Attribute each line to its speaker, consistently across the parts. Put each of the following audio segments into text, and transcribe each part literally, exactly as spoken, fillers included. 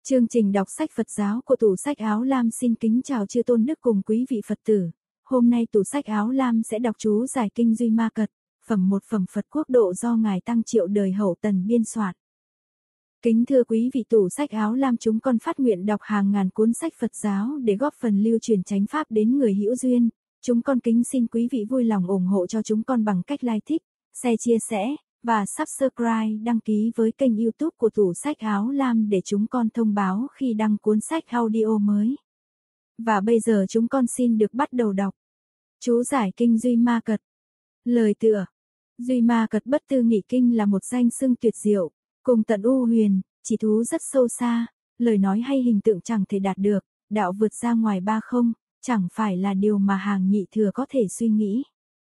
Speaker 1: Chương trình đọc sách Phật giáo của Tủ Sách Áo Lam xin kính chào chư tôn đức cùng quý vị Phật tử. Hôm nay Tủ Sách Áo Lam sẽ đọc chú giải kinh Duy Ma Cật, phẩm một phẩm Phật Quốc Độ do Ngài Tăng Triệu Đời Hậu Tần biên soạn. Kính thưa quý vị Tủ Sách Áo Lam, chúng con phát nguyện đọc hàng ngàn cuốn sách Phật giáo để góp phần lưu truyền chánh pháp đến người hữu duyên. Chúng con kính xin quý vị vui lòng ủng hộ cho chúng con bằng cách like thích, share chia sẻ và subscribe đăng ký với kênh YouTube của Tủ Sách Áo Lam để chúng con thông báo khi đăng cuốn sách audio mới. Và bây giờ chúng con xin được bắt đầu đọc. Chú giải kinh Duy Ma Cật. Lời tựa. Duy Ma Cật Bất Tư Nghị Kinh là một danh xưng tuyệt diệu, cùng tận u huyền, chỉ thú rất sâu xa, lời nói hay hình tượng chẳng thể đạt được, đạo vượt ra ngoài ba không, chẳng phải là điều mà hàng nhị thừa có thể suy nghĩ.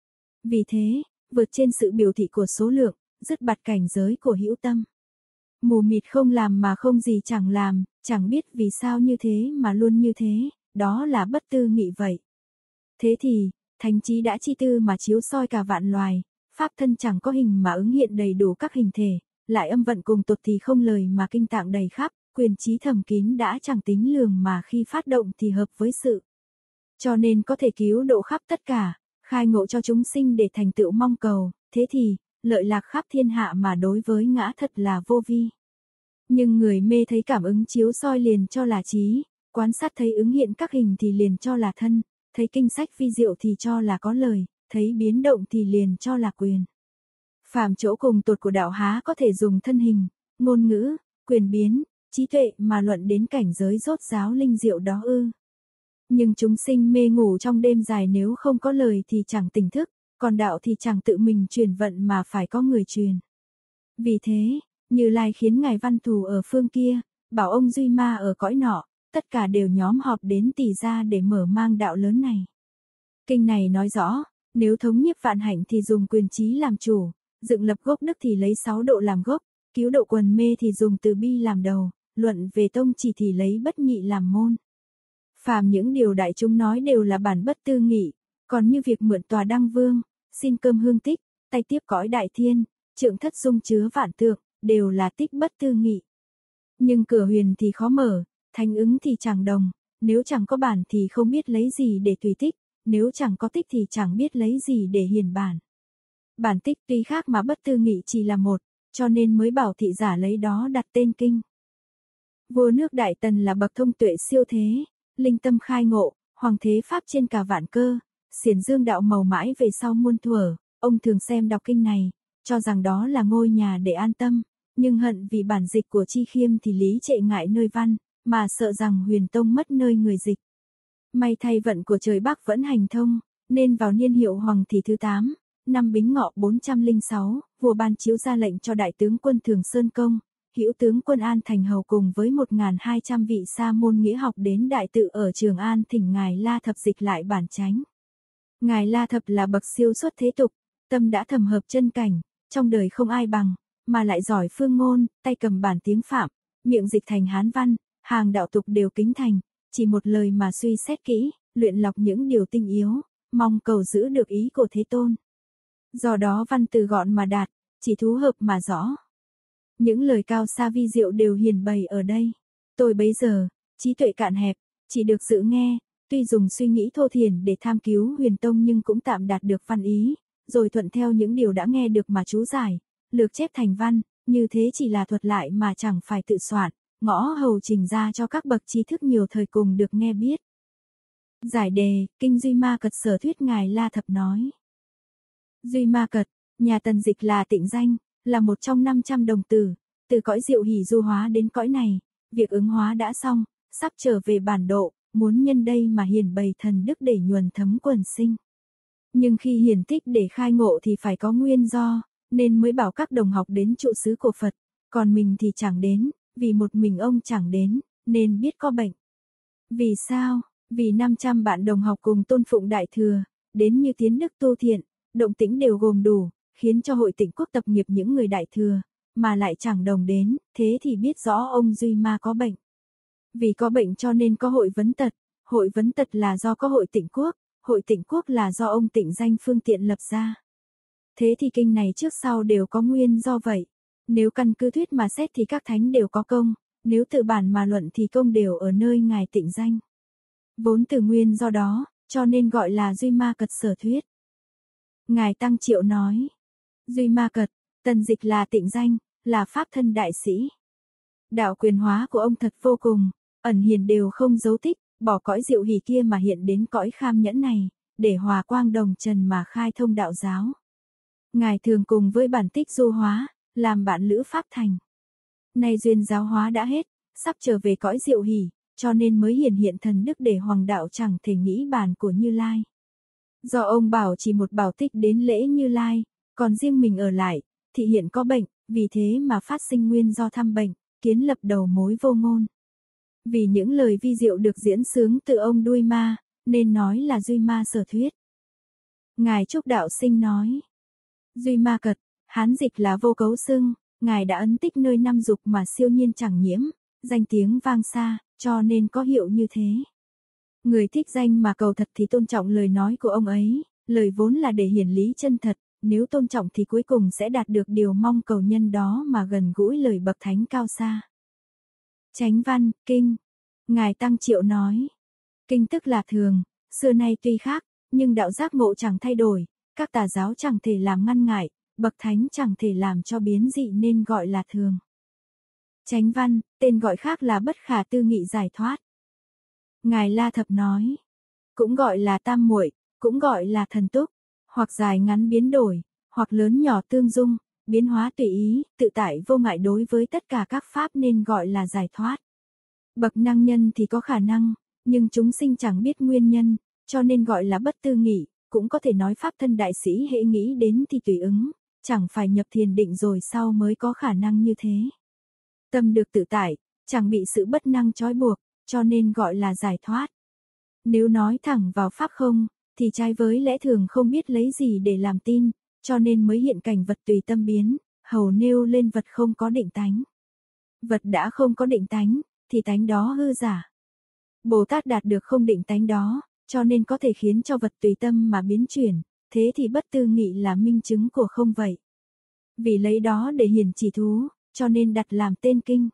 Speaker 1: Vì thế, vượt trên sự biểu thị của số lượng, dứt bạt cảnh giới của hữu tâm. Mù mịt không làm mà không gì chẳng làm, chẳng biết vì sao như thế mà luôn như thế, đó là bất tư nghị vậy. Thế thì, thánh trí đã chi tư mà chiếu soi cả vạn loài, pháp thân chẳng có hình mà ứng hiện đầy đủ các hình thể, lại âm vận cùng tột thì không lời mà kinh tạng đầy khắp, quyền trí thầm kín đã chẳng tính lường mà khi phát động thì hợp với sự. Cho nên có thể cứu độ khắp tất cả, khai ngộ cho chúng sinh để thành tựu mong cầu, thế thì, lợi lạc khắp thiên hạ mà đối với ngã thật là vô vi. Nhưng người mê thấy cảm ứng chiếu soi liền cho là trí, quan sát thấy ứng hiện các hình thì liền cho là thân, thấy kinh sách vi diệu thì cho là có lời, thấy biến động thì liền cho là quyền. Phàm chỗ cùng tột của đạo há có thể dùng thân hình, ngôn ngữ, quyền biến, trí tuệ mà luận đến cảnh giới rốt ráo linh diệu đó ư. Nhưng chúng sinh mê ngủ trong đêm dài, nếu không có lời thì chẳng tỉnh thức, còn đạo thì chẳng tự mình truyền vận mà phải có người truyền. Vì thế, Như Lai khiến Ngài Văn Thù ở phương kia, bảo ông Duy Ma ở cõi nọ, tất cả đều nhóm họp đến Tỳ gia để mở mang đạo lớn này. Kinh này nói rõ, nếu thống nhiếp vạn hạnh thì dùng quyền trí làm chủ, dựng lập gốc đức thì lấy sáu độ làm gốc, cứu độ quần mê thì dùng từ bi làm đầu, luận về tông chỉ thì lấy bất nhị làm môn. Phàm những điều đại chúng nói đều là bản bất tư nghị, còn như việc mượn tòa đăng vương, xin cơm hương tích, tay tiếp cõi đại thiên, trượng thất dung chứa vạn tượng, đều là tích bất tư nghị. Nhưng cửa huyền thì khó mở, thánh ứng thì chẳng đồng, nếu chẳng có bản thì không biết lấy gì để tùy tích, nếu chẳng có tích thì chẳng biết lấy gì để hiền bản. Bản tích tuy khác mà bất tư nghị chỉ là một, cho nên mới bảo thị giả lấy đó đặt tên kinh. Vua nước Đại Tần là bậc thông tuệ siêu thế, linh tâm khai ngộ, hoàng thế pháp trên cả vạn cơ, xiển dương đạo màu mãi về sau muôn thuở, ông thường xem đọc kinh này, cho rằng đó là ngôi nhà để an tâm, nhưng hận vì bản dịch của Chi Khiêm thì lý trệ ngại nơi văn, mà sợ rằng huyền tông mất nơi người dịch. May thay vận của trời Bắc vẫn hành thông, nên vào niên hiệu Hoàng Thị thứ tám, năm Bính Ngọ bốn trăm lẻ sáu, vua ban chiếu ra lệnh cho đại tướng quân Thường Sơn Công, hữu tướng quân An Thành Hầu cùng với một nghìn hai trăm vị sa môn nghĩa học đến đại tự ở Trường An thỉnh Ngài La Thập dịch lại bản chánh. Ngài La Thập là bậc siêu xuất thế tục, tâm đã thầm hợp chân cảnh, trong đời không ai bằng, mà lại giỏi phương ngôn, tay cầm bản tiếng Phạm, miệng dịch thành Hán văn, hàng đạo tục đều kính thành, chỉ một lời mà suy xét kỹ, luyện lọc những điều tinh yếu, mong cầu giữ được ý của Thế Tôn. Do đó văn từ gọn mà đạt, chỉ thú hợp mà rõ. Những lời cao xa vi diệu đều hiển bày ở đây. Tôi bấy giờ, trí tuệ cạn hẹp, chỉ được dự nghe, tuy dùng suy nghĩ thô thiển để tham cứu huyền tông nhưng cũng tạm đạt được văn ý, rồi thuận theo những điều đã nghe được mà chú giải, lược chép thành văn, như thế chỉ là thuật lại mà chẳng phải tự soạn, ngõ hầu trình ra cho các bậc trí thức nhiều thời cùng được nghe biết. Giải đề, kinh Duy Ma Cật sở thuyết Ngài La Thập nói. Duy Ma Cật, nhà Tần dịch là tịnh danh, là một trong năm trăm đồng tử, từ cõi diệu hỷ du hóa đến cõi này, việc ứng hóa đã xong, sắp trở về bản độ, muốn nhân đây mà hiển bày thần đức để nhuần thấm quần sinh. Nhưng khi hiển tích để khai ngộ thì phải có nguyên do, nên mới bảo các đồng học đến trụ xứ của Phật, còn mình thì chẳng đến, vì một mình ông chẳng đến, nên biết có bệnh. Vì sao? Vì năm trăm bạn đồng học cùng tôn phụng Đại Thừa, đến như tiến đức tu thiện, động tĩnh đều gồm đủ, khiến cho hội Tịnh Quốc tập nghiệp những người Đại Thừa, mà lại chẳng đồng đến, thế thì biết rõ ông Duy Ma có bệnh. Vì có bệnh cho nên có hội vấn tật, hội vấn tật là do có hội Tịnh Quốc, hội Tịnh Quốc là do ông Tịnh danh phương tiện lập ra. Thế thì kinh này trước sau đều có nguyên do vậy. Nếu căn cứ thuyết mà xét thì các thánh đều có công, Nếu từ bản mà luận thì công đều ở nơi ngài tịnh danh. Vốn từ nguyên do đó, cho nên gọi là Duy Ma Cật sở thuyết. Ngài Tăng Triệu nói, Duy Ma Cật, tần dịch là tịnh danh, là pháp thân đại sĩ. Đạo quyền hóa của ông thật vô cùng, ẩn hiền đều không dấu tích, bỏ cõi diệu hỷ kia mà hiện đến cõi kham nhẫn này, để hòa quang đồng trần mà khai thông đạo giáo. Ngài thường cùng với bản tích du hóa, làm bạn lữ pháp thành. Nay duyên giáo hóa đã hết, sắp trở về cõi diệu hỷ, cho nên mới hiển hiện thần đức để hoàng đạo chẳng thể nghĩ bàn của Như Lai. Do ông bảo chỉ một bảo tích đến lễ Như Lai, còn riêng mình ở lại, thị hiện có bệnh, vì thế mà phát sinh nguyên do thăm bệnh, kiến lập đầu mối vô ngôn. Vì những lời vi diệu được diễn sướng từ ông đuôi ma, nên nói là Duy Ma sở thuyết. Ngài Trúc Đạo Sinh nói, Duy Ma Cật, Hán dịch là vô cấu xưng, Ngài đã ấn tích nơi năm dục mà siêu nhiên chẳng nhiễm, danh tiếng vang xa, cho nên có hiệu như thế. Người thích danh mà cầu thật thì tôn trọng lời nói của ông ấy, lời vốn là để hiển lý chân thật, nếu tôn trọng thì cuối cùng sẽ đạt được điều mong cầu nhân đó mà gần gũi lời bậc thánh cao xa. Chánh văn, kinh. Ngài Tăng Triệu nói, kinh tức là thường, xưa nay tuy khác, nhưng đạo giác ngộ chẳng thay đổi, các tà giáo chẳng thể làm ngăn ngại, bậc thánh chẳng thể làm cho biến dị nên gọi là thường. Chánh văn, tên gọi khác là bất khả tư nghị giải thoát. Ngài La Thập nói, cũng gọi là tam muội, cũng gọi là thần túc, hoặc dài ngắn biến đổi, hoặc lớn nhỏ tương dung, biến hóa tùy ý, tự tại vô ngại đối với tất cả các pháp nên gọi là giải thoát. Bậc năng nhân thì có khả năng, nhưng chúng sinh chẳng biết nguyên nhân, cho nên gọi là bất tư nghị, cũng có thể nói pháp thân đại sĩ hễ nghĩ đến thì tùy ứng, chẳng phải nhập thiền định rồi sau mới có khả năng như thế. Tâm được tự tại, chẳng bị sự bất năng trói buộc, cho nên gọi là giải thoát. Nếu nói thẳng vào pháp không, thì trái với lẽ thường không biết lấy gì để làm tin, cho nên mới hiện cảnh vật tùy tâm biến, hầu nêu lên vật không có định tánh. Vật đã không có định tánh, thì tánh đó hư giả. Bồ Tát đạt được không định tánh đó, cho nên có thể khiến cho vật tùy tâm mà biến chuyển, thế thì bất tư nghị là minh chứng của không vậy. Vì lấy đó để hiển chỉ thú, cho nên đặt làm tên kinh.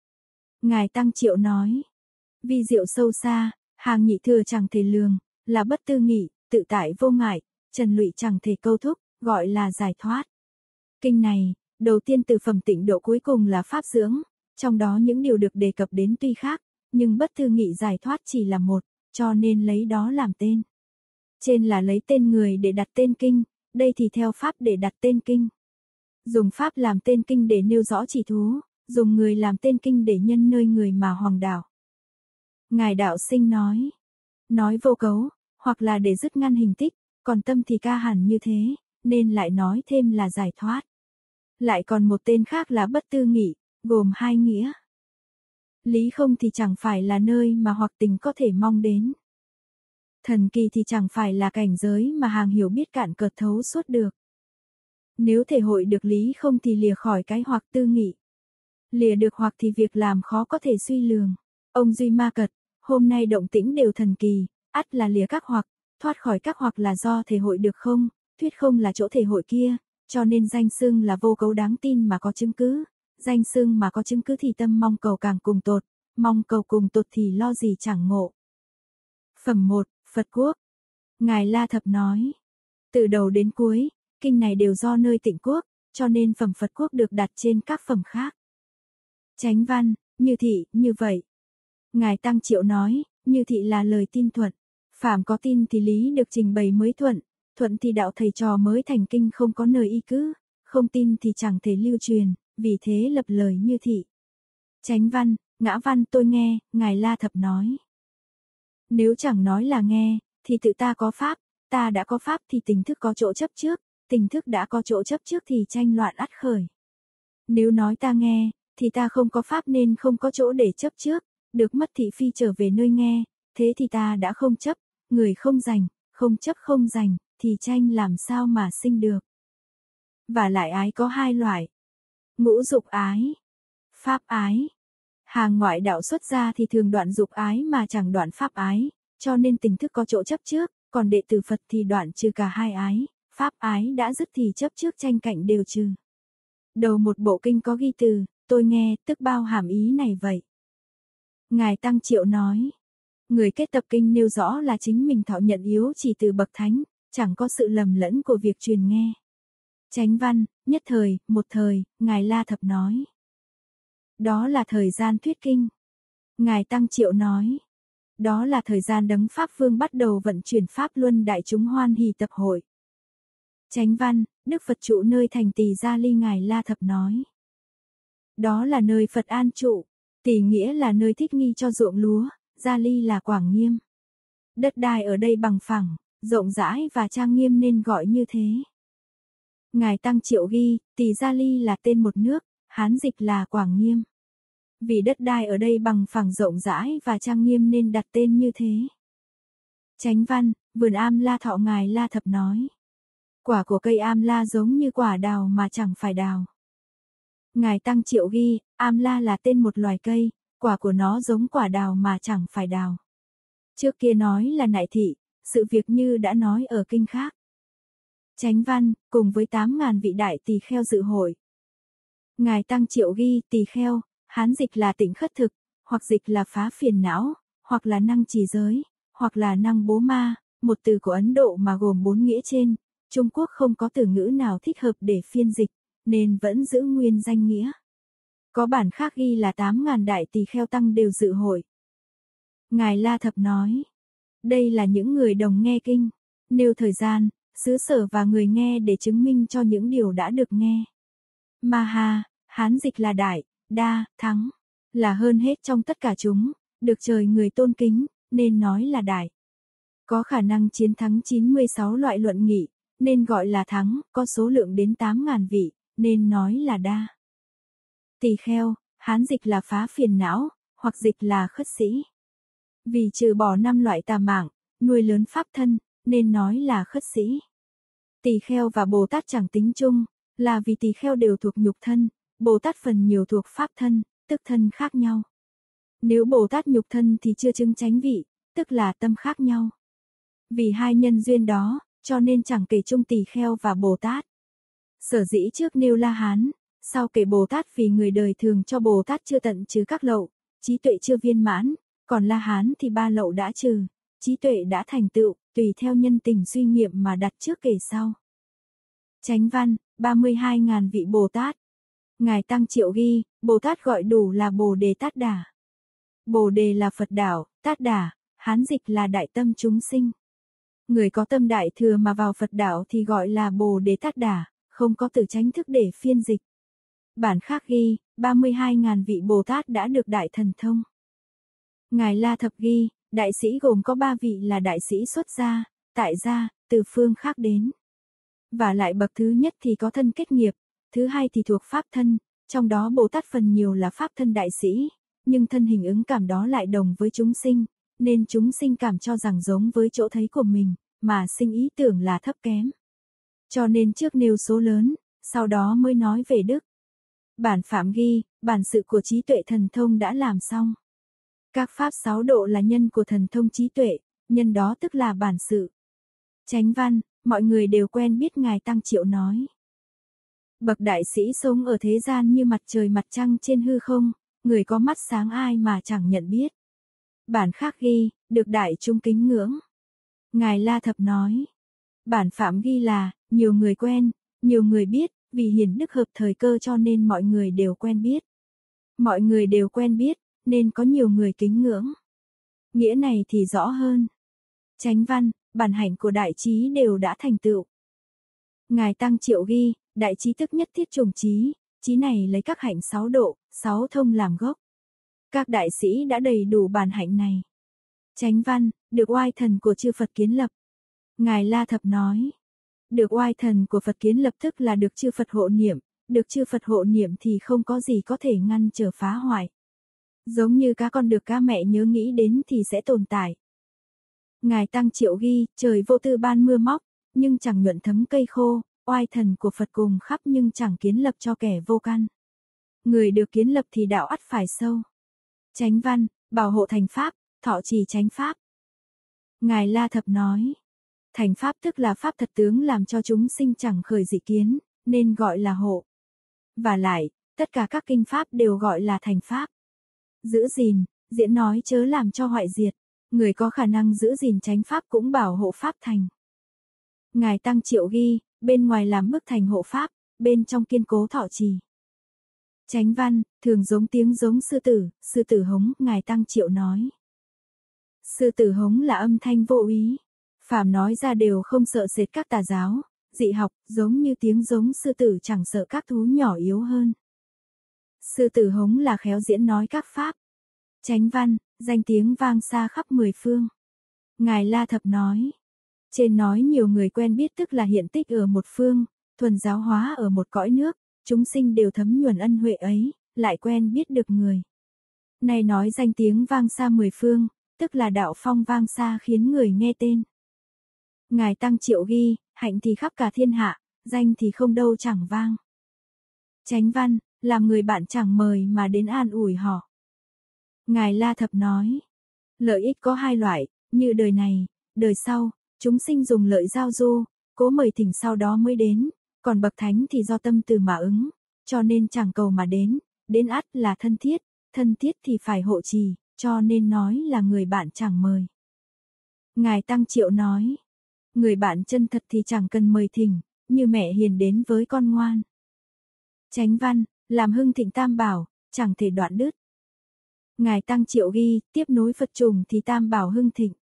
Speaker 1: Ngài Tăng Triệu nói, vi diệu sâu xa, hàng nhị thừa chẳng thể lường, là bất tư nghị, tự tại vô ngại, trần lụy chẳng thể câu thúc, gọi là giải thoát. Kinh này, đầu tiên từ phẩm tịnh độ cuối cùng là pháp dưỡng, trong đó những điều được đề cập đến tuy khác, nhưng bất tư nghị giải thoát chỉ là một, cho nên lấy đó làm tên. Trên là lấy tên người để đặt tên kinh, đây thì theo pháp để đặt tên kinh. Dùng pháp làm tên kinh để nêu rõ chỉ thú, dùng người làm tên kinh để nhân nơi người mà hoàng đạo. Ngài Đạo Sinh nói, nói vô cấu, hoặc là để dứt ngăn hình tích, còn tâm thì ca hẳn như thế, nên lại nói thêm là giải thoát. Lại còn một tên khác là bất tư nghị, gồm hai nghĩa. Lý không thì chẳng phải là nơi mà hoặc tình có thể mong đến. Thần kỳ thì chẳng phải là cảnh giới mà hàng hiểu biết cạn cợt thấu suốt được. Nếu thể hội được lý không thì lìa khỏi cái hoặc tư nghị. Lìa được hoặc thì việc làm khó có thể suy lường. Ông Duy Ma Cật, hôm nay động tĩnh đều thần kỳ, ắt là lìa các hoặc, thoát khỏi các hoặc là do thể hội được không, thuyết không là chỗ thể hội kia, cho nên danh xưng là vô cấu đáng tin mà có chứng cứ. Danh xưng mà có chứng cứ thì tâm mong cầu càng cùng tột, mong cầu cùng tột thì lo gì chẳng ngộ. Phẩm một, Phật Quốc. Ngài La Thập nói, từ đầu đến cuối, kinh này đều do nơi Tịnh Quốc, cho nên phẩm Phật Quốc được đặt trên các phẩm khác. Chánh văn, như thị, như vậy. Ngài Tăng Triệu nói, như thị là lời tin thuận. Phàm có tin thì lý được trình bày mới thuận, thuận thì đạo thầy trò mới thành kinh không có nơi y cứ, không tin thì chẳng thể lưu truyền, vì thế lập lời như thị. Chánh văn, ngã văn tôi nghe, Ngài La Thập nói. Nếu chẳng nói là nghe, thì tự ta có pháp, ta đã có pháp thì tình thức có chỗ chấp trước, tình thức đã có chỗ chấp trước thì tranh loạn ắt khởi. Nếu nói ta nghe, thì ta không có pháp nên không có chỗ để chấp trước, được mất thị phi trở về nơi nghe, thế thì ta đã không chấp, người không giành, không chấp không giành, thì tranh làm sao mà sinh được. Và lại ái có hai loại. Ngũ dục ái, pháp ái. Hàng ngoại đạo xuất gia thì thường đoạn dục ái mà chẳng đoạn pháp ái, cho nên tình thức có chỗ chấp trước, còn đệ tử Phật thì đoạn trừ cả hai ái, pháp ái đã dứt thì chấp trước tranh cạnh đều trừ. Đầu một bộ kinh có ghi từ, tôi nghe, tức bao hàm ý này vậy. Ngài Tăng Triệu nói, người kết tập kinh nêu rõ là chính mình thọ nhận yếu chỉ từ bậc thánh, chẳng có sự lầm lẫn của việc truyền nghe. Chánh văn, nhất thời, một thời, Ngài La Thập nói. Đó là thời gian thuyết kinh. Ngài Tăng Triệu nói. Đó là thời gian Đấng Pháp Vương bắt đầu vận chuyển Pháp Luân đại chúng hoan hỷ tập hội. Chánh văn, Đức Phật trụ nơi thành Tỳ Gia Ly. Ngài La Thập nói. Đó là nơi Phật an trụ, Tỳ nghĩa là nơi thích nghi cho ruộng lúa, Gia Ly là Quảng Nghiêm. Đất đai ở đây bằng phẳng, rộng rãi và trang nghiêm nên gọi như thế. Ngài Tăng Triệu ghi, Tỳ Gia Ly là tên một nước, Hán dịch là Quảng Nghiêm. Vì đất đai ở đây bằng phẳng rộng rãi và trang nghiêm nên đặt tên như thế. Chánh văn, vườn Am La Thọ. Ngài La Thập nói. Quả của cây Am La giống như quả đào mà chẳng phải đào. Ngài Tăng Triệu ghi, Am La là tên một loài cây, quả của nó giống quả đào mà chẳng phải đào. Trước kia nói là nại thị, sự việc như đã nói ở kinh khác. Chánh văn, cùng với tám ngàn vị đại tỳ kheo dự hội. Ngài Tăng Triệu ghi, tỳ kheo, Hán dịch là tịnh khất thực, hoặc dịch là phá phiền não, hoặc là năng trì giới, hoặc là năng bố ma, một từ của Ấn Độ mà gồm bốn nghĩa trên. Trung Quốc không có từ ngữ nào thích hợp để phiên dịch, nên vẫn giữ nguyên danh nghĩa. Có bản khác ghi là tám ngàn đại tỳ kheo tăng đều dự hội. Ngài La Thập nói, đây là những người đồng nghe kinh, nêu thời gian, xứ sở và người nghe để chứng minh cho những điều đã được nghe. Maha, Hán dịch là đại, đa, thắng, là hơn hết trong tất cả chúng, được trời người tôn kính, nên nói là đại. Có khả năng chiến thắng chín mươi sáu loại luận nghị, nên gọi là thắng, có số lượng đến tám ngàn vị, nên nói là đa. Tỳ kheo, Hán dịch là phá phiền não, hoặc dịch là khất sĩ. Vì trừ bỏ năm loại tà mạng, nuôi lớn pháp thân, nên nói là khất sĩ. Tỳ kheo và Bồ Tát chẳng tính chung, là vì tỳ kheo đều thuộc nhục thân, Bồ Tát phần nhiều thuộc pháp thân, tức thân khác nhau. Nếu Bồ Tát nhục thân thì chưa chứng chánh vị, tức là tâm khác nhau. Vì hai nhân duyên đó, cho nên chẳng kể chung tỳ kheo và Bồ Tát. Sở dĩ trước nêu La Hán, sau kể Bồ Tát vì người đời thường cho Bồ Tát chưa tận trừ các lậu, trí tuệ chưa viên mãn, còn La Hán thì ba lậu đã trừ, trí tuệ đã thành tựu, tùy theo nhân tình suy nghiệm mà đặt trước kể sau. Chánh văn, ba mươi hai ngàn vị Bồ Tát. Ngài Tăng Triệu ghi, Bồ Tát gọi đủ là Bồ Đề Tát Đà. Bồ Đề là Phật đạo, Tát Đà, Hán dịch là đại tâm chúng sinh. Người có tâm đại thừa mà vào Phật đạo thì gọi là Bồ Đề Tát Đà, không có từ chánh thức để phiên dịch. Bản khác ghi, ba mươi hai ngàn vị Bồ Tát đã được đại thần thông. Ngài La Thập ghi, đại sĩ gồm có ba vị là đại sĩ xuất gia, tại gia, từ phương khác đến. Và lại bậc thứ nhất thì có thân kết nghiệp, thứ hai thì thuộc pháp thân, trong đó Bồ Tát phần nhiều là pháp thân đại sĩ, nhưng thân hình ứng cảm đó lại đồng với chúng sinh, nên chúng sinh cảm cho rằng giống với chỗ thấy của mình, mà sinh ý tưởng là thấp kém. Cho nên trước nêu số lớn, sau đó mới nói về đức. Bản phạm ghi, bản sự của trí tuệ thần thông đã làm xong. Các pháp sáu độ là nhân của thần thông trí tuệ, nhân đó tức là bản sự. Chánh văn, mọi người đều quen biết Ngài Tăng Triệu nói. Bậc đại sĩ sống ở thế gian như mặt trời mặt trăng trên hư không, người có mắt sáng ai mà chẳng nhận biết. Bản khác ghi, được đại chúng kính ngưỡng. Ngài La Thập nói. Bản phạm ghi là, nhiều người quen, nhiều người biết, vì hiển đức hợp thời cơ cho nên mọi người đều quen biết. Mọi người đều quen biết, nên có nhiều người kính ngưỡng. Nghĩa này thì rõ hơn. Chánh văn, bản hạnh của đại trí đều đã thành tựu. Ngài Tăng Triệu ghi, đại trí tức nhất thiết trùng trí, trí này lấy các hạnh sáu độ, sáu thông làm gốc. Các đại sĩ đã đầy đủ bản hạnh này. Chánh văn, được oai thần của chư Phật kiến lập. Ngài La Thập nói. Được oai thần của Phật kiến lập tức là được chư Phật hộ niệm, được chư Phật hộ niệm thì không có gì có thể ngăn trở phá hoại. Giống như cá con được cá mẹ nhớ nghĩ đến thì sẽ tồn tại. Ngài Tăng Triệu ghi, trời vô tư ban mưa móc, nhưng chẳng nhuận thấm cây khô, oai thần của Phật cùng khắp nhưng chẳng kiến lập cho kẻ vô căn. Người được kiến lập thì đạo ắt phải sâu. Chánh văn, bảo hộ thành pháp, thọ trì chánh pháp. Ngài La Thập nói. Thành pháp tức là pháp thật tướng làm cho chúng sinh chẳng khởi dị kiến, nên gọi là hộ. Và lại, Tất cả các kinh pháp đều gọi là thành pháp. Giữ gìn, diễn nói chớ làm cho hoại diệt. Người có khả năng giữ gìn chánh pháp cũng bảo hộ pháp thành. Ngài Tăng Triệu ghi, bên ngoài làm bức thành hộ pháp, bên trong kiên cố thọ trì. Chánh văn, thường giống tiếng giống sư tử, sư tử hống, Ngài Tăng Triệu nói. Sư tử hống là âm thanh vô úy. Phàm nói ra đều không sợ sệt các tà giáo, dị học, giống như tiếng giống sư tử chẳng sợ các thú nhỏ yếu hơn. Sư tử hống là khéo diễn nói các pháp. Chánh văn, danh tiếng vang xa khắp mười phương. Ngài La Thập nói. Trên nói nhiều người quen biết tức là hiện tích ở một phương, thuần giáo hóa ở một cõi nước, chúng sinh đều thấm nhuần ân huệ ấy, lại quen biết được người. Này nói danh tiếng vang xa mười phương, tức là đạo phong vang xa khiến người nghe tên. Ngài Tăng Triệu ghi, hạnh thì khắp cả thiên hạ, danh thì không đâu chẳng vang. Chánh văn, làm người bạn chẳng mời mà đến an ủi họ. Ngài La Thập nói, lợi ích có hai loại, như đời này, đời sau, chúng sinh dùng lợi giao du, cố mời thỉnh sau đó mới đến, còn bậc thánh thì do tâm từ mà ứng, cho nên chẳng cầu mà đến, đến ắt là thân thiết, thân thiết thì phải hộ trì, cho nên nói là người bạn chẳng mời. Ngài Tăng Triệu nói, người bạn chân thật thì chẳng cần mời thỉnh, như mẹ hiền đến với con ngoan. Chánh văn, làm hưng thịnh tam bảo, chẳng thể đoạn đứt. Ngài Tăng Triệu ghi, tiếp nối Phật trùng thì tam bảo hưng thịnh.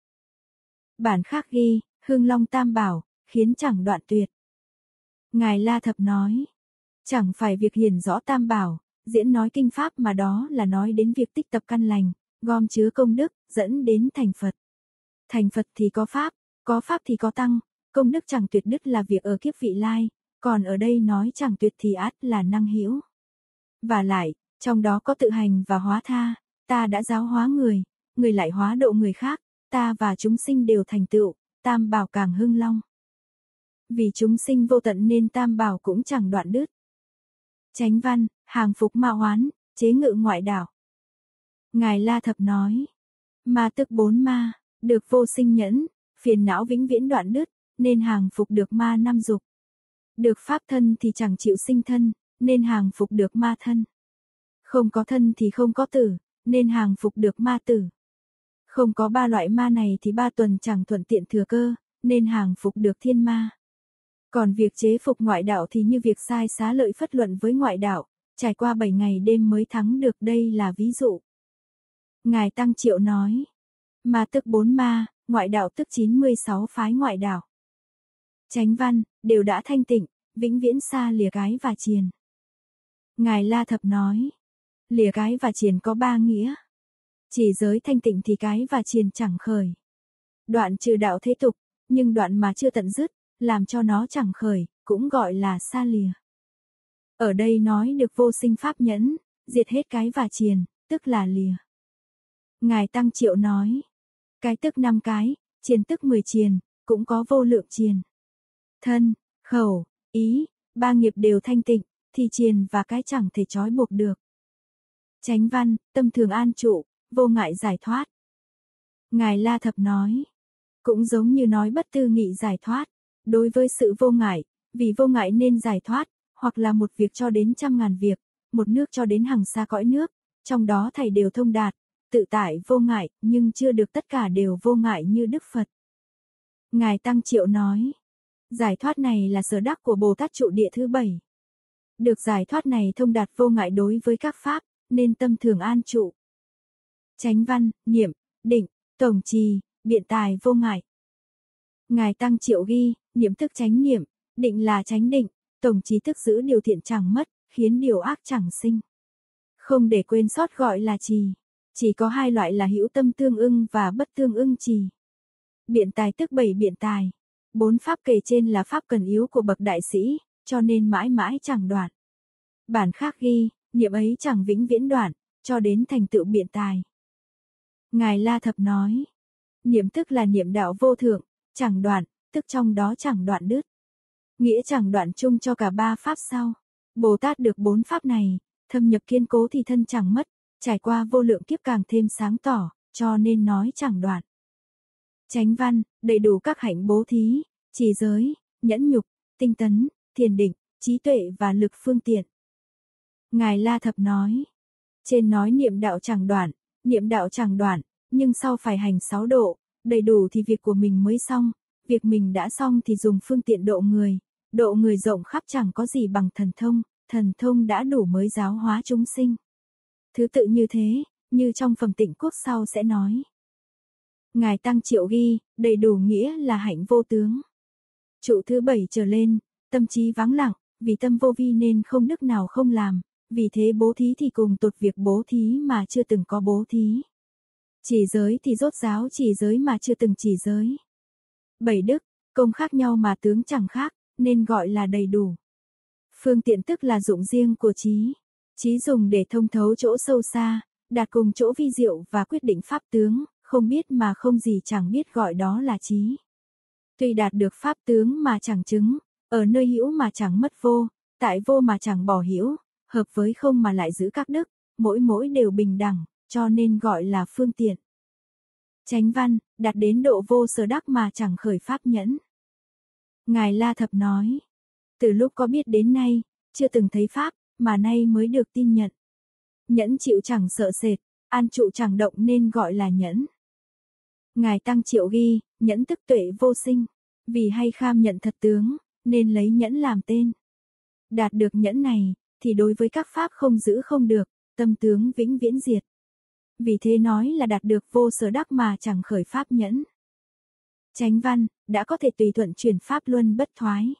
Speaker 1: Bản khác ghi, hưng long tam bảo, khiến chẳng đoạn tuyệt. Ngài La Thập nói, chẳng phải việc hiển rõ tam bảo, diễn nói kinh pháp mà đó là nói đến việc tích tập căn lành, gom chứa công đức, dẫn đến thành Phật. Thành Phật thì có pháp, có pháp thì có tăng, công đức chẳng tuyệt đứt là việc ở kiếp vị lai, còn ở đây nói chẳng tuyệt thì ắt là năng hữu. Và lại, trong đó có tự hành và hóa tha, ta đã giáo hóa người, người lại hóa độ người khác, ta và chúng sinh đều thành tựu, tam bảo càng hưng long. Vì chúng sinh vô tận nên tam bảo cũng chẳng đoạn đứt. Chánh văn, hàng phục ma oán, chế ngự ngoại đạo. Ngài La Thập nói, ma tức bốn ma, được vô sinh nhẫn, phiền não vĩnh viễn đoạn đứt, nên hàng phục được ma năm dục. Được pháp thân thì chẳng chịu sinh thân, nên hàng phục được ma thân. Không có thân thì không có tử, nên hàng phục được ma tử. Không có ba loại ma này thì ba tuần chẳng thuận tiện thừa cơ, nên hàng phục được thiên ma. Còn việc chế phục ngoại đạo thì như việc sai xá lợi phất luận với ngoại đạo, trải qua bảy ngày đêm mới thắng được, đây là ví dụ. Ngài Tăng Triệu nói, ma tức bốn ma, ngoại đạo tức chín mươi sáu phái ngoại đạo. Chánh văn, đều đã thanh tịnh, vĩnh viễn xa lìa cái và triền. Ngài La Thập nói, lìa cái và triền có ba nghĩa. Chỉ giới thanh tịnh thì cái và triền chẳng khởi. Đoạn trừ đạo thế tục, nhưng đoạn mà chưa tận dứt, làm cho nó chẳng khởi, cũng gọi là xa lìa. Ở đây nói được vô sinh pháp nhẫn, diệt hết cái và triền, tức là lìa. Ngài Tăng Triệu nói, cái tức năm cái, triền tức mười triền, cũng có vô lượng triền. Thân, khẩu, ý, ba nghiệp đều thanh tịnh, thì triền và cái chẳng thể trói buộc được. Chánh văn, tâm thường an trụ, vô ngại giải thoát. Ngài La Thập nói, cũng giống như nói bất tư nghị giải thoát, đối với sự vô ngại, vì vô ngại nên giải thoát, hoặc là một việc cho đến trăm ngàn việc, một nước cho đến hàng xa cõi nước, trong đó thầy đều thông đạt, tự tại vô ngại, nhưng chưa được tất cả đều vô ngại như Đức Phật. Ngài Tăng Triệu nói, giải thoát này là sở đắc của Bồ Tát trụ địa thứ bảy. Được giải thoát này thông đạt vô ngại đối với các pháp, nên tâm thường an trụ. Chánh văn, niệm, định, tổng trì, biện tài vô ngại. Ngài Tăng Triệu ghi, niệm tức chánh niệm, định là chánh định, tổng trì tức giữ điều thiện chẳng mất, khiến điều ác chẳng sinh. Không để quên sót gọi là trì. Chỉ có hai loại là hữu tâm tương ưng và bất tương ưng trì. Biện tài tức bảy biện tài. Bốn pháp kể trên là pháp cần yếu của bậc đại sĩ, cho nên mãi mãi chẳng đoạn. Bản khác ghi, niệm ấy chẳng vĩnh viễn đoạn, cho đến thành tựu biện tài. Ngài La Thập nói, niệm tức là niệm đạo vô thượng, chẳng đoạn, tức trong đó chẳng đoạn đứt. Nghĩa chẳng đoạn chung cho cả ba pháp sau. Bồ Tát được bốn pháp này, thâm nhập kiên cố thì thân chẳng mất, trải qua vô lượng kiếp càng thêm sáng tỏ, cho nên nói chẳng đoạn. Chánh văn, đầy đủ các hạnh bố thí, trì giới, nhẫn nhục, tinh tấn, thiền định, trí tuệ và lực phương tiện. Ngài La Thập nói. Trên nói niệm đạo chẳng đoạn, niệm đạo chẳng đoạn, nhưng sau phải hành sáu độ, đầy đủ thì việc của mình mới xong, việc mình đã xong thì dùng phương tiện độ người, độ người rộng khắp chẳng có gì bằng thần thông, thần thông đã đủ mới giáo hóa chúng sinh. Thứ tự như thế, như trong phẩm Tịnh Quốc sau sẽ nói. Ngài Tăng Triệu ghi, đầy đủ nghĩa là hạnh vô tướng. Trụ thứ bảy trở lên, tâm trí vắng lặng, vì tâm vô vi nên không đức nào không làm, vì thế bố thí thì cùng tột việc bố thí mà chưa từng có bố thí. Chỉ giới thì rốt ráo chỉ giới mà chưa từng chỉ giới. Bảy đức, công khác nhau mà tướng chẳng khác, nên gọi là đầy đủ. Phương tiện tức là dụng riêng của trí. Trí dùng để thông thấu chỗ sâu xa, đạt cùng chỗ vi diệu và quyết định pháp tướng, không biết mà không gì chẳng biết gọi đó là trí. Tuy đạt được pháp tướng mà chẳng chứng, ở nơi hữu mà chẳng mất vô, tại vô mà chẳng bỏ hữu, hợp với không mà lại giữ các đức, mỗi mỗi đều bình đẳng, cho nên gọi là phương tiện. Chánh văn, đạt đến độ vô sở đắc mà chẳng khởi pháp nhẫn. Ngài La Thập nói, từ lúc có biết đến nay, chưa từng thấy pháp, mà nay mới được tin nhận. Nhẫn chịu chẳng sợ sệt, an trụ chẳng động nên gọi là nhẫn. Ngài Tăng Triệu ghi, nhẫn tức tuệ vô sinh, vì hay kham nhận thật tướng, nên lấy nhẫn làm tên. Đạt được nhẫn này, thì đối với các pháp không giữ không được, tâm tướng vĩnh viễn diệt. Vì thế nói là đạt được vô sở đắc mà chẳng khởi pháp nhẫn. Chánh văn, đã có thể tùy thuận chuyển pháp luân bất thoái.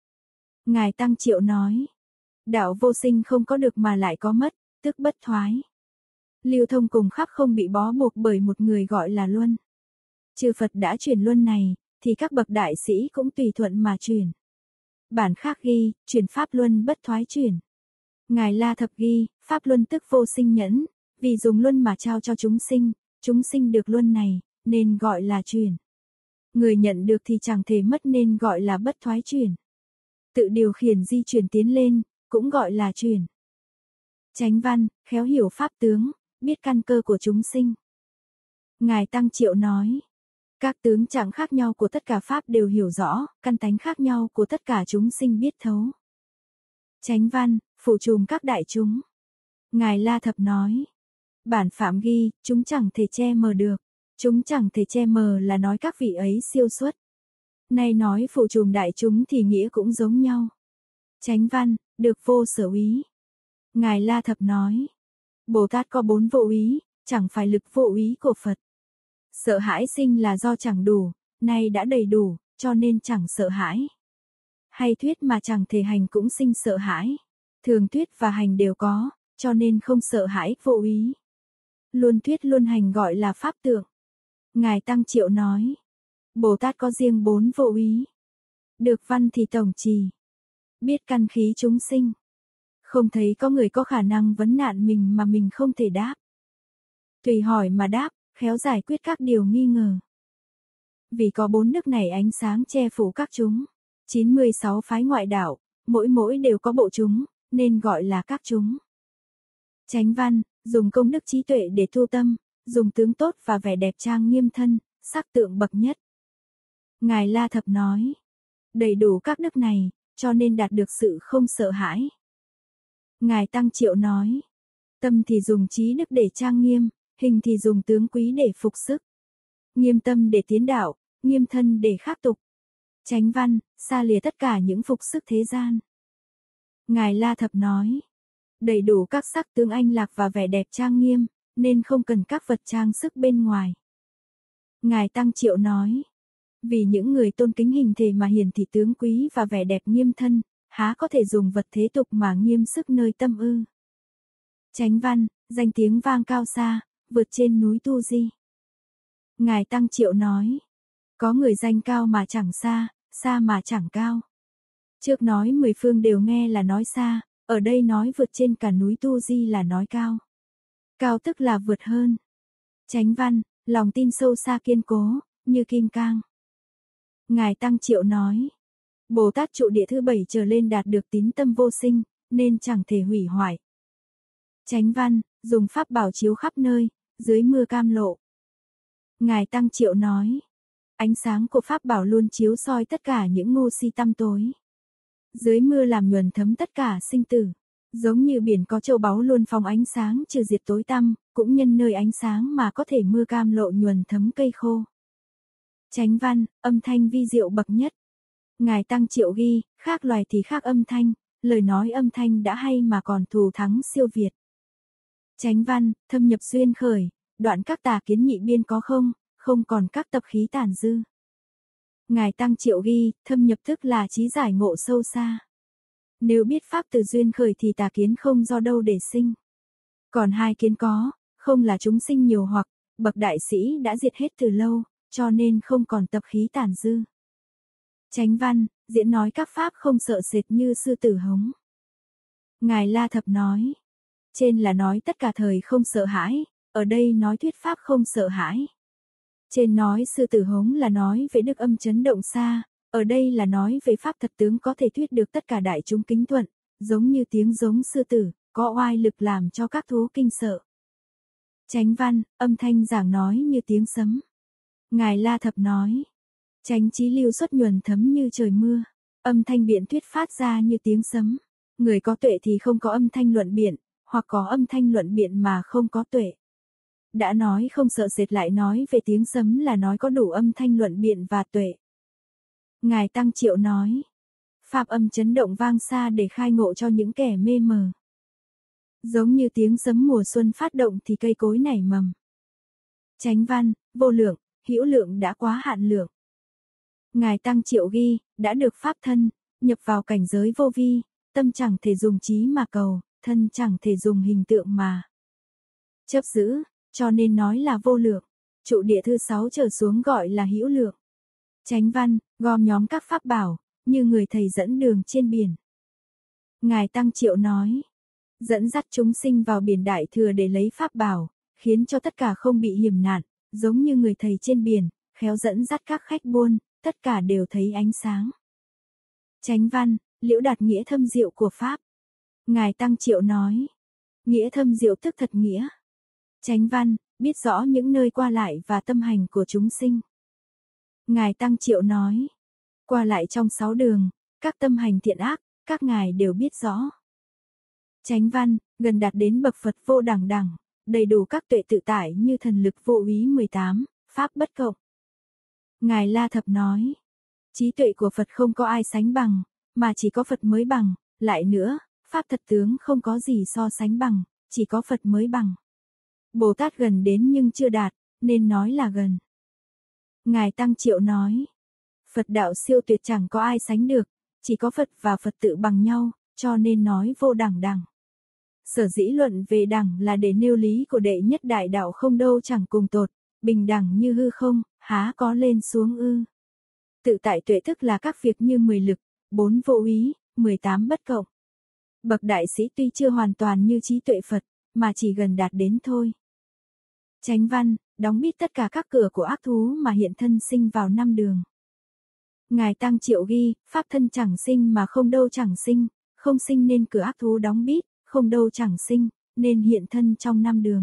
Speaker 1: Ngài Tăng Triệu nói, đạo vô sinh không có được mà lại có mất, tức bất thoái. Lưu thông cùng khắp không bị bó buộc bởi một người gọi là luân. Chư Phật đã chuyển luân này, thì các bậc đại sĩ cũng tùy thuận mà chuyển. Bản khác ghi, chuyển pháp luân bất thoái chuyển. Ngài La Thập ghi, pháp luân tức vô sinh nhẫn, vì dùng luân mà trao cho chúng sinh, chúng sinh được luân này, nên gọi là chuyển. Người nhận được thì chẳng thể mất nên gọi là bất thoái chuyển. Tự điều khiển di chuyển tiến lên, cũng gọi là chuyển. Chánh văn, khéo hiểu pháp tướng, biết căn cơ của chúng sinh. Ngài Tăng Triệu nói, các tướng chẳng khác nhau của tất cả pháp đều hiểu rõ, căn tánh khác nhau của tất cả chúng sinh biết thấu. Chánh văn, phủ trùm các đại chúng. Ngài La Thập nói, bản phạm ghi, chúng chẳng thể che mờ được. Chúng chẳng thể che mờ là nói các vị ấy siêu xuất. Nay nói phủ trùm đại chúng thì nghĩa cũng giống nhau. Chánh văn, được vô sở úy. Ngài La Thập nói, Bồ Tát có bốn vô úy, chẳng phải lực vô úy của Phật. Sợ hãi sinh là do chẳng đủ, nay đã đầy đủ, cho nên chẳng sợ hãi. Hay thuyết mà chẳng thể hành cũng sinh sợ hãi. Thường thuyết và hành đều có, cho nên không sợ hãi vô úy. Luôn thuyết luôn hành gọi là pháp tượng. Ngài Tăng Triệu nói, Bồ Tát có riêng bốn vô úy. Được văn thì tổng trì. Biết căn khí chúng sinh. Không thấy có người có khả năng vấn nạn mình mà mình không thể đáp. Tùy hỏi mà đáp, khéo giải quyết các điều nghi ngờ. Vì có bốn đức này ánh sáng che phủ các chúng. chín mươi sáu phái ngoại đạo, mỗi mỗi đều có bộ chúng, nên gọi là các chúng. Chánh văn, dùng công đức trí tuệ để thu tâm, dùng tướng tốt và vẻ đẹp trang nghiêm thân, sắc tượng bậc nhất. Ngài La Thập nói, đầy đủ các đức này, cho nên đạt được sự không sợ hãi. Ngài Tăng Triệu nói, tâm thì dùng trí đức để trang nghiêm, hình thì dùng tướng quý để phục sức. Nghiêm tâm để tiến đạo, nghiêm thân để khắc tục. Chánh văn, xa lìa tất cả những phục sức thế gian. Ngài La Thập nói, đầy đủ các sắc tướng anh lạc và vẻ đẹp trang nghiêm, nên không cần các vật trang sức bên ngoài. Ngài Tăng Triệu nói, vì những người tôn kính hình thể mà hiển thị tướng quý và vẻ đẹp nghiêm thân, há có thể dùng vật thế tục mà nghiêm sức nơi tâm ư. Chánh văn, danh tiếng vang cao xa, vượt trên núi Tu Di. Ngài Tăng Triệu nói, có người danh cao mà chẳng xa, xa mà chẳng cao. Trước nói mười phương đều nghe là nói xa, ở đây nói vượt trên cả núi Tu Di là nói cao. Cao tức là vượt hơn. Chánh văn, lòng tin sâu xa kiên cố, như kim cang. Ngài Tăng Triệu nói, Bồ Tát trụ địa thứ bảy trở lên đạt được tín tâm vô sinh, nên chẳng thể hủy hoại. Chánh văn, dùng pháp bảo chiếu khắp nơi, dưới mưa cam lộ. Ngài Tăng Triệu nói, ánh sáng của pháp bảo luôn chiếu soi tất cả những ngu si tăm tối. Dưới mưa làm nhuần thấm tất cả sinh tử. Giống như biển có châu báu luôn phóng ánh sáng trừ diệt tối tăm, cũng nhân nơi ánh sáng mà có thể mưa cam lộ nhuần thấm cây khô. Chánh văn, âm thanh vi diệu bậc nhất. Ngài Tăng Triệu ghi, khác loài thì khác âm thanh, lời nói âm thanh đã hay mà còn thù thắng siêu việt. Chánh văn, thâm nhập duyên khởi, đoạn các tà kiến nhị biên có không, không còn các tập khí tàn dư. Ngài Tăng Triệu ghi, thâm nhập thức là trí giải ngộ sâu xa. Nếu biết pháp từ duyên khởi thì tà kiến không do đâu để sinh. Còn hai kiến có, không là chúng sinh nhiều hoặc, bậc đại sĩ đã diệt hết từ lâu, cho nên không còn tập khí tàn dư. Chánh văn, diễn nói các pháp không sợ sệt như sư tử hống. Ngài La Thập nói, trên là nói tất cả thời không sợ hãi, ở đây nói thuyết pháp không sợ hãi. Trên nói sư tử hống là nói về đức âm chấn động xa, ở đây là nói về pháp thật tướng có thể thuyết được tất cả đại chúng kính thuận, giống như tiếng giống sư tử, có oai lực làm cho các thú kinh sợ. Chánh văn, âm thanh giảng nói như tiếng sấm. Ngài La Thập nói, chánh trí lưu xuất nhuần thấm như trời mưa, âm thanh biện thuyết phát ra như tiếng sấm. Người có tuệ thì không có âm thanh luận biện, hoặc có âm thanh luận biện mà không có tuệ. Đã nói không sợ sệt lại nói về tiếng sấm là nói có đủ âm thanh luận biện và tuệ. Ngài Tăng Triệu nói, pháp âm chấn động vang xa để khai ngộ cho những kẻ mê mờ. Giống như tiếng sấm mùa xuân phát động thì cây cối nảy mầm. Chánh văn, vô lượng, hữu lượng đã quá hạn lượng. Ngài Tăng Triệu ghi, đã được pháp thân, nhập vào cảnh giới vô vi, tâm chẳng thể dùng trí mà cầu, thân chẳng thể dùng hình tượng mà chấp giữ, cho nên nói là vô lượng. Trụ địa thứ sáu trở xuống gọi là hữu lượng. Chánh văn, gom nhóm các pháp bảo, như người thầy dẫn đường trên biển. Ngài Tăng Triệu nói, dẫn dắt chúng sinh vào biển đại thừa để lấy pháp bảo, khiến cho tất cả không bị hiểm nạn, giống như người thầy trên biển, khéo dẫn dắt các khách buôn, tất cả đều thấy ánh sáng. Chánh văn, liễu đạt nghĩa thâm diệu của pháp. Ngài Tăng Triệu nói, nghĩa thâm diệu tức thật nghĩa. Chánh văn, biết rõ những nơi qua lại và tâm hành của chúng sinh. Ngài Tăng Triệu nói, qua lại trong sáu đường, các tâm hành thiện ác, các ngài đều biết rõ. Chánh văn, gần đạt đến bậc Phật vô đẳng đẳng, đầy đủ các tuệ tự tại như thần lực vô úy mười tám, pháp bất cộng. Ngài La Thập nói, trí tuệ của Phật không có ai sánh bằng, mà chỉ có Phật mới bằng, lại nữa, pháp thật tướng không có gì so sánh bằng, chỉ có Phật mới bằng. Bồ Tát gần đến nhưng chưa đạt, nên nói là gần. Ngài Tăng Triệu nói, Phật đạo siêu tuyệt chẳng có ai sánh được, chỉ có Phật và Phật tự bằng nhau, cho nên nói vô đẳng đẳng. Sở dĩ luận về đẳng là để nêu lý của đệ nhất đại đạo không đâu chẳng cùng tột, bình đẳng như hư không, há có lên xuống ư. Tự tại tuệ thức là các việc như mười lực, bốn vô úy, mười tám bất cộng. Bậc đại sĩ tuy chưa hoàn toàn như trí tuệ Phật, mà chỉ gần đạt đến thôi. Chánh văn, đóng bít tất cả các cửa của ác thú mà hiện thân sinh vào năm đường. Ngài Tăng Triệu ghi, pháp thân chẳng sinh mà không đâu chẳng sinh, không sinh nên cửa ác thú đóng bít, không đâu chẳng sinh, nên hiện thân trong năm đường.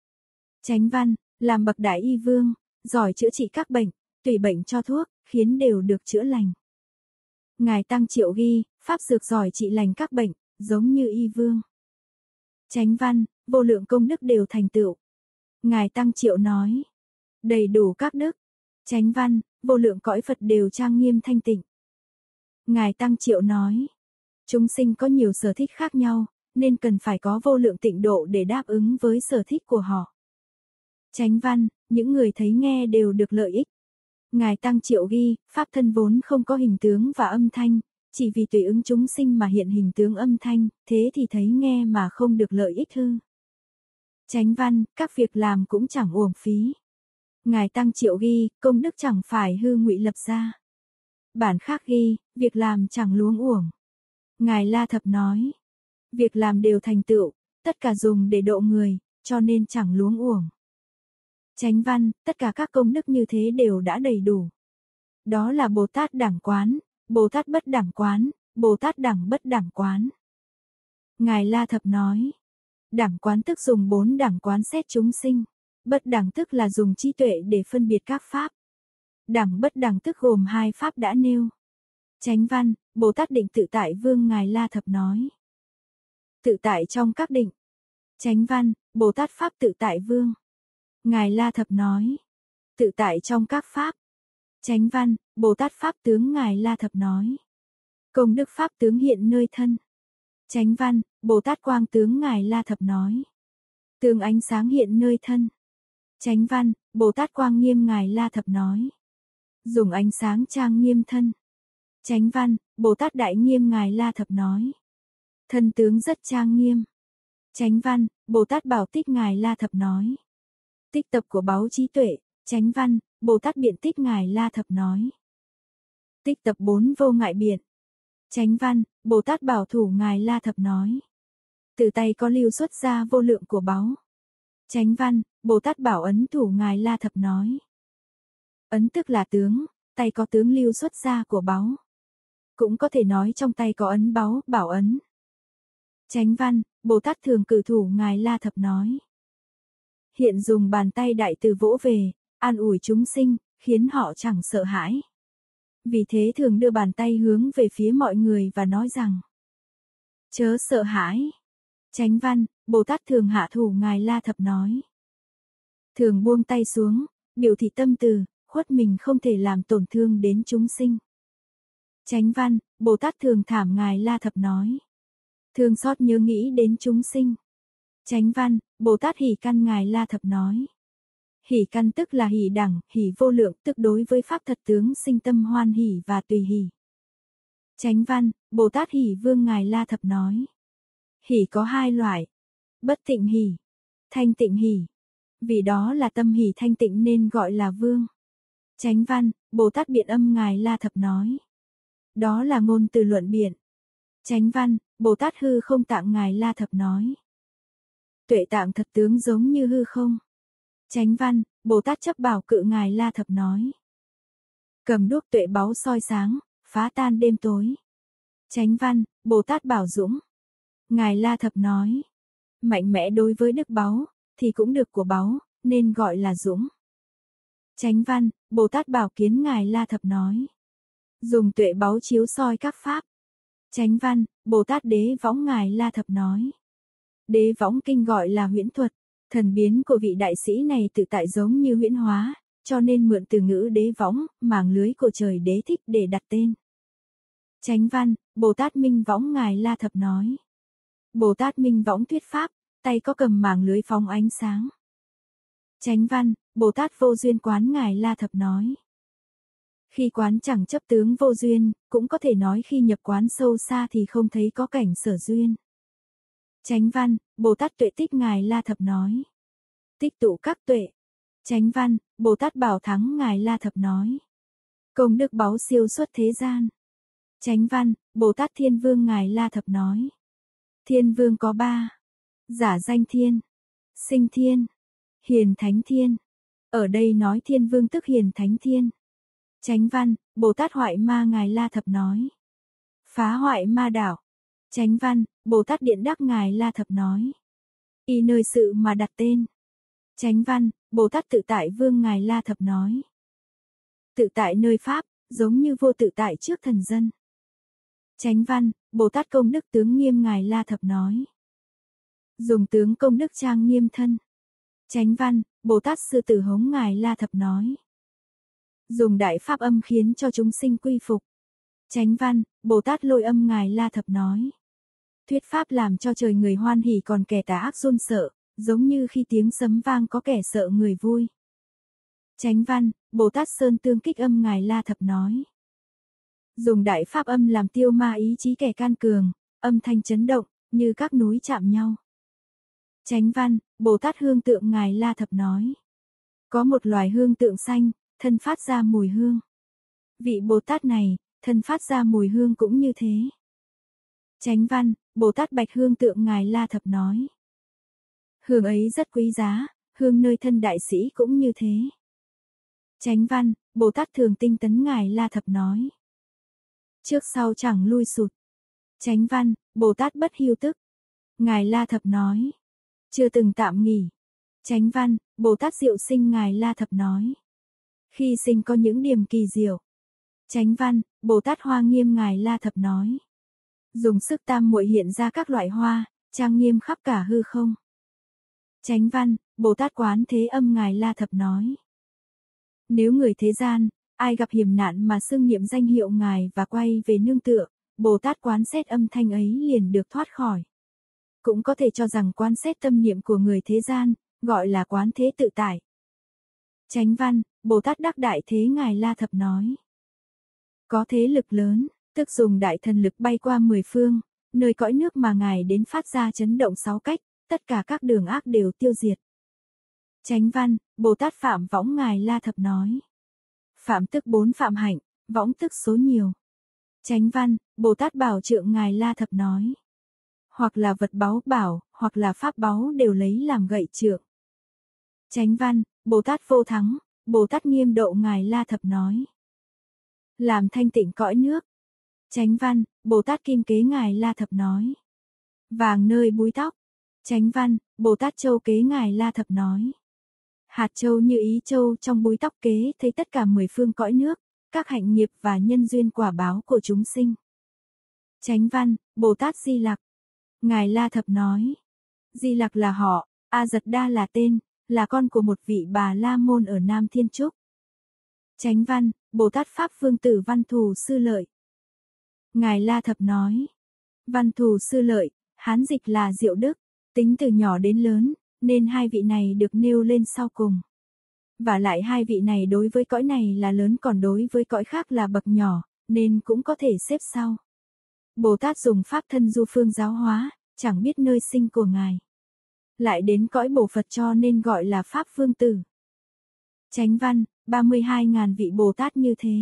Speaker 1: Chánh văn, làm bậc đại y vương, giỏi chữa trị các bệnh, tùy bệnh cho thuốc, khiến đều được chữa lành. Ngài Tăng Triệu ghi, pháp dược giỏi trị lành các bệnh, giống như y vương. Chánh văn, vô lượng công đức đều thành tựu. Ngài Tăng Triệu nói, đầy đủ các đức. Chánh văn, vô lượng cõi Phật đều trang nghiêm thanh tịnh. Ngài Tăng Triệu nói, chúng sinh có nhiều sở thích khác nhau, nên cần phải có vô lượng tịnh độ để đáp ứng với sở thích của họ. Chánh văn, những người thấy nghe đều được lợi ích. Ngài Tăng Triệu ghi, pháp thân vốn không có hình tướng và âm thanh, chỉ vì tùy ứng chúng sinh mà hiện hình tướng âm thanh, thế thì thấy nghe mà không được lợi ích hư. Chánh văn, các việc làm cũng chẳng uổng phí. Ngài Tăng Triệu ghi, công đức chẳng phải hư ngụy lập ra. Bản khác ghi, việc làm chẳng luống uổng. Ngài La Thập nói, việc làm đều thành tựu, tất cả dùng để độ người, cho nên chẳng luống uổng. Chánh văn, tất cả các công đức như thế đều đã đầy đủ. Đó là Bồ Tát đẳng quán, Bồ Tát bất đẳng quán, Bồ Tát đẳng bất đẳng quán. Ngài La Thập nói, đẳng quán tức dùng bốn đẳng quán xét chúng sinh, bất đẳng tức là dùng trí tuệ để phân biệt các pháp. Đẳng bất đẳng tức gồm hai pháp đã nêu. Chánh văn, Bồ Tát định tự tại vương Ngài La Thập nói, Tự tại trong các định. Chánh văn, Bồ Tát Pháp Tự Tại Vương. Ngài La Thập nói. Tự tại trong các Pháp. Chánh văn, Bồ Tát Pháp Tướng Ngài La Thập nói. Công đức Pháp Tướng hiện nơi thân. Chánh văn, Bồ Tát Quang Tướng Ngài La Thập nói. Tướng ánh sáng hiện nơi thân. Chánh văn, Bồ Tát Quang Nghiêm Ngài La Thập nói. Dùng ánh sáng trang nghiêm thân. Chánh văn, Bồ Tát Đại Nghiêm Ngài La Thập nói. Thân tướng rất trang nghiêm. Chánh văn, Bồ Tát Bảo Tích Ngài La Thập nói. Tích tập của báu trí tuệ. Chánh văn, Bồ Tát Biện Tích Ngài La Thập nói. Tích tập bốn vô ngại biện. Chánh văn, Bồ Tát Bảo Thủ Ngài La Thập nói. Từ tay có lưu xuất ra vô lượng của báu. Chánh văn, Bồ Tát Bảo Ấn Thủ Ngài La Thập nói. Ấn tức là tướng, tay có tướng lưu xuất ra của báu. Cũng có thể nói trong tay có ấn báu, bảo ấn. Chánh văn, Bồ Tát Thường Cử Thủ Ngài La Thập nói. Hiện dùng bàn tay đại từ vỗ về, an ủi chúng sinh, khiến họ chẳng sợ hãi. Vì thế thường đưa bàn tay hướng về phía mọi người và nói rằng. Chớ sợ hãi. Chánh văn, Bồ Tát Thường Hạ Thủ Ngài La Thập nói. Thường buông tay xuống, biểu thị tâm từ, khuất mình không thể làm tổn thương đến chúng sinh. Chánh văn, Bồ Tát Thường Thảm Ngài La Thập nói. Thương xót nhớ nghĩ đến chúng sinh. Chánh văn, Bồ Tát Hỷ Căn Ngài La Thập nói. Hỷ căn tức là hỷ đẳng, hỷ vô lượng, tức đối với pháp thật tướng sinh tâm hoan hỷ và tùy hỷ. Chánh văn, Bồ Tát Hỷ Vương Ngài La Thập nói. Hỷ có hai loại. Bất tịnh hỷ, thanh tịnh hỷ. Vì đó là tâm hỷ thanh tịnh nên gọi là vương. Chánh văn, Bồ Tát Biện Âm Ngài La Thập nói. Đó là ngôn từ luận biện. Chánh văn, Bồ Tát Hư Không Tạng Ngài La Thập nói. Tuệ tạng thật tướng giống như hư không. Chánh văn, Bồ Tát Chấp Bảo Cự Ngài La Thập nói. Cầm đuốc tuệ báu soi sáng, phá tan đêm tối. Chánh văn, Bồ Tát Bảo Dũng. Ngài La Thập nói. Mạnh mẽ đối với đức báu, thì cũng được của báu, nên gọi là dũng. Chánh văn, Bồ Tát Bảo Kiến Ngài La Thập nói. Dùng tuệ báu chiếu soi các pháp. Chánh văn, Bồ Tát Đế Võng Ngài La Thập nói. Đế Võng kinh gọi là huyễn thuật. Thần biến của vị đại sĩ này tự tại giống như huyễn hóa, cho nên mượn từ ngữ đế võng, màng lưới của trời đế thích để đặt tên. Chánh văn, Bồ Tát Minh Võng Ngài La Thập nói. Bồ Tát Minh Võng thuyết pháp, tay có cầm màng lưới phóng ánh sáng. Chánh văn, Bồ Tát Vô Duyên Quán Ngài La Thập nói. Khi quán chẳng chấp tướng vô duyên, cũng có thể nói khi nhập quán sâu xa thì không thấy có cảnh sở duyên. Chánh văn, Bồ Tát Tuệ Tích Ngài La Thập nói. Tích tụ các tuệ. Chánh văn, Bồ Tát Bảo Thắng Ngài La Thập nói. Công đức báu siêu xuất thế gian. Chánh văn, Bồ Tát Thiên Vương Ngài La Thập nói. Thiên Vương có ba. Giả danh thiên, sinh thiên, hiền thánh thiên. Ở đây nói Thiên Vương tức hiền thánh thiên. Chánh văn, Bồ Tát Hoại Ma Ngài La Thập nói. Phá hoại ma đảo. Chánh văn, Bồ Tát Điện Đắc Ngài La Thập nói. Y nơi sự mà đặt tên. Chánh văn, Bồ Tát Tự Tại Vương Ngài La Thập nói. Tự tại nơi Pháp, giống như vô tự tại trước thần dân. Chánh văn, Bồ Tát Công Đức Tướng Nghiêm Ngài La Thập nói. Dùng tướng công đức trang nghiêm thân. Chánh văn, Bồ Tát Sư Tử Hống Ngài La Thập nói. Dùng đại pháp âm khiến cho chúng sinh quy phục. Chánh văn, Bồ Tát Lôi Âm Ngài La Thập nói. Thuyết pháp làm cho trời người hoan hỉ còn kẻ tà ác run sợ, giống như khi tiếng sấm vang có kẻ sợ người vui. Chánh văn, Bồ Tát Sơn Tương Kích Âm Ngài La Thập nói. Dùng đại pháp âm làm tiêu ma ý chí kẻ can cường, âm thanh chấn động, như các núi chạm nhau. Chánh văn, Bồ Tát Hương Tượng Ngài La Thập nói. Có một loài hương tượng xanh, thân phát ra mùi hương. Vị Bồ Tát này, thân phát ra mùi hương cũng như thế. Chánh văn, Bồ Tát Bạch Hương Tượng Ngài La Thập nói. Hương ấy rất quý giá, hương nơi thân đại sĩ cũng như thế. Chánh văn, Bồ Tát Thường Tinh Tấn Ngài La Thập nói. Trước sau chẳng lui sụt. Chánh văn, Bồ Tát Bất Hiu Tức. Ngài La Thập nói. Chưa từng tạm nghỉ. Chánh văn, Bồ Tát Diệu Sinh Ngài La Thập nói. Khi sinh có những điểm kỳ diệu. Chánh văn, Bồ Tát Hoa Nghiêm Ngài La Thập nói. Dùng sức tam muội hiện ra các loại hoa, trang nghiêm khắp cả hư không. Chánh văn, Bồ Tát Quán Thế Âm Ngài La Thập nói. Nếu người thế gian, ai gặp hiểm nạn mà xưng niệm danh hiệu Ngài và quay về nương tựa, Bồ Tát quán xét âm thanh ấy liền được thoát khỏi. Cũng có thể cho rằng quán xét tâm niệm của người thế gian, gọi là quán thế tự tại. Chánh văn, Bồ Tát Đắc Đại Thế Ngài La Thập nói. Có thế lực lớn, tức dùng đại thần lực bay qua mười phương, nơi cõi nước mà Ngài đến phát ra chấn động sáu cách, tất cả các đường ác đều tiêu diệt. Chánh văn, Bồ Tát Phạm Võng Ngài La Thập nói. Phạm tức bốn phạm hạnh, võng tức số nhiều. Chánh văn, Bồ Tát Bảo Trượng Ngài La Thập nói. Hoặc là vật báu bảo, hoặc là pháp báu đều lấy làm gậy trượng. Chánh văn, Bồ Tát Vô Thắng, Bồ Tát Nghiêm Độ Ngài La Thập nói. Làm thanh tịnh cõi nước. Chánh văn, Bồ Tát Kim Kế Ngài La Thập nói. Vàng nơi búi tóc. Chánh văn, Bồ Tát Châu Kế Ngài La Thập nói. Hạt châu như ý châu trong búi tóc kế thấy tất cả mười phương cõi nước, các hạnh nghiệp và nhân duyên quả báo của chúng sinh. Chánh văn, Bồ Tát Di Lặc. Ngài La Thập nói. Di Lặc là họ, A Giật Đa là tên, là con của một vị Bà La Môn ở Nam Thiên Trúc. Chánh văn, Bồ Tát Pháp Vương Tử Văn Thù Sư Lợi. Ngài La Thập nói. Văn Thù Sư Lợi, Hán dịch là Diệu Đức, tính từ nhỏ đến lớn, nên hai vị này được nêu lên sau cùng. Và lại hai vị này đối với cõi này là lớn còn đối với cõi khác là bậc nhỏ, nên cũng có thể xếp sau. Bồ Tát dùng pháp thân du phương giáo hóa, chẳng biết nơi sinh của Ngài. Lại đến cõi Bồ Phật cho nên gọi là Pháp Vương Tử. Chánh văn, ba mươi hai ngàn vị Bồ Tát như thế.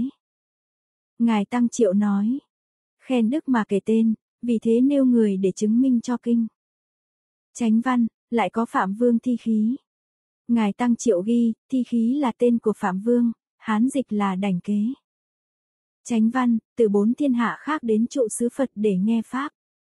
Speaker 1: Ngài Tăng Triệu nói. Khen đức mà kể tên, vì thế nêu người để chứng minh cho kinh. Chánh văn, lại có Phạm Vương Thi Khí. Ngài Tăng Triệu ghi, Thi Khí là tên của Phạm Vương, Hán dịch là Đảnh Kế. Chánh văn, từ bốn thiên hạ khác đến trụ xứ Phật để nghe Pháp.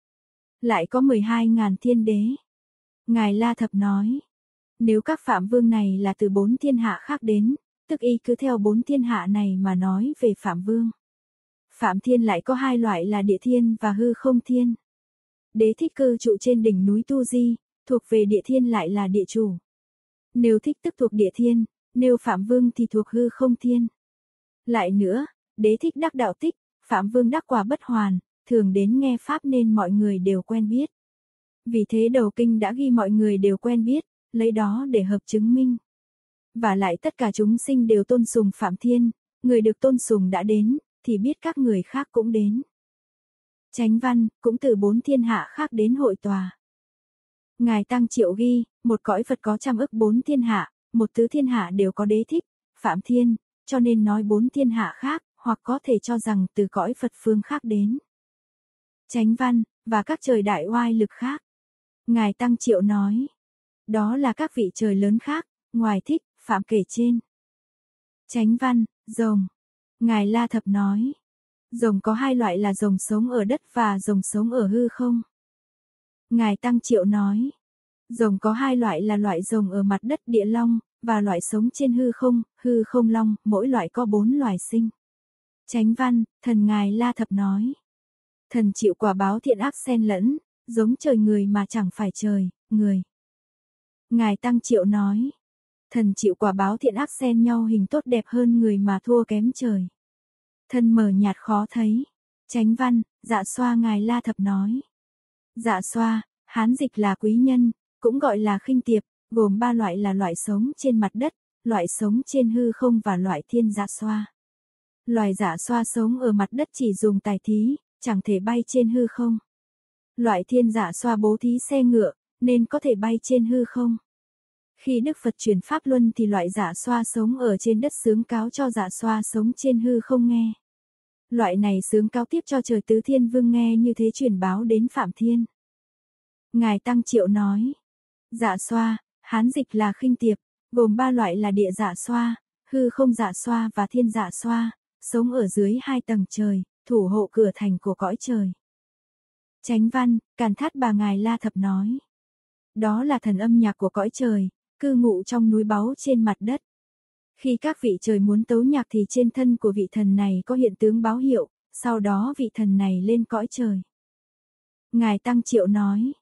Speaker 1: Lại có mười hai ngàn thiên đế. Ngài La Thập nói. Nếu các Phạm Vương này là từ bốn thiên hạ khác đến, tức y cứ theo bốn thiên hạ này mà nói về Phạm Vương. Phạm Thiên lại có hai loại là địa thiên và hư không thiên. Đế thích cư trụ trên đỉnh núi Tu Di, thuộc về địa thiên lại là địa chủ. Nếu thích tức thuộc địa thiên, nếu Phạm Vương thì thuộc hư không thiên. Lại nữa, đế thích đắc đạo tích, Phạm Vương đắc quả bất hoàn, thường đến nghe Pháp nên mọi người đều quen biết. Vì thế đầu kinh đã ghi mọi người đều quen biết, lấy đó để hợp chứng minh. Và lại tất cả chúng sinh đều tôn sùng Phạm Thiên, người được tôn sùng đã đến, thì biết các người khác cũng đến. Chánh văn, cũng từ bốn thiên hạ khác đến hội tòa. Ngài Tăng Triệu ghi, một cõi Phật có trăm ức bốn thiên hạ, một tứ thiên hạ đều có đế thích, Phạm Thiên, cho nên nói bốn thiên hạ khác, hoặc có thể cho rằng từ cõi Phật phương khác đến. Chánh văn, và các trời đại oai lực khác. Ngài Tăng Triệu nói. Đó là các vị trời lớn khác, ngoài thích, Phạm kể trên. Chánh văn, rồng. Ngài La Thập nói. Rồng có hai loại là rồng sống ở đất và rồng sống ở hư không. Ngài Tăng Triệu nói. Rồng có hai loại là loại rồng ở mặt đất địa long, và loại sống trên hư không, hư không long, mỗi loại có bốn loài sinh. Chánh văn, thần Ngài La Thập nói. Thần chịu quả báo thiện ác xen lẫn, giống trời người mà chẳng phải trời, người. Ngài Tăng Triệu nói. Thần chịu quả báo thiện ác xen nhau hình tốt đẹp hơn người mà thua kém trời. Thân mờ nhạt khó thấy. Chánh văn, Dạ Xoa Ngài La Thập nói. Dạ Xoa, Hán dịch là quý nhân, cũng gọi là khinh tiệp, gồm ba loại là loại sống trên mặt đất, loại sống trên hư không và loại thiên dạ xoa. Loài dạ xoa sống ở mặt đất chỉ dùng tài thí, chẳng thể bay trên hư không. Loại thiên dạ xoa bố thí xe ngựa, nên có thể bay trên hư không. Khi Đức Phật truyền pháp luân thì loại dạ xoa sống ở trên đất xướng cáo cho dạ xoa sống trên hư không nghe. Loại này xướng cáo tiếp cho trời tứ thiên vương nghe, như thế truyền báo đến Phạm Thiên. Ngài Tăng Triệu nói. Dạ xoa, Hán dịch là khinh tiệp, gồm ba loại là địa dạ xoa, hư không dạ xoa và thiên dạ xoa, sống ở dưới hai tầng trời, thủ hộ cửa thành của cõi trời. Chánh văn, Càn Thát Bà Ngài La Thập nói. Đó là thần âm nhạc của cõi trời, cư ngụ trong núi báu trên mặt đất. Khi các vị trời muốn tấu nhạc thì trên thân của vị thần này có hiện tướng báo hiệu, sau đó vị thần này lên cõi trời. Ngài Tăng Triệu nói.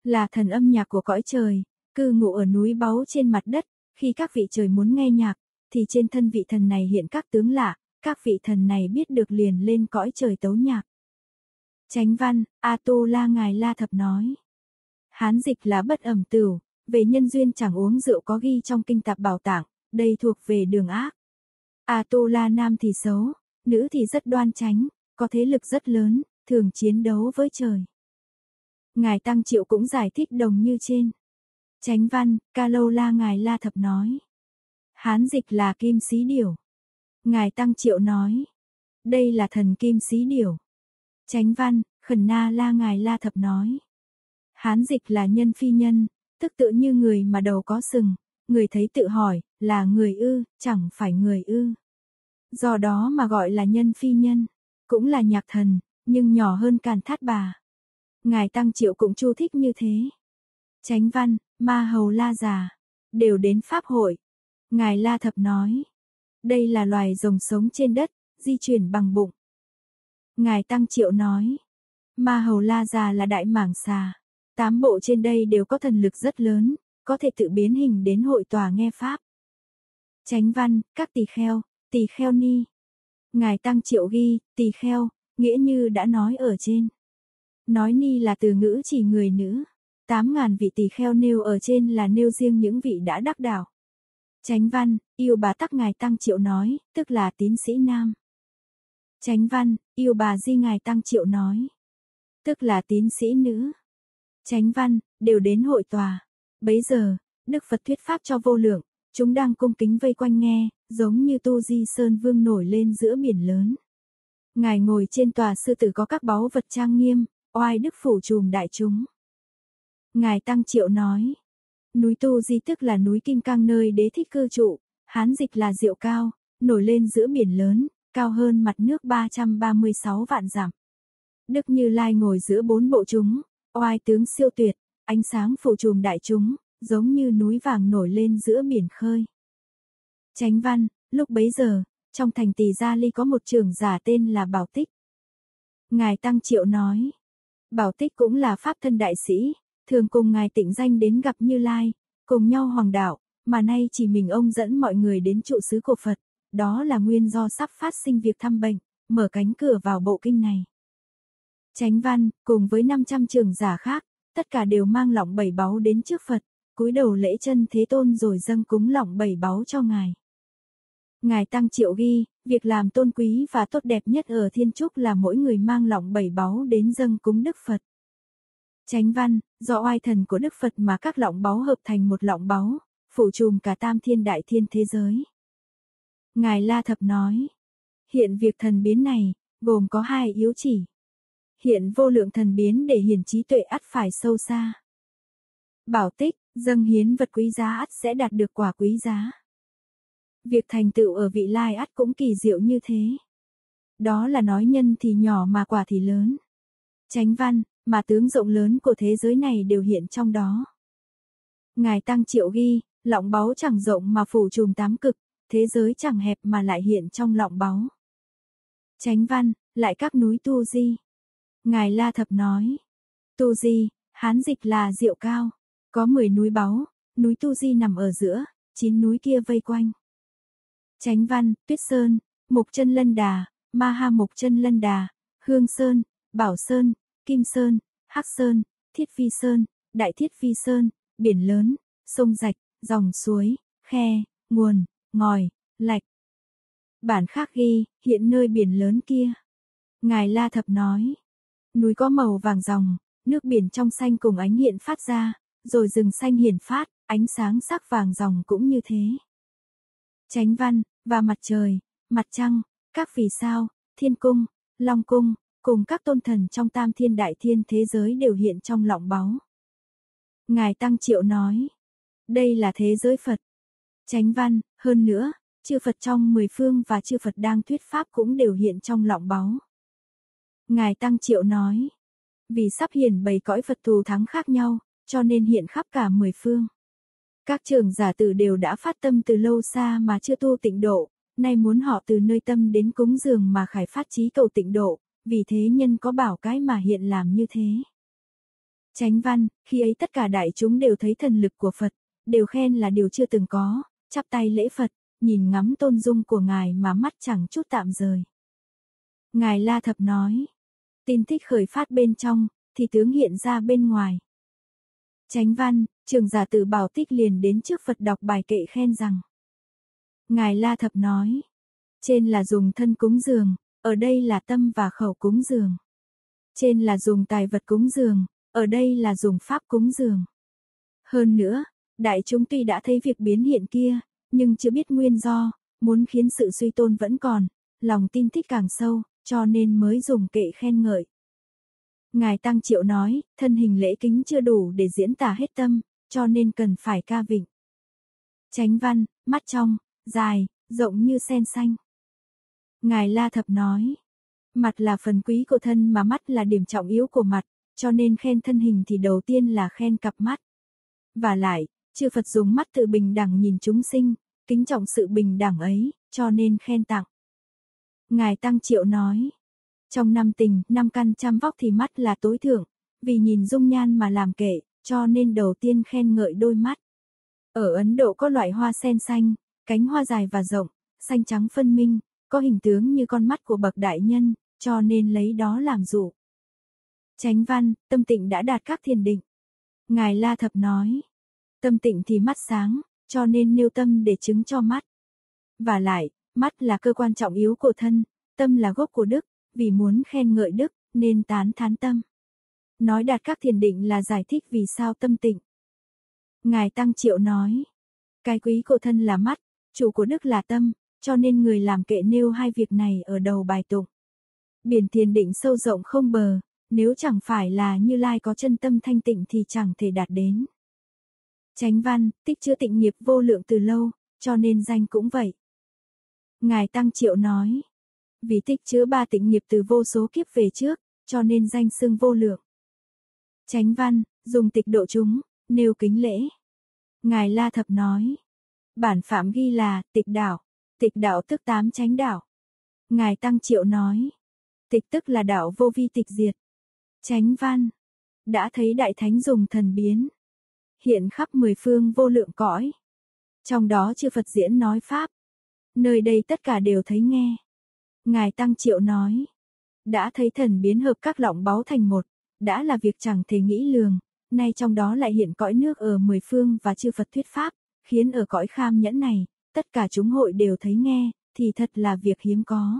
Speaker 1: là thần âm nhạc của cõi trời, cư ngụ ở núi báu trên mặt đất, khi các vị trời muốn nghe nhạc, thì trên thân vị thần này hiện các tướng lạ, các vị thần này biết được liền lên cõi trời tấu nhạc. Chánh văn, A-tu-la Ngài La Thập nói. Hán dịch là bất ẩm tửu, về nhân duyên chẳng uống rượu có ghi trong kinh tạp bảo tạng, đây thuộc về đường ác. A-tu-la nam thì xấu, nữ thì rất đoan chánh, có thế lực rất lớn, thường chiến đấu với trời. Ngài Tăng Triệu cũng giải thích đồng như trên. Chánh văn, Ca-lâu-la Ngài La Thập nói. Hán dịch là Kim Xí Điểu. Ngài Tăng Triệu nói. Đây là thần Kim Xí Điểu. Chánh văn, Khẩn Na La Ngài La Thập nói. Hán dịch là nhân phi nhân, tức tựa như người mà đầu có sừng, người thấy tự hỏi, là người ư, chẳng phải người ư. Do đó mà gọi là nhân phi nhân, cũng là nhạc thần, nhưng nhỏ hơn Càn Thát Bà. Ngài Tăng Triệu cũng chu thích như thế. Chánh văn, Ma Hầu La Già, đều đến Pháp hội. Ngài La Thập nói. Đây là loài rồng sống trên đất, di chuyển bằng bụng. Ngài Tăng Triệu nói. Ma Hầu La Già là đại mảng xà. Tám bộ trên đây đều có thần lực rất lớn, có thể tự biến hình đến hội tòa nghe Pháp. Chánh văn, các tỳ kheo, tỳ kheo ni. Ngài Tăng Triệu ghi, tỳ kheo, nghĩa như đã nói ở trên. Nói ni là từ ngữ chỉ người nữ. Tám ngàn vị tỳ kheo nêu ở trên là nêu riêng những vị đã đắc đạo. Chánh văn, yêu bà tắc Ngài Tăng Triệu nói, tức là tín sĩ nam. Chánh văn, yêu bà di Ngài Tăng Triệu nói, tức là tín sĩ nữ. Chánh văn, đều đến hội tòa. Bấy giờ, Đức Phật thuyết pháp cho vô lượng, chúng đang cung kính vây quanh nghe, giống như Tu Di Sơn Vương nổi lên giữa biển lớn. Ngài ngồi trên tòa sư tử có các báu vật trang nghiêm, oai đức phủ trùm đại chúng. Ngài Tăng Triệu nói, núi Tu Di tức là núi Kim Cang nơi Đế Thích cư trụ, Hán dịch là Diệu Cao, nổi lên giữa biển lớn, cao hơn mặt nước ba trăm ba mươi sáu vạn dặm. Đức Như Lai ngồi giữa bốn bộ chúng, oai tướng siêu tuyệt, ánh sáng phủ trùm đại chúng, giống như núi vàng nổi lên giữa biển khơi. Chánh văn, lúc bấy giờ, trong thành Tỳ Gia Ly có một trưởng giả tên là Bảo Tích. Ngài Tăng Triệu nói, Bảo Tích cũng là pháp thân đại sĩ, thường cùng Ngài Tịnh Danh đến gặp Như Lai, cùng nhau hoàng đạo, mà nay chỉ mình ông dẫn mọi người đến trụ xứ của Phật, đó là nguyên do sắp phát sinh việc thăm bệnh, mở cánh cửa vào bộ kinh này. Chánh văn, cùng với năm trăm trưởng giả khác, tất cả đều mang lọng bảy báu đến trước Phật, cúi đầu lễ chân Thế Tôn rồi dâng cúng lọng bảy báu cho Ngài. Ngài Tăng Triệu ghi, việc làm tôn quý và tốt đẹp nhất ở Thiên Trúc là mỗi người mang lọng bảy báu đến dâng cúng Đức Phật. Chánh văn, do oai thần của Đức Phật mà các lọng báu hợp thành một lọng báu, phủ trùm cả tam thiên đại thiên thế giới. Ngài La Thập nói, hiện việc thần biến này, gồm có hai yếu chỉ. Hiện vô lượng thần biến để hiển trí tuệ ắt phải sâu xa. Bảo Tích, dâng hiến vật quý giá ắt sẽ đạt được quả quý giá. Việc thành tựu ở vị lai ắt cũng kỳ diệu như thế. Đó là nói nhân thì nhỏ mà quả thì lớn. Chánh văn, mà tướng rộng lớn của thế giới này đều hiện trong đó. Ngài Tăng Triệu ghi, lọng báu chẳng rộng mà phủ trùm tám cực, thế giới chẳng hẹp mà lại hiện trong lọng báu. Chánh văn, lại các núi Tu Di. Ngài La Thập nói, Tu Di, Hán dịch là Diệu Cao, có mười núi báu, núi Tu Di nằm ở giữa, chín núi kia vây quanh. Chánh văn, Tuyết Sơn, Mục Chân Lân Đà, Ma Ha Mục Chân Lân Đà, Hương Sơn, Bảo Sơn, Kim Sơn, Hắc Sơn, Thiết Phi Sơn, Đại Thiết Phi Sơn, biển lớn, sông rạch, dòng suối, khe, nguồn, ngòi, lạch. Bản khác ghi, hiện nơi biển lớn kia. Ngài La Thập nói, núi có màu vàng ròng, nước biển trong xanh cùng ánh hiện phát ra, rồi rừng xanh hiển phát, ánh sáng sắc vàng ròng cũng như thế. Chánh văn, và mặt trời, mặt trăng, các vì sao, thiên cung, long cung, cùng các tôn thần trong tam thiên đại thiên thế giới đều hiện trong lọng báu. Ngài Tăng Triệu nói, đây là thế giới Phật. Chánh văn, hơn nữa, chư Phật trong mười phương và chư Phật đang thuyết pháp cũng đều hiện trong lọng báu. Ngài Tăng Triệu nói, vì sắp hiển bảy cõi Phật thù thắng khác nhau, cho nên hiện khắp cả mười phương. Các trưởng giả tử đều đã phát tâm từ lâu xa mà chưa tu tịnh độ, nay muốn họ từ nơi tâm đến cúng dường mà khải phát chí cầu tịnh độ, vì thế nhân có bảo cái mà hiện làm như thế. Chánh văn, khi ấy tất cả đại chúng đều thấy thần lực của Phật, đều khen là điều chưa từng có, chắp tay lễ Phật, nhìn ngắm tôn dung của Ngài mà mắt chẳng chút tạm rời. Ngài La Thập nói, tin thích khởi phát bên trong, thì tướng hiện ra bên ngoài. Chánh văn, Trường Giả Tử Bảo Tích liền đến trước Phật đọc bài kệ khen rằng. Ngài La Thập nói, trên là dùng thân cúng dường, ở đây là tâm và khẩu cúng dường. Trên là dùng tài vật cúng dường, ở đây là dùng pháp cúng dường. Hơn nữa, đại chúng tuy đã thấy việc biến hiện kia, nhưng chưa biết nguyên do, muốn khiến sự suy tôn vẫn còn, lòng tin thích càng sâu, cho nên mới dùng kệ khen ngợi. Ngài Tăng Triệu nói, thân hình lễ kính chưa đủ để diễn tả hết tâm, cho nên cần phải ca vịnh. Chánh văn, mắt trong, dài, rộng như sen xanh. Ngài La Thập nói, mặt là phần quý của thân mà mắt là điểm trọng yếu của mặt, cho nên khen thân hình thì đầu tiên là khen cặp mắt. Và lại, chư Phật dùng mắt tự bình đẳng nhìn chúng sinh, kính trọng sự bình đẳng ấy, cho nên khen tặng. Ngài Tăng Triệu nói, trong năm tình, năm căn trăm vóc thì mắt là tối thượng, vì nhìn dung nhan mà làm kệ, cho nên đầu tiên khen ngợi đôi mắt. Ở Ấn Độ có loại hoa sen xanh, cánh hoa dài và rộng, xanh trắng phân minh, có hình tướng như con mắt của bậc đại nhân, cho nên lấy đó làm dụ. Chánh văn, tâm tịnh đã đạt các thiền định. Ngài La Thập nói, tâm tịnh thì mắt sáng, cho nên nêu tâm để chứng cho mắt. Và lại, mắt là cơ quan trọng yếu của thân, tâm là gốc của đức, vì muốn khen ngợi đức, nên tán thán tâm. Nói đạt các thiền định là giải thích vì sao tâm tịnh. Ngài Tăng Triệu nói, cái quý của thân là mắt, chủ của đức là tâm, cho nên người làm kệ nêu hai việc này ở đầu bài tụng. Biển thiền định sâu rộng không bờ, nếu chẳng phải là Như Lai có chân tâm thanh tịnh thì chẳng thể đạt đến. Chánh văn, tích chứa tịnh nghiệp vô lượng từ lâu, cho nên danh cũng vậy. Ngài Tăng Triệu nói, vì tích chứa ba tịnh nghiệp từ vô số kiếp về trước, cho nên danh xưng vô lượng. Chánh văn, dùng tịch độ chúng, nêu kính lễ. Ngài La Thập nói, bản phạm ghi là tịch đạo, tịch đạo tức tám chánh đạo. Ngài Tăng Triệu nói, tịch tức là đạo vô vi tịch diệt. Chánh văn, đã thấy đại thánh dùng thần biến, hiện khắp mười phương vô lượng cõi. Trong đó chư Phật diễn nói pháp, nơi đây tất cả đều thấy nghe. Ngài Tăng Triệu nói, đã thấy thần biến hợp các lọng báu thành một, đã là việc chẳng thể nghĩ lường, nay trong đó lại hiện cõi nước ở mười phương và chư Phật thuyết pháp, khiến ở cõi kham nhẫn này, tất cả chúng hội đều thấy nghe, thì thật là việc hiếm có.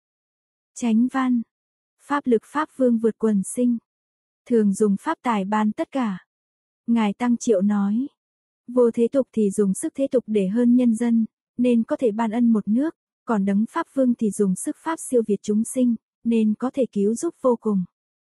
Speaker 1: Chánh văn, pháp lực pháp vương vượt quần sinh, thường dùng pháp tài ban tất cả. Ngài Tăng Triệu nói, vô thế tục thì dùng sức thế tục để hơn nhân dân, nên có thể ban ân một nước, còn đấng pháp vương thì dùng sức pháp siêu việt chúng sinh, nên có thể cứu giúp vô cùng.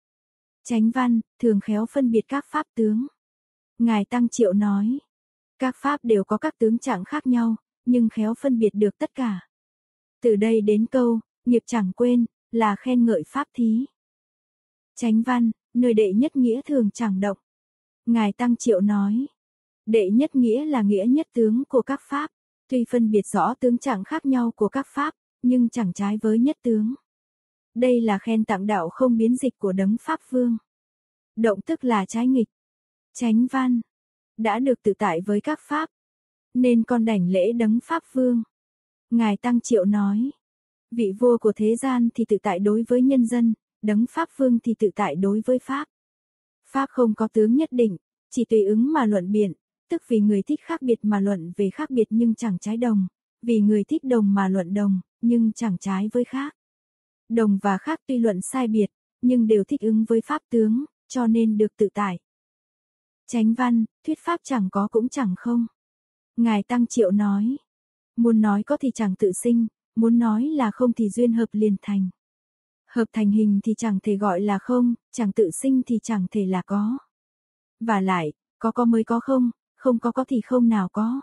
Speaker 1: Chánh văn, thường khéo phân biệt các pháp tướng. Ngài Tăng Triệu nói, các pháp đều có các tướng trạng khác nhau, nhưng khéo phân biệt được tất cả. Từ đây đến câu, nghiệp chẳng quên, là khen ngợi pháp thí. Chánh văn, nơi đệ nhất nghĩa thường chẳng động. Ngài Tăng Triệu nói, đệ nhất nghĩa là nghĩa nhất tướng của các pháp, tuy phân biệt rõ tướng trạng khác nhau của các pháp, nhưng chẳng trái với nhất tướng. Đây là khen tặng đạo không biến dịch của đấng Pháp Vương. Động tức là trái nghịch. Chánh văn, đã được tự tại với các pháp, nên con đảnh lễ đấng Pháp Vương. Ngài Tăng Triệu nói, vị vua của thế gian thì tự tại đối với nhân dân, đấng Pháp Vương thì tự tại đối với pháp. Pháp không có tướng nhất định, chỉ tùy ứng mà luận biện, tức vì người thích khác biệt mà luận về khác biệt nhưng chẳng trái đồng, vì người thích đồng mà luận đồng, nhưng chẳng trái với khác. Đồng và khác tuy luận sai biệt, nhưng đều thích ứng với pháp tướng, cho nên được tự tại. Chánh văn, thuyết pháp chẳng có cũng chẳng không. Ngài Tăng Triệu nói, muốn nói có thì chẳng tự sinh, muốn nói là không thì duyên hợp liền thành. Hợp thành hình thì chẳng thể gọi là không, chẳng tự sinh thì chẳng thể là có. Và lại, có có mới có không, không có có thì không nào có.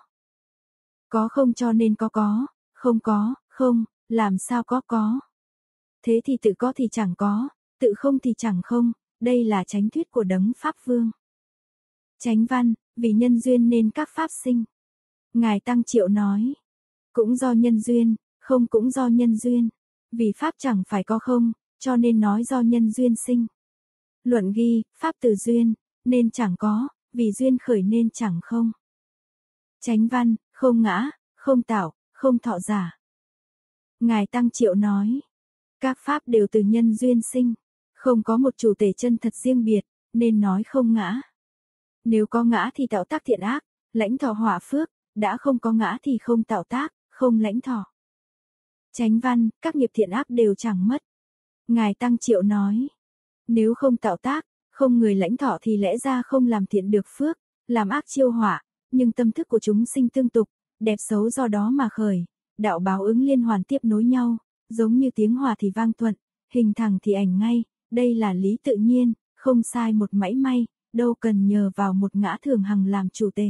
Speaker 1: Có không cho nên có có, không có, không, làm sao có có. Thế thì tự có thì chẳng có, tự không thì chẳng không, đây là chánh thuyết của đấng Pháp Vương. Chánh văn, vì nhân duyên nên các pháp sinh. Ngài Tăng Triệu nói, cũng do nhân duyên, không cũng do nhân duyên, vì pháp chẳng phải có không, cho nên nói do nhân duyên sinh. Luận ghi, pháp từ duyên, nên chẳng có, vì duyên khởi nên chẳng không. Chánh văn, không ngã, không tạo, không thọ giả. Ngài Tăng Triệu nói, các pháp đều từ nhân duyên sinh, không có một chủ thể chân thật riêng biệt, nên nói không ngã. Nếu có ngã thì tạo tác thiện ác, lãnh thọ họa phước, đã không có ngã thì không tạo tác, không lãnh thọ. Chánh văn, các nghiệp thiện ác đều chẳng mất. Ngài Tăng Triệu nói, nếu không tạo tác, không người lãnh thọ thì lẽ ra không làm thiện được phước, làm ác chiêu họa, nhưng tâm thức của chúng sinh tương tục, đẹp xấu do đó mà khởi, đạo báo ứng liên hoàn tiếp nối nhau, giống như tiếng hòa thì vang thuận, hình thẳng thì ảnh ngay, đây là lý tự nhiên, không sai một mảy may, đâu cần nhờ vào một ngã thường hằng làm chủ tể.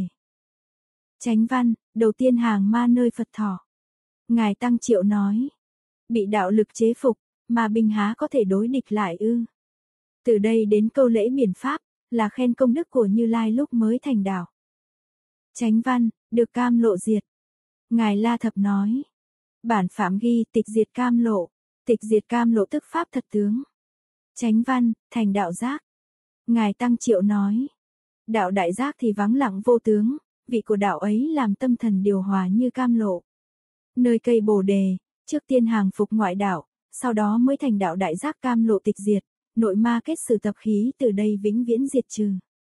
Speaker 1: Chánh văn, đầu tiên hàng ma nơi Phật thọ. Ngài Tăng Triệu nói, bị đạo lực chế phục, mà bình há có thể đối địch lại ư. Từ đây đến câu lễ biển pháp, là khen công đức của Như Lai lúc mới thành đạo. Chánh văn, được cam lộ diệt. Ngài La Thập nói, bản phạm ghi tịch diệt cam lộ, tịch diệt cam lộ tức pháp thật tướng. Chánh văn, thành đạo giác. Ngài Tăng Triệu nói, đạo đại giác thì vắng lặng vô tướng, vị của đạo ấy làm tâm thần điều hòa như cam lộ. Nơi cây bồ đề, trước tiên hàng phục ngoại đạo, sau đó mới thành đạo đại giác cam lộ tịch diệt, nội ma kết sử tập khí từ đây vĩnh viễn diệt trừ.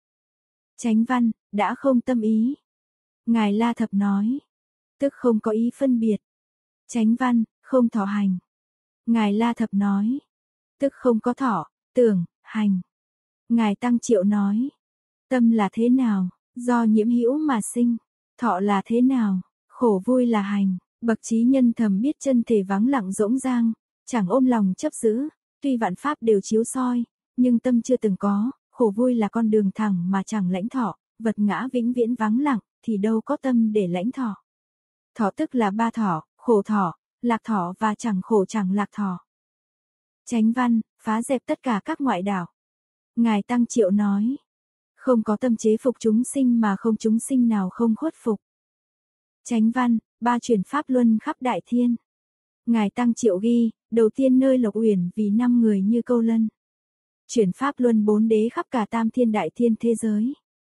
Speaker 1: Chánh văn, đã không tâm ý. Ngài La Thập nói, tức không có ý phân biệt. Chánh văn, không thọ hành. Ngài La Thập nói, tức không có thọ, tưởng, hành. Ngài Tăng Triệu nói, tâm là thế nào, do nhiễm hữu mà sinh, thọ là thế nào, khổ vui là hành. Bậc trí nhân thầm biết chân thể vắng lặng rỗng rang, chẳng ôm lòng chấp giữ, tuy vạn pháp đều chiếu soi, nhưng tâm chưa từng có, khổ vui là con đường thẳng mà chẳng lãnh thọ, vật ngã vĩnh viễn vắng lặng, thì đâu có tâm để lãnh thọ. Thọ tức là ba thọ, khổ thọ, lạc thọ và chẳng khổ chẳng lạc thọ. Chánh văn, phá dẹp tất cả các ngoại đạo. Ngài Tăng Triệu nói, không có tâm chế phục chúng sinh mà không chúng sinh nào không khuất phục. Chánh văn, ba chuyển pháp luân khắp đại thiên. Ngài Tăng Triệu ghi, đầu tiên nơi Lộc Uyển vì năm người như câu lân. Chuyển pháp luân bốn đế khắp cả tam thiên đại thiên thế giới.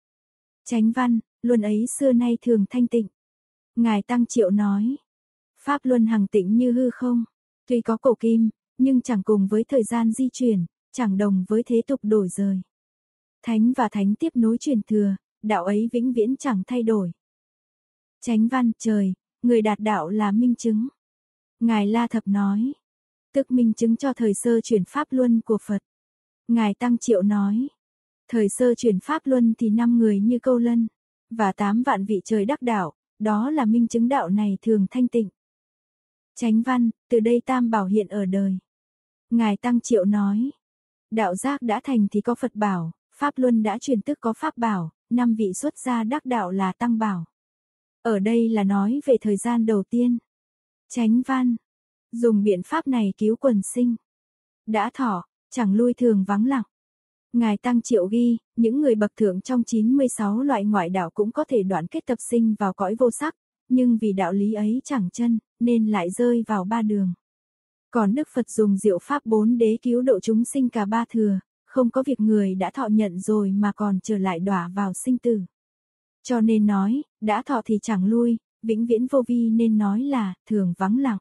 Speaker 1: Chánh văn, luân ấy xưa nay thường thanh tịnh. Ngài Tăng Triệu nói, pháp luân hằng tịnh như hư không, tuy có cổ kim, nhưng chẳng cùng với thời gian di chuyển, chẳng đồng với thế tục đổi rời. Thánh và thánh tiếp nối truyền thừa, đạo ấy vĩnh viễn chẳng thay đổi. Chánh văn, trời, người đạt đạo là minh chứng. Ngài La Thập nói, tức minh chứng cho thời sơ chuyển pháp luân của Phật. Ngài Tăng Triệu nói, thời sơ chuyển pháp luân thì năm người như câu lân, và tám vạn vị trời đắc đạo, đó là minh chứng đạo này thường thanh tịnh. Chánh văn, từ đây tam bảo hiện ở đời. Ngài Tăng Triệu nói, đạo giác đã thành thì có Phật bảo, pháp luân đã truyền tức có pháp bảo, năm vị xuất gia đắc đạo là tăng bảo. Ở đây là nói về thời gian đầu tiên. Chánh văn, dùng biện pháp này cứu quần sinh. Đã thọ, chẳng lui thường vắng lặng. Ngài Tăng Triệu ghi, những người bậc thượng trong chín mươi sáu loại ngoại đạo cũng có thể đoạn kết tập sinh vào cõi vô sắc, nhưng vì đạo lý ấy chẳng chân, nên lại rơi vào ba đường. Còn Đức Phật dùng diệu pháp bốn đế cứu độ chúng sinh cả ba thừa, không có việc người đã thọ nhận rồi mà còn trở lại đọa vào sinh tử. Cho nên nói, đã thọ thì chẳng lui, vĩnh viễn vô vi nên nói là thường vắng lặng.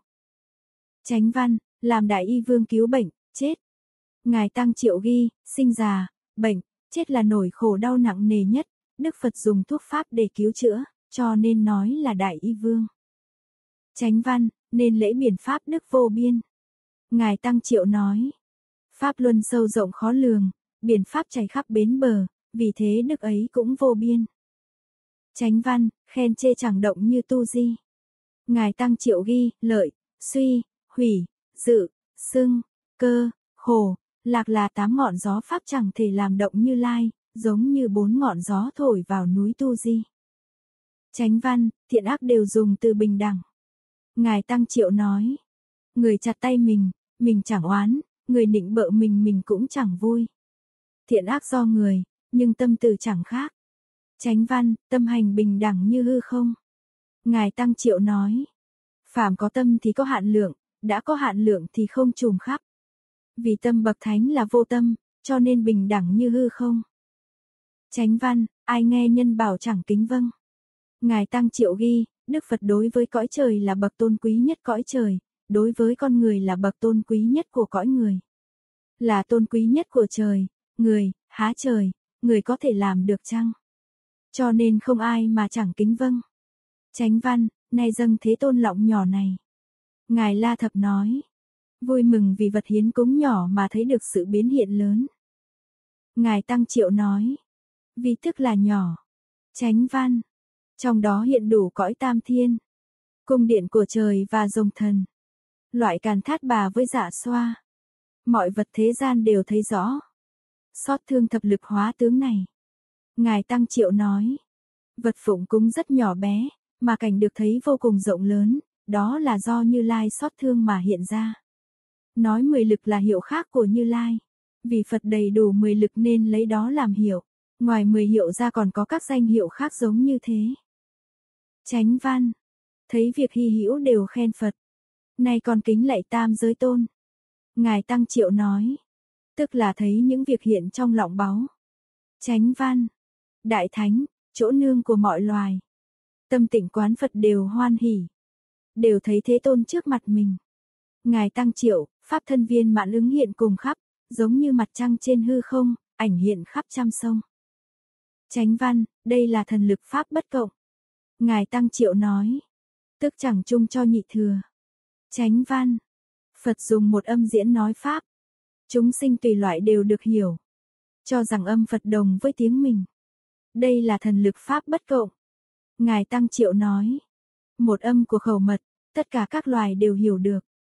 Speaker 1: Chánh văn, làm đại y vương cứu bệnh, chết. Ngài Tăng Triệu ghi, sinh già, bệnh, chết là nỗi khổ đau nặng nề nhất, Đức Phật dùng thuốc pháp để cứu chữa, cho nên nói là đại y vương. Chánh văn, nên lễ biển pháp đức vô biên. Ngài Tăng Triệu nói, pháp luân sâu rộng khó lường, biển pháp chảy khắp bến bờ, vì thế đức ấy cũng vô biên. Chánh văn, khen chê chẳng động như tu di. Ngài Tăng Triệu ghi, lợi, suy, hủy, dự, xưng, cơ, khổ, lạc là tám ngọn gió pháp chẳng thể làm động Như Lai, giống như bốn ngọn gió thổi vào núi Tu Di. Chánh văn, thiện ác đều dùng từ bình đẳng. Ngài Tăng Triệu nói, người chặt tay mình, mình chẳng oán, người nịnh bợ mình mình cũng chẳng vui. Thiện ác do người, nhưng tâm từ chẳng khác. Chánh văn, tâm hành bình đẳng như hư không. Ngài Tăng Triệu nói, phàm có tâm thì có hạn lượng, đã có hạn lượng thì không trùng khắp. Vì tâm bậc thánh là vô tâm, cho nên bình đẳng như hư không. Chánh văn, ai nghe nhân bảo chẳng kính vâng. Ngài Tăng Triệu ghi, Đức Phật đối với cõi trời là bậc tôn quý nhất cõi trời, đối với con người là bậc tôn quý nhất của cõi người. Là tôn quý nhất của trời, người, há trời, người có thể làm được chăng? Cho nên không ai mà chẳng kính vâng. Chánh văn, nay dâng Thế Tôn lọng nhỏ này. Ngài La Thập nói, vui mừng vì vật hiến cúng nhỏ mà thấy được sự biến hiện lớn. Ngài Tăng Triệu nói, vì thức là nhỏ. Chánh văn, trong đó hiện đủ cõi tam thiên, cung điện của trời và rồng thần, loại càn thát bà với dạ xoa. Mọi vật thế gian đều thấy rõ. Xót thương thập lực hóa tướng này. Ngài Tăng Triệu nói, vật phụng cúng rất nhỏ bé, mà cảnh được thấy vô cùng rộng lớn, đó là do Như Lai xót thương mà hiện ra. Nói mười lực là hiệu khác của Như Lai. Vì Phật đầy đủ mười lực nên lấy đó làm hiệu. Ngoài mười hiệu ra còn có các danh hiệu khác giống như thế. Chánh văn, thấy việc hy hữu đều khen Phật. Nay còn kính lạy tam giới tôn. Ngài Tăng Triệu nói, tức là thấy những việc hiện trong lọng báu. Chánh văn, đại thánh, chỗ nương của mọi loài. Tâm tịnh quán Phật đều hoan hỉ. Đều thấy Thế Tôn trước mặt mình. Ngài Tăng Triệu, pháp thân viên mãn ứng hiện cùng khắp, giống như mặt trăng trên hư không, ảnh hiện khắp trăm sông. Chánh văn, đây là thần lực pháp bất cộng. Ngài Tăng Triệu nói, tức chẳng chung cho nhị thừa. Chánh văn, Phật dùng một âm diễn nói pháp. Chúng sinh tùy loại đều được hiểu. Cho rằng âm Phật đồng với tiếng mình. Đây là thần lực pháp bất cộng. Ngài Tăng Triệu nói, một âm của khẩu mật, tất cả các loài đều hiểu được.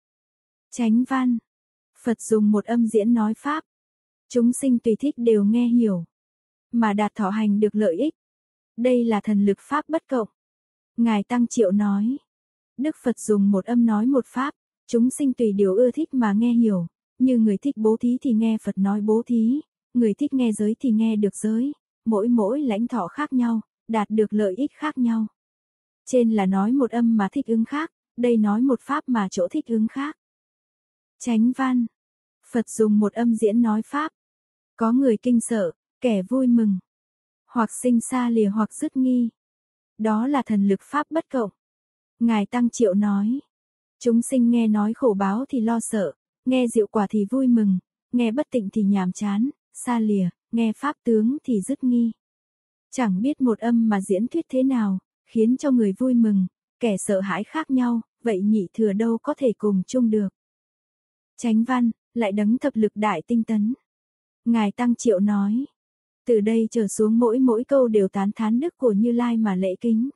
Speaker 1: Chánh văn, Phật dùng một âm diễn nói pháp. Chúng sinh tùy thích đều nghe hiểu. Mà đạt thọ hành được lợi ích. Đây là thần lực pháp bất cộng. Ngài Tăng Triệu nói, Đức Phật dùng một âm nói một pháp. Chúng sinh tùy điều ưa thích mà nghe hiểu. Như người thích bố thí thì nghe Phật nói bố thí. Người thích nghe giới thì nghe được giới. Mỗi mỗi lãnh thọ khác nhau, đạt được lợi ích khác nhau. Trên là nói một âm mà thích ứng khác. Đây nói một pháp mà chỗ thích ứng khác. Chánh văn, Phật dùng một âm diễn nói pháp. Có người kinh sợ, kẻ vui mừng. Hoặc sinh xa lìa hoặc dứt nghi. Đó là thần lực pháp bất cộng. Ngài Tăng Triệu nói, chúng sinh nghe nói khổ báo thì lo sợ, nghe diệu quả thì vui mừng, nghe bất tịnh thì nhàm chán, xa lìa, nghe pháp tướng thì dứt nghi. Chẳng biết một âm mà diễn thuyết thế nào, khiến cho người vui mừng, kẻ sợ hãi khác nhau, vậy nhị thừa đâu có thể cùng chung được. Chánh văn, lại đấng thập lực đại tinh tấn. Ngài Tăng Triệu nói, từ đây trở xuống mỗi mỗi câu đều tán thán đức của Như Lai mà lễ kính.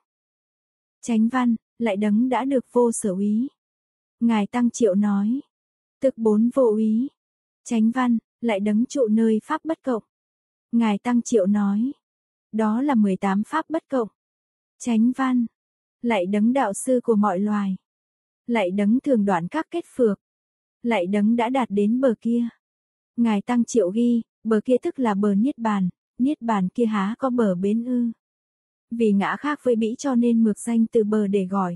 Speaker 1: Chánh văn, lại đấng đã được vô sở úy. Ngài Tăng Triệu nói, tức bốn vô úy. Chánh văn, lại đấng trụ nơi pháp bất cộng. Ngài Tăng Triệu nói, đó là mười tám pháp bất cộng. Chánh văn, lại đấng đạo sư của mọi loài. Lại đấng thường đoạn các kết phược. Lại đấng đã đạt đến bờ kia. Ngài Tăng Triệu ghi, bờ kia tức là bờ Niết Bàn, Niết Bàn kia há có bờ bến ư. Vì ngã khác với bĩ cho nên mược danh từ bờ để gọi.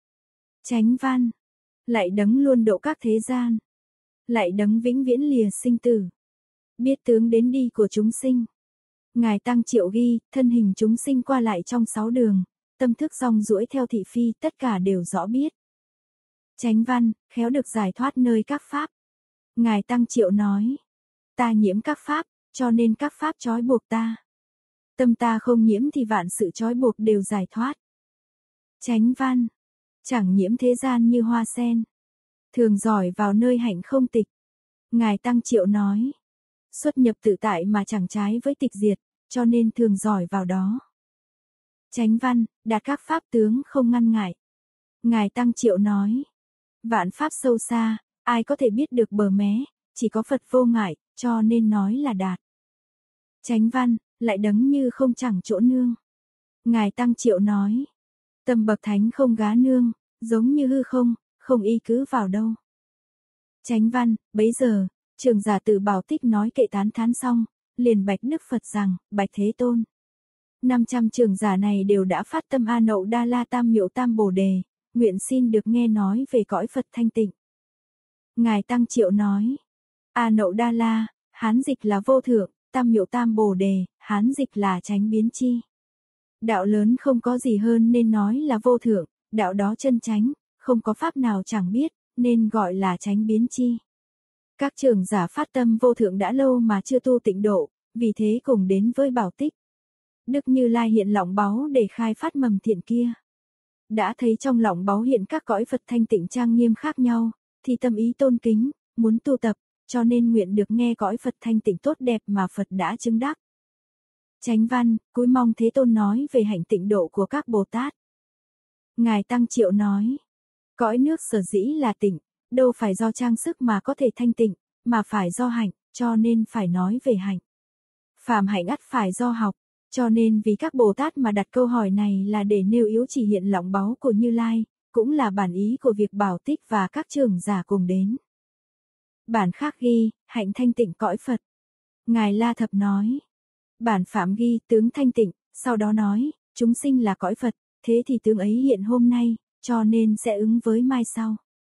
Speaker 1: Chánh văn, lại đấng luôn độ các thế gian. Lại đấng vĩnh viễn lìa sinh tử. Biết tướng đến đi của chúng sinh. Ngài Tăng Triệu ghi, thân hình chúng sinh qua lại trong sáu đường, tâm thức rong ruổi theo thị phi, tất cả đều rõ biết. Chánh văn, khéo được giải thoát nơi các pháp. Ngài Tăng Triệu nói, ta nhiễm các pháp, cho nên các pháp trói buộc ta. Tâm ta không nhiễm thì vạn sự trói buộc đều giải thoát. Chánh văn, chẳng nhiễm thế gian như hoa sen. Thường giỏi vào nơi hạnh không tịch. Ngài Tăng Triệu nói, xuất nhập tự tại mà chẳng trái với tịch diệt, cho nên thường giỏi vào đó. Chánh văn, đạt các pháp tướng không ngăn ngại. Ngài Tăng Triệu nói, vạn pháp sâu xa, ai có thể biết được bờ mé, chỉ có Phật vô ngại, cho nên nói là đạt. Chánh văn, lại đấng như không chẳng chỗ nương. Ngài Tăng Triệu nói, tâm bậc thánh không gá nương, giống như hư không, không y cứ vào đâu. Chánh văn, bấy giờ, Trường Giả Tử Bảo Tích nói kệ tán thán xong, liền bạch Đức Phật rằng, bạch Thế Tôn. năm trăm trường giả này đều đã phát tâm A Nậu Đa La Tam Miệu Tam Bồ Đề, nguyện xin được nghe nói về cõi Phật thanh tịnh. Ngài Tăng Triệu nói, A Nậu Đa La, Hán dịch là vô thượng, tam miệu tam bồ đề, Hán dịch là chánh biến chi. Đạo lớn không có gì hơn nên nói là vô thượng, đạo đó chân chánh, không có pháp nào chẳng biết, nên gọi là chánh biến chi. Các trưởng giả phát tâm vô thượng đã lâu mà chưa tu tịnh độ, vì thế cùng đến với Bảo Tích. Đức Như Lai hiện lọng báu để khai phát mầm thiện kia. Đã thấy trong lọng báu hiện các cõi Phật thanh tịnh trang nghiêm khác nhau, thì tâm ý tôn kính, muốn tu tập, cho nên nguyện được nghe cõi Phật thanh tịnh tốt đẹp mà Phật đã chứng đắc. Chánh văn, cúi mong Thế Tôn nói về hạnh tịnh độ của các Bồ Tát. Ngài Tăng Triệu nói, cõi nước sở dĩ là tịnh, đâu phải do trang sức mà có thể thanh tịnh, mà phải do hạnh, cho nên phải nói về hạnh. Phàm hạnh ắt phải do học, cho nên vì các Bồ Tát mà đặt câu hỏi này là để nêu yếu chỉ hiện lọng báu của Như Lai, cũng là bản ý của việc Bảo Tích và các trưởng giả cùng đến. Bản khác ghi, hạnh thanh tịnh cõi Phật. Ngài La Thập nói, bản phạm ghi tướng thanh tịnh, sau đó nói, chúng sinh là cõi Phật, thế thì tướng ấy hiện hôm nay, cho nên sẽ ứng với mai sau.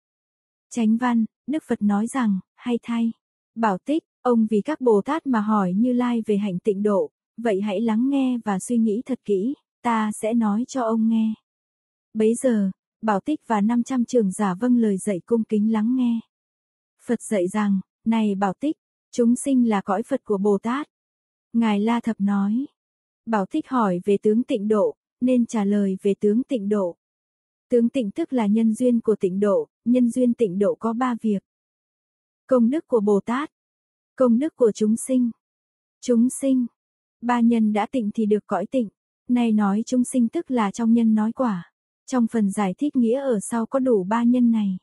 Speaker 1: Chánh văn, Đức Phật nói rằng, hay thay, Bảo Tích, ông vì các Bồ Tát mà hỏi Như Lai về hạnh tịnh độ, vậy hãy lắng nghe và suy nghĩ thật kỹ, ta sẽ nói cho ông nghe. Bấy giờ, Bảo Tích và năm trăm trưởng giả vâng lời dạy cung kính lắng nghe. Phật dạy rằng, này Bảo Tích, chúng sinh là cõi Phật của Bồ Tát. Ngài La Thập nói, Bảo Tích hỏi về tướng tịnh độ, nên trả lời về tướng tịnh độ. Tướng tịnh tức là nhân duyên của tịnh độ, nhân duyên tịnh độ có ba việc. Công đức của Bồ Tát, công đức của chúng sinh. Chúng sinh, ba nhân đã tịnh thì được cõi tịnh, này nói chúng sinh tức là trong nhân nói quả. Trong phần giải thích nghĩa ở sau có đủ ba nhân này.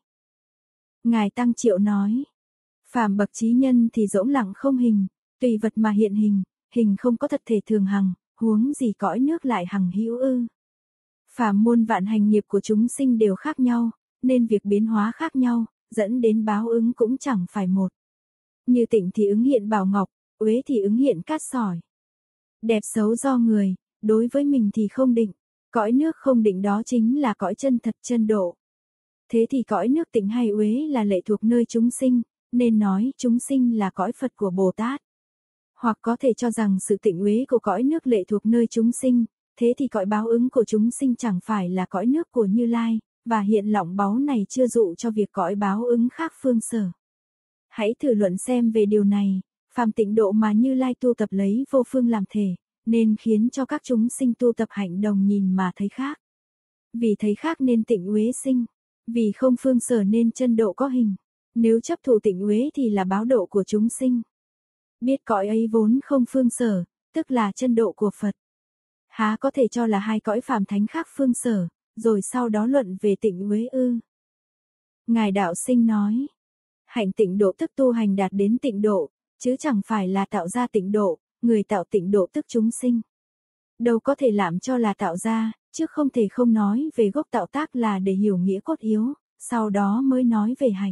Speaker 1: Ngài Tăng Triệu nói, phàm bậc trí nhân thì rỗng lặng không hình, tùy vật mà hiện hình, hình không có thật thể thường hằng, huống gì cõi nước lại hằng hữu ư. Phàm muôn vạn hành nghiệp của chúng sinh đều khác nhau, nên việc biến hóa khác nhau, dẫn đến báo ứng cũng chẳng phải một. Như tịnh thì ứng hiện bảo ngọc, uế thì ứng hiện cát sỏi. Đẹp xấu do người, đối với mình thì không định, cõi nước không định đó chính là cõi chân thật chân độ. Thế thì cõi nước tịnh hay uế là lệ thuộc nơi chúng sinh, nên nói chúng sinh là cõi Phật của Bồ Tát. Hoặc có thể cho rằng sự tịnh uế của cõi nước lệ thuộc nơi chúng sinh, thế thì cõi báo ứng của chúng sinh chẳng phải là cõi nước của Như Lai, và hiện lọng báu này chưa dụ cho việc cõi báo ứng khác phương sở. Hãy thử luận xem về điều này, phàm tịnh độ mà Như Lai tu tập lấy vô phương làm thể, nên khiến cho các chúng sinh tu tập hạnh đồng nhìn mà thấy khác. Vì thấy khác nên tịnh uế sinh, vì không phương sở nên chân độ có hình. Nếu chấp thủ tịnh uế thì là báo độ của chúng sinh. Biết cõi ấy vốn không phương sở, tức là chân độ của Phật. Há có thể cho là hai cõi phàm thánh khác phương sở, rồi sau đó luận về tịnh uế ư? Ngài Đạo Sinh nói, hạnh tịnh độ tức tu hành đạt đến tịnh độ, chứ chẳng phải là tạo ra tịnh độ, người tạo tịnh độ tức chúng sinh. Đâu có thể làm cho là tạo ra, chứ không thể không nói về gốc tạo tác là để hiểu nghĩa cốt yếu, sau đó mới nói về hạnh.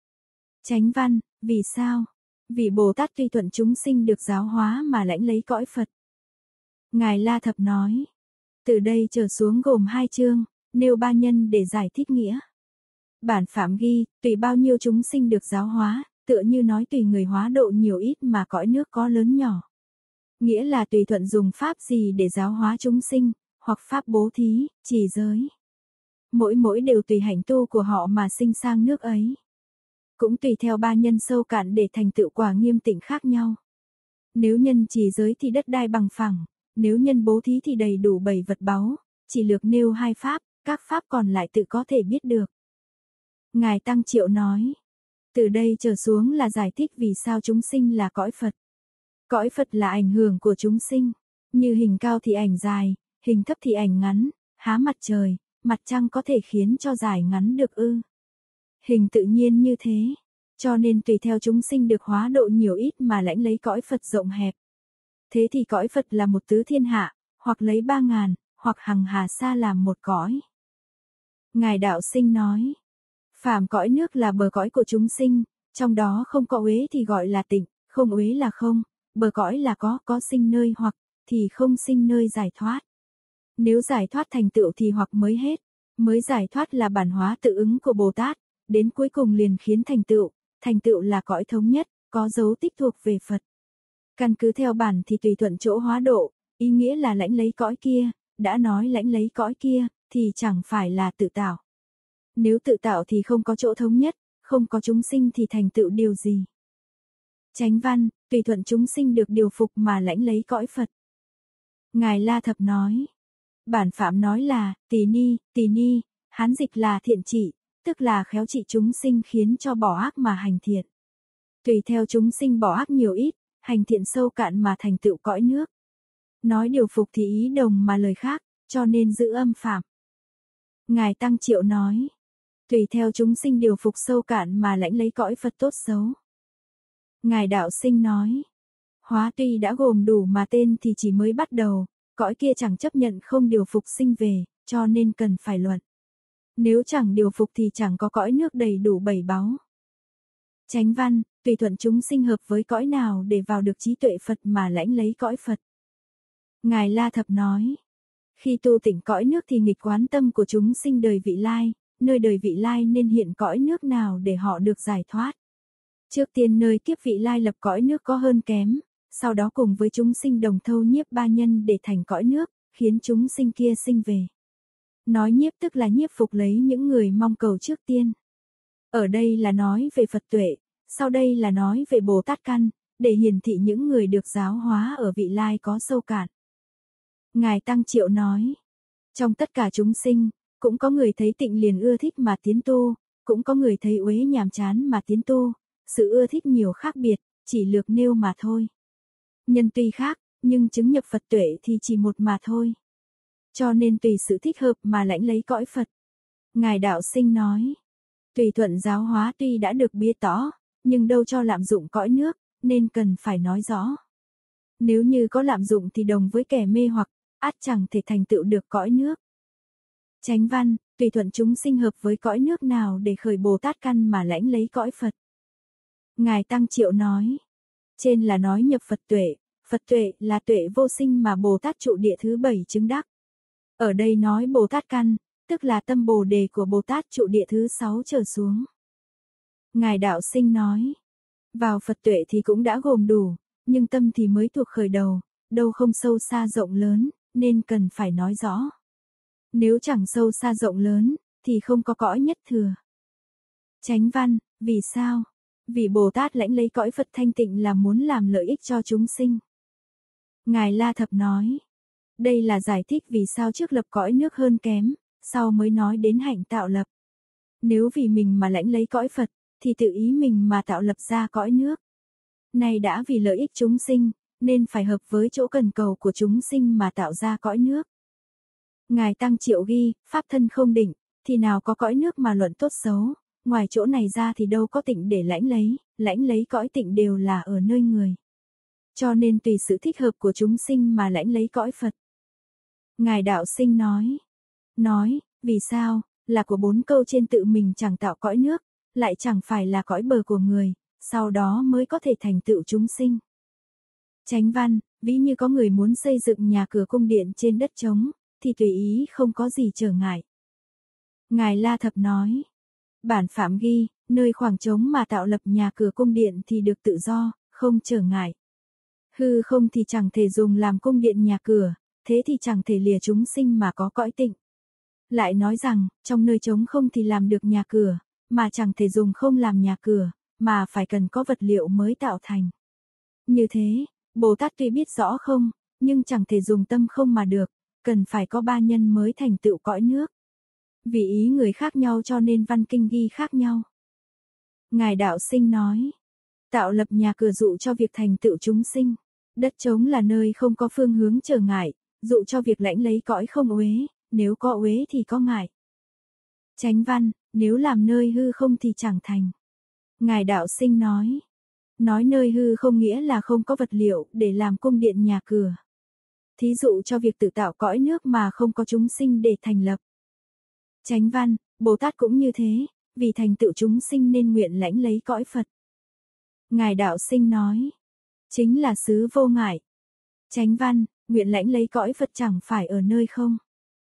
Speaker 1: Chánh văn, vì sao? Vì Bồ Tát tuy thuận chúng sinh được giáo hóa mà lãnh lấy cõi Phật. Ngài La Thập nói, từ đây trở xuống gồm hai chương, nêu ba nhân để giải thích nghĩa. Bản phạm ghi, tùy bao nhiêu chúng sinh được giáo hóa, tựa như nói tùy người hóa độ nhiều ít mà cõi nước có lớn nhỏ. Nghĩa là tùy thuận dùng pháp gì để giáo hóa chúng sinh, hoặc pháp bố thí, trì giới. Mỗi mỗi đều tùy hạnh tu của họ mà sinh sang nước ấy. Cũng tùy theo ba nhân sâu cạn để thành tựu quả nghiêm tịnh khác nhau. Nếu nhân trì giới thì đất đai bằng phẳng, nếu nhân bố thí thì đầy đủ bảy vật báu, chỉ lược nêu hai pháp, các pháp còn lại tự có thể biết được. Ngài Tăng Triệu nói, từ đây trở xuống là giải thích vì sao chúng sinh là cõi Phật. Cõi Phật là ảnh hưởng của chúng sinh, như hình cao thì ảnh dài, hình thấp thì ảnh ngắn, há mặt trời, mặt trăng có thể khiến cho dài ngắn được ư? Hình tự nhiên như thế, cho nên tùy theo chúng sinh được hóa độ nhiều ít mà lãnh lấy cõi Phật rộng hẹp. Thế thì cõi Phật là một tứ thiên hạ, hoặc lấy ba ngàn, hoặc hằng hà sa làm một cõi. Ngài Đạo Sinh nói, phàm cõi nước là bờ cõi của chúng sinh, trong đó không có uế thì gọi là tịnh, không uế là không, bờ cõi là có, có sinh nơi hoặc, thì không sinh nơi giải thoát. Nếu giải thoát thành tựu thì hoặc mới hết, mới giải thoát là bản hóa tự ứng của Bồ Tát, đến cuối cùng liền khiến thành tựu, thành tựu là cõi thống nhất, có dấu tích thuộc về Phật. Căn cứ theo bản thì tùy thuận chỗ hóa độ, ý nghĩa là lãnh lấy cõi kia, đã nói lãnh lấy cõi kia, thì chẳng phải là tự tạo. Nếu tự tạo thì không có chỗ thống nhất, không có chúng sinh thì thành tựu điều gì. Chánh văn, tùy thuận chúng sinh được điều phục mà lãnh lấy cõi Phật. Ngài La Thập nói. Bản phạm nói là, tỳ ni, tỳ ni, Hán dịch là thiện trị, tức là khéo trị chúng sinh khiến cho bỏ ác mà hành thiện. Tùy theo chúng sinh bỏ ác nhiều ít, hành thiện sâu cạn mà thành tựu cõi nước. Nói điều phục thì ý đồng mà lời khác, cho nên giữ âm phạm. Ngài Tăng Triệu nói. Tùy theo chúng sinh điều phục sâu cạn mà lãnh lấy cõi Phật tốt xấu. Ngài Đạo Sinh nói. Hóa tuy đã gồm đủ mà tên thì chỉ mới bắt đầu, cõi kia chẳng chấp nhận không điều phục sinh về, cho nên cần phải luận. Nếu chẳng điều phục thì chẳng có cõi nước đầy đủ bảy báu. Chánh văn, tùy thuận chúng sinh hợp với cõi nào để vào được trí tuệ Phật mà lãnh lấy cõi Phật. Ngài La Thập nói. Khi tu tỉnh cõi nước thì nghịch quán tâm của chúng sinh đời vị lai, nơi đời vị lai nên hiện cõi nước nào để họ được giải thoát. Trước tiên nơi kiếp vị lai lập cõi nước có hơn kém, sau đó cùng với chúng sinh đồng thâu nhiếp ba nhân để thành cõi nước, khiến chúng sinh kia sinh về. Nói nhiếp tức là nhiếp phục lấy những người mong cầu trước tiên. Ở đây là nói về Phật tuệ, sau đây là nói về Bồ Tát căn, để hiển thị những người được giáo hóa ở vị lai có sâu cạn. Ngài Tăng Triệu nói, trong tất cả chúng sinh, cũng có người thấy tịnh liền ưa thích mà tiến tu, cũng có người thấy uế nhàm chán mà tiến tu, sự ưa thích nhiều khác biệt, chỉ lược nêu mà thôi. Nhân tuy khác, nhưng chứng nhập Phật tuệ thì chỉ một mà thôi. Cho nên tùy sự thích hợp mà lãnh lấy cõi Phật. Ngài Đạo Sinh nói, tùy thuận giáo hóa tuy đã được bia tỏ, nhưng đâu cho lạm dụng cõi nước, nên cần phải nói rõ. Nếu như có lạm dụng thì đồng với kẻ mê hoặc, ắt chẳng thể thành tựu được cõi nước. Chánh văn, tùy thuận chúng sinh hợp với cõi nước nào để khởi Bồ Tát căn mà lãnh lấy cõi Phật. Ngài Tăng Triệu nói, trên là nói nhập Phật tuệ, Phật tuệ là tuệ vô sinh mà Bồ Tát trụ địa thứ bảy chứng đắc. Ở đây nói Bồ Tát căn, tức là tâm Bồ đề của Bồ Tát trụ địa thứ sáu trở xuống. Ngài Đạo Sinh nói, vào Phật tuệ thì cũng đã gồm đủ, nhưng tâm thì mới thuộc khởi đầu, đâu không sâu xa rộng lớn, nên cần phải nói rõ. Nếu chẳng sâu xa rộng lớn, thì không có cõi nhất thừa. Chánh văn, vì sao? Vì Bồ Tát lãnh lấy cõi Phật thanh tịnh là muốn làm lợi ích cho chúng sinh. Ngài La Thập nói, đây là giải thích vì sao trước lập cõi nước hơn kém, sau mới nói đến hạnh tạo lập. Nếu vì mình mà lãnh lấy cõi Phật, thì tự ý mình mà tạo lập ra cõi nước. Này đã vì lợi ích chúng sinh, nên phải hợp với chỗ cần cầu của chúng sinh mà tạo ra cõi nước. Ngài Tăng Triệu ghi, pháp thân không định, thì nào có cõi nước mà luận tốt xấu, ngoài chỗ này ra thì đâu có tịnh để lãnh lấy, lãnh lấy cõi tịnh đều là ở nơi người. Cho nên tùy sự thích hợp của chúng sinh mà lãnh lấy cõi Phật. Ngài Đạo Sinh nói, nói, vì sao, là của bốn câu trên tự mình chẳng tạo cõi nước, lại chẳng phải là cõi bờ của người, sau đó mới có thể thành tựu chúng sinh. Chánh văn, ví như có người muốn xây dựng nhà cửa cung điện trên đất trống, thì tùy ý không có gì trở ngại. Ngài La Thập nói, bản phạm ghi, nơi khoảng trống mà tạo lập nhà cửa cung điện thì được tự do, không trở ngại. Hư không thì chẳng thể dùng làm cung điện nhà cửa, thế thì chẳng thể lìa chúng sinh mà có cõi tịnh. Lại nói rằng, trong nơi trống không thì làm được nhà cửa, mà chẳng thể dùng không làm nhà cửa, mà phải cần có vật liệu mới tạo thành. Như thế, Bồ Tát tuy biết rõ không, nhưng chẳng thể dùng tâm không mà được, cần phải có ba nhân mới thành tựu cõi nước. Vì ý người khác nhau cho nên văn kinh ghi khác nhau. Ngài Đạo Sinh nói, tạo lập nhà cửa dụ cho việc thành tựu chúng sinh, đất trống là nơi không có phương hướng trở ngại, dụ cho việc lãnh lấy cõi không uế, nếu có uế thì có ngại. Chánh văn, nếu làm nơi hư không thì chẳng thành. Ngài Đạo Sinh nói, nói nơi hư không nghĩa là không có vật liệu để làm cung điện nhà cửa. Thí dụ cho việc tự tạo cõi nước mà không có chúng sinh để thành lập. Chánh văn, Bồ Tát cũng như thế, vì thành tựu chúng sinh nên nguyện lãnh lấy cõi Phật. Ngài Đạo Sinh nói, chính là xứ vô ngại. Chánh văn, nguyện lãnh lấy cõi Phật chẳng phải ở nơi không.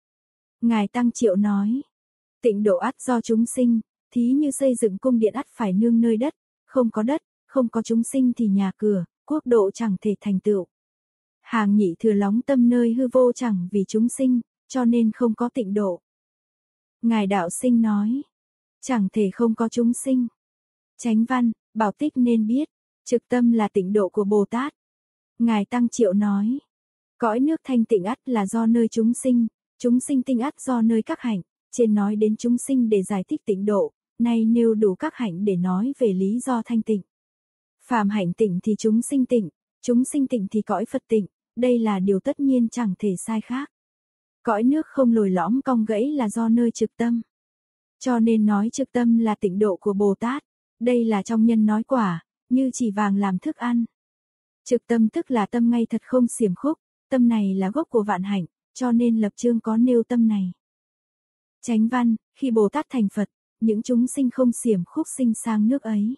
Speaker 1: Ngài Tăng Triệu nói, tịnh độ ắt do chúng sinh, thí như xây dựng cung điện ắt phải nương nơi đất, không có đất, không có chúng sinh thì nhà cửa, quốc độ chẳng thể thành tựu. Hàng nhị thừa lóng tâm nơi hư vô chẳng vì chúng sinh, cho nên không có tịnh độ. Ngài đạo sinh nói, chẳng thể không có chúng sinh. Chánh văn, Bảo Tích nên biết, trực tâm là tịnh độ của Bồ Tát. Ngài Tăng Triệu nói, cõi nước thanh tịnh ắt là do nơi chúng sinh, chúng sinh tinh ắt do nơi các hạnh, trên nói đến chúng sinh để giải thích tịnh độ, nay nêu đủ các hạnh để nói về lý do thanh tịnh. Phàm hạnh tịnh thì chúng sinh tịnh, chúng sinh tịnh thì cõi Phật tịnh, đây là điều tất nhiên chẳng thể sai khác. Cõi nước không lồi lõm cong gãy là do nơi trực tâm. Cho nên nói trực tâm là tịnh độ của Bồ Tát, đây là trong nhân nói quả, như chỉ vàng làm thức ăn. Trực tâm tức là tâm ngay thật không xiềm khúc, tâm này là gốc của vạn hạnh, cho nên lập chương có nêu tâm này. Chánh văn, khi Bồ Tát thành Phật, những chúng sinh không xiềm khúc sinh sang nước ấy.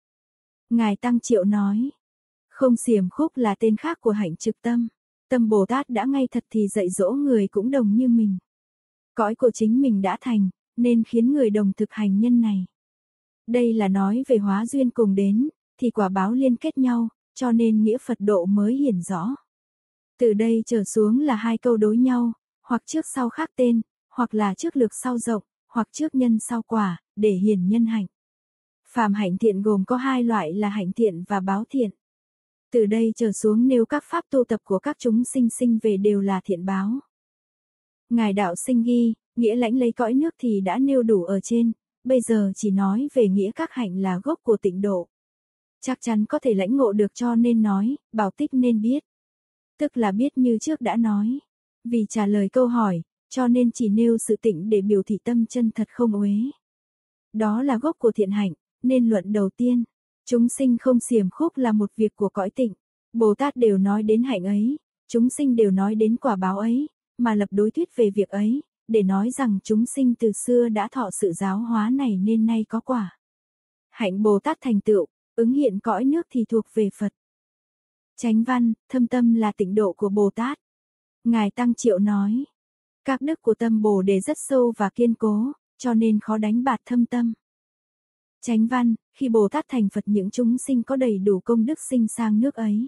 Speaker 1: Ngài Tăng Triệu nói, không xiềm khúc là tên khác của hạnh trực tâm. Tâm Bồ Tát đã ngay thật thì dạy dỗ người cũng đồng như mình. Cõi của chính mình đã thành, nên khiến người đồng thực hành nhân này. Đây là nói về hóa duyên cùng đến, thì quả báo liên kết nhau, cho nên nghĩa Phật độ mới hiển rõ. Từ đây trở xuống là hai câu đối nhau, hoặc trước sau khác tên, hoặc là trước lược sau rộng, hoặc trước nhân sau quả, để hiển nhân hạnh. Phàm hạnh thiện gồm có hai loại là hạnh thiện và báo thiện. Từ đây trở xuống nêu các pháp tu tập của các chúng sinh sinh về đều là thiện báo. Ngài đạo sinh ghi, nghĩa lãnh lấy cõi nước thì đã nêu đủ ở trên, bây giờ chỉ nói về nghĩa các hạnh là gốc của tịnh độ. Chắc chắn có thể lãnh ngộ được cho nên nói, Bảo Tích nên biết. Tức là biết như trước đã nói. Vì trả lời câu hỏi, cho nên chỉ nêu sự tịnh để biểu thị tâm chân thật không uế. Đó là gốc của thiện hạnh, nên luận đầu tiên. Chúng sinh không xiềm khúc là một việc của cõi tịnh. Bồ Tát đều nói đến hạnh ấy, chúng sinh đều nói đến quả báo ấy, mà lập đối thuyết về việc ấy, để nói rằng chúng sinh từ xưa đã thọ sự giáo hóa này nên nay có quả. Hạnh Bồ Tát thành tựu, ứng hiện cõi nước thì thuộc về Phật. Chánh văn, thâm tâm là tịnh độ của Bồ Tát. Ngài Tăng Triệu nói, các đức của tâm Bồ Đề rất sâu và kiên cố, cho nên khó đánh bạt thâm tâm. Chánh văn, khi Bồ Tát thành Phật những chúng sinh có đầy đủ công đức sinh sang nước ấy.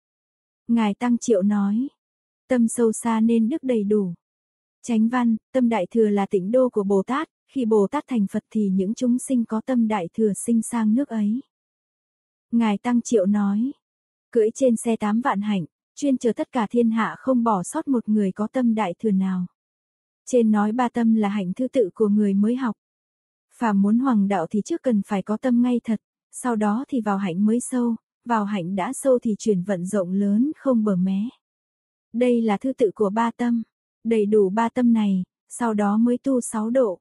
Speaker 1: Ngài Tăng Triệu nói, tâm sâu xa nên đức đầy đủ. Chánh văn, tâm đại thừa là tịnh đô của Bồ Tát, khi Bồ Tát thành Phật thì những chúng sinh có tâm đại thừa sinh sang nước ấy. Ngài Tăng Triệu nói, cưỡi trên xe tám vạn hạnh, chuyên chở tất cả thiên hạ không bỏ sót một người có tâm đại thừa nào. Trên nói ba tâm là hạnh thứ tự của người mới học. Phàm muốn hoằng đạo thì trước cần phải có tâm ngay thật, sau đó thì vào hạnh mới sâu, vào hạnh đã sâu thì chuyển vận rộng lớn không bờ mé. Đây là thứ tự của ba tâm, đầy đủ ba tâm này, sau đó mới tu sáu độ.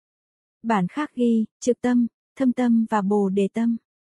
Speaker 1: Bản khác ghi, trực tâm, thâm tâm và Bồ Đề tâm.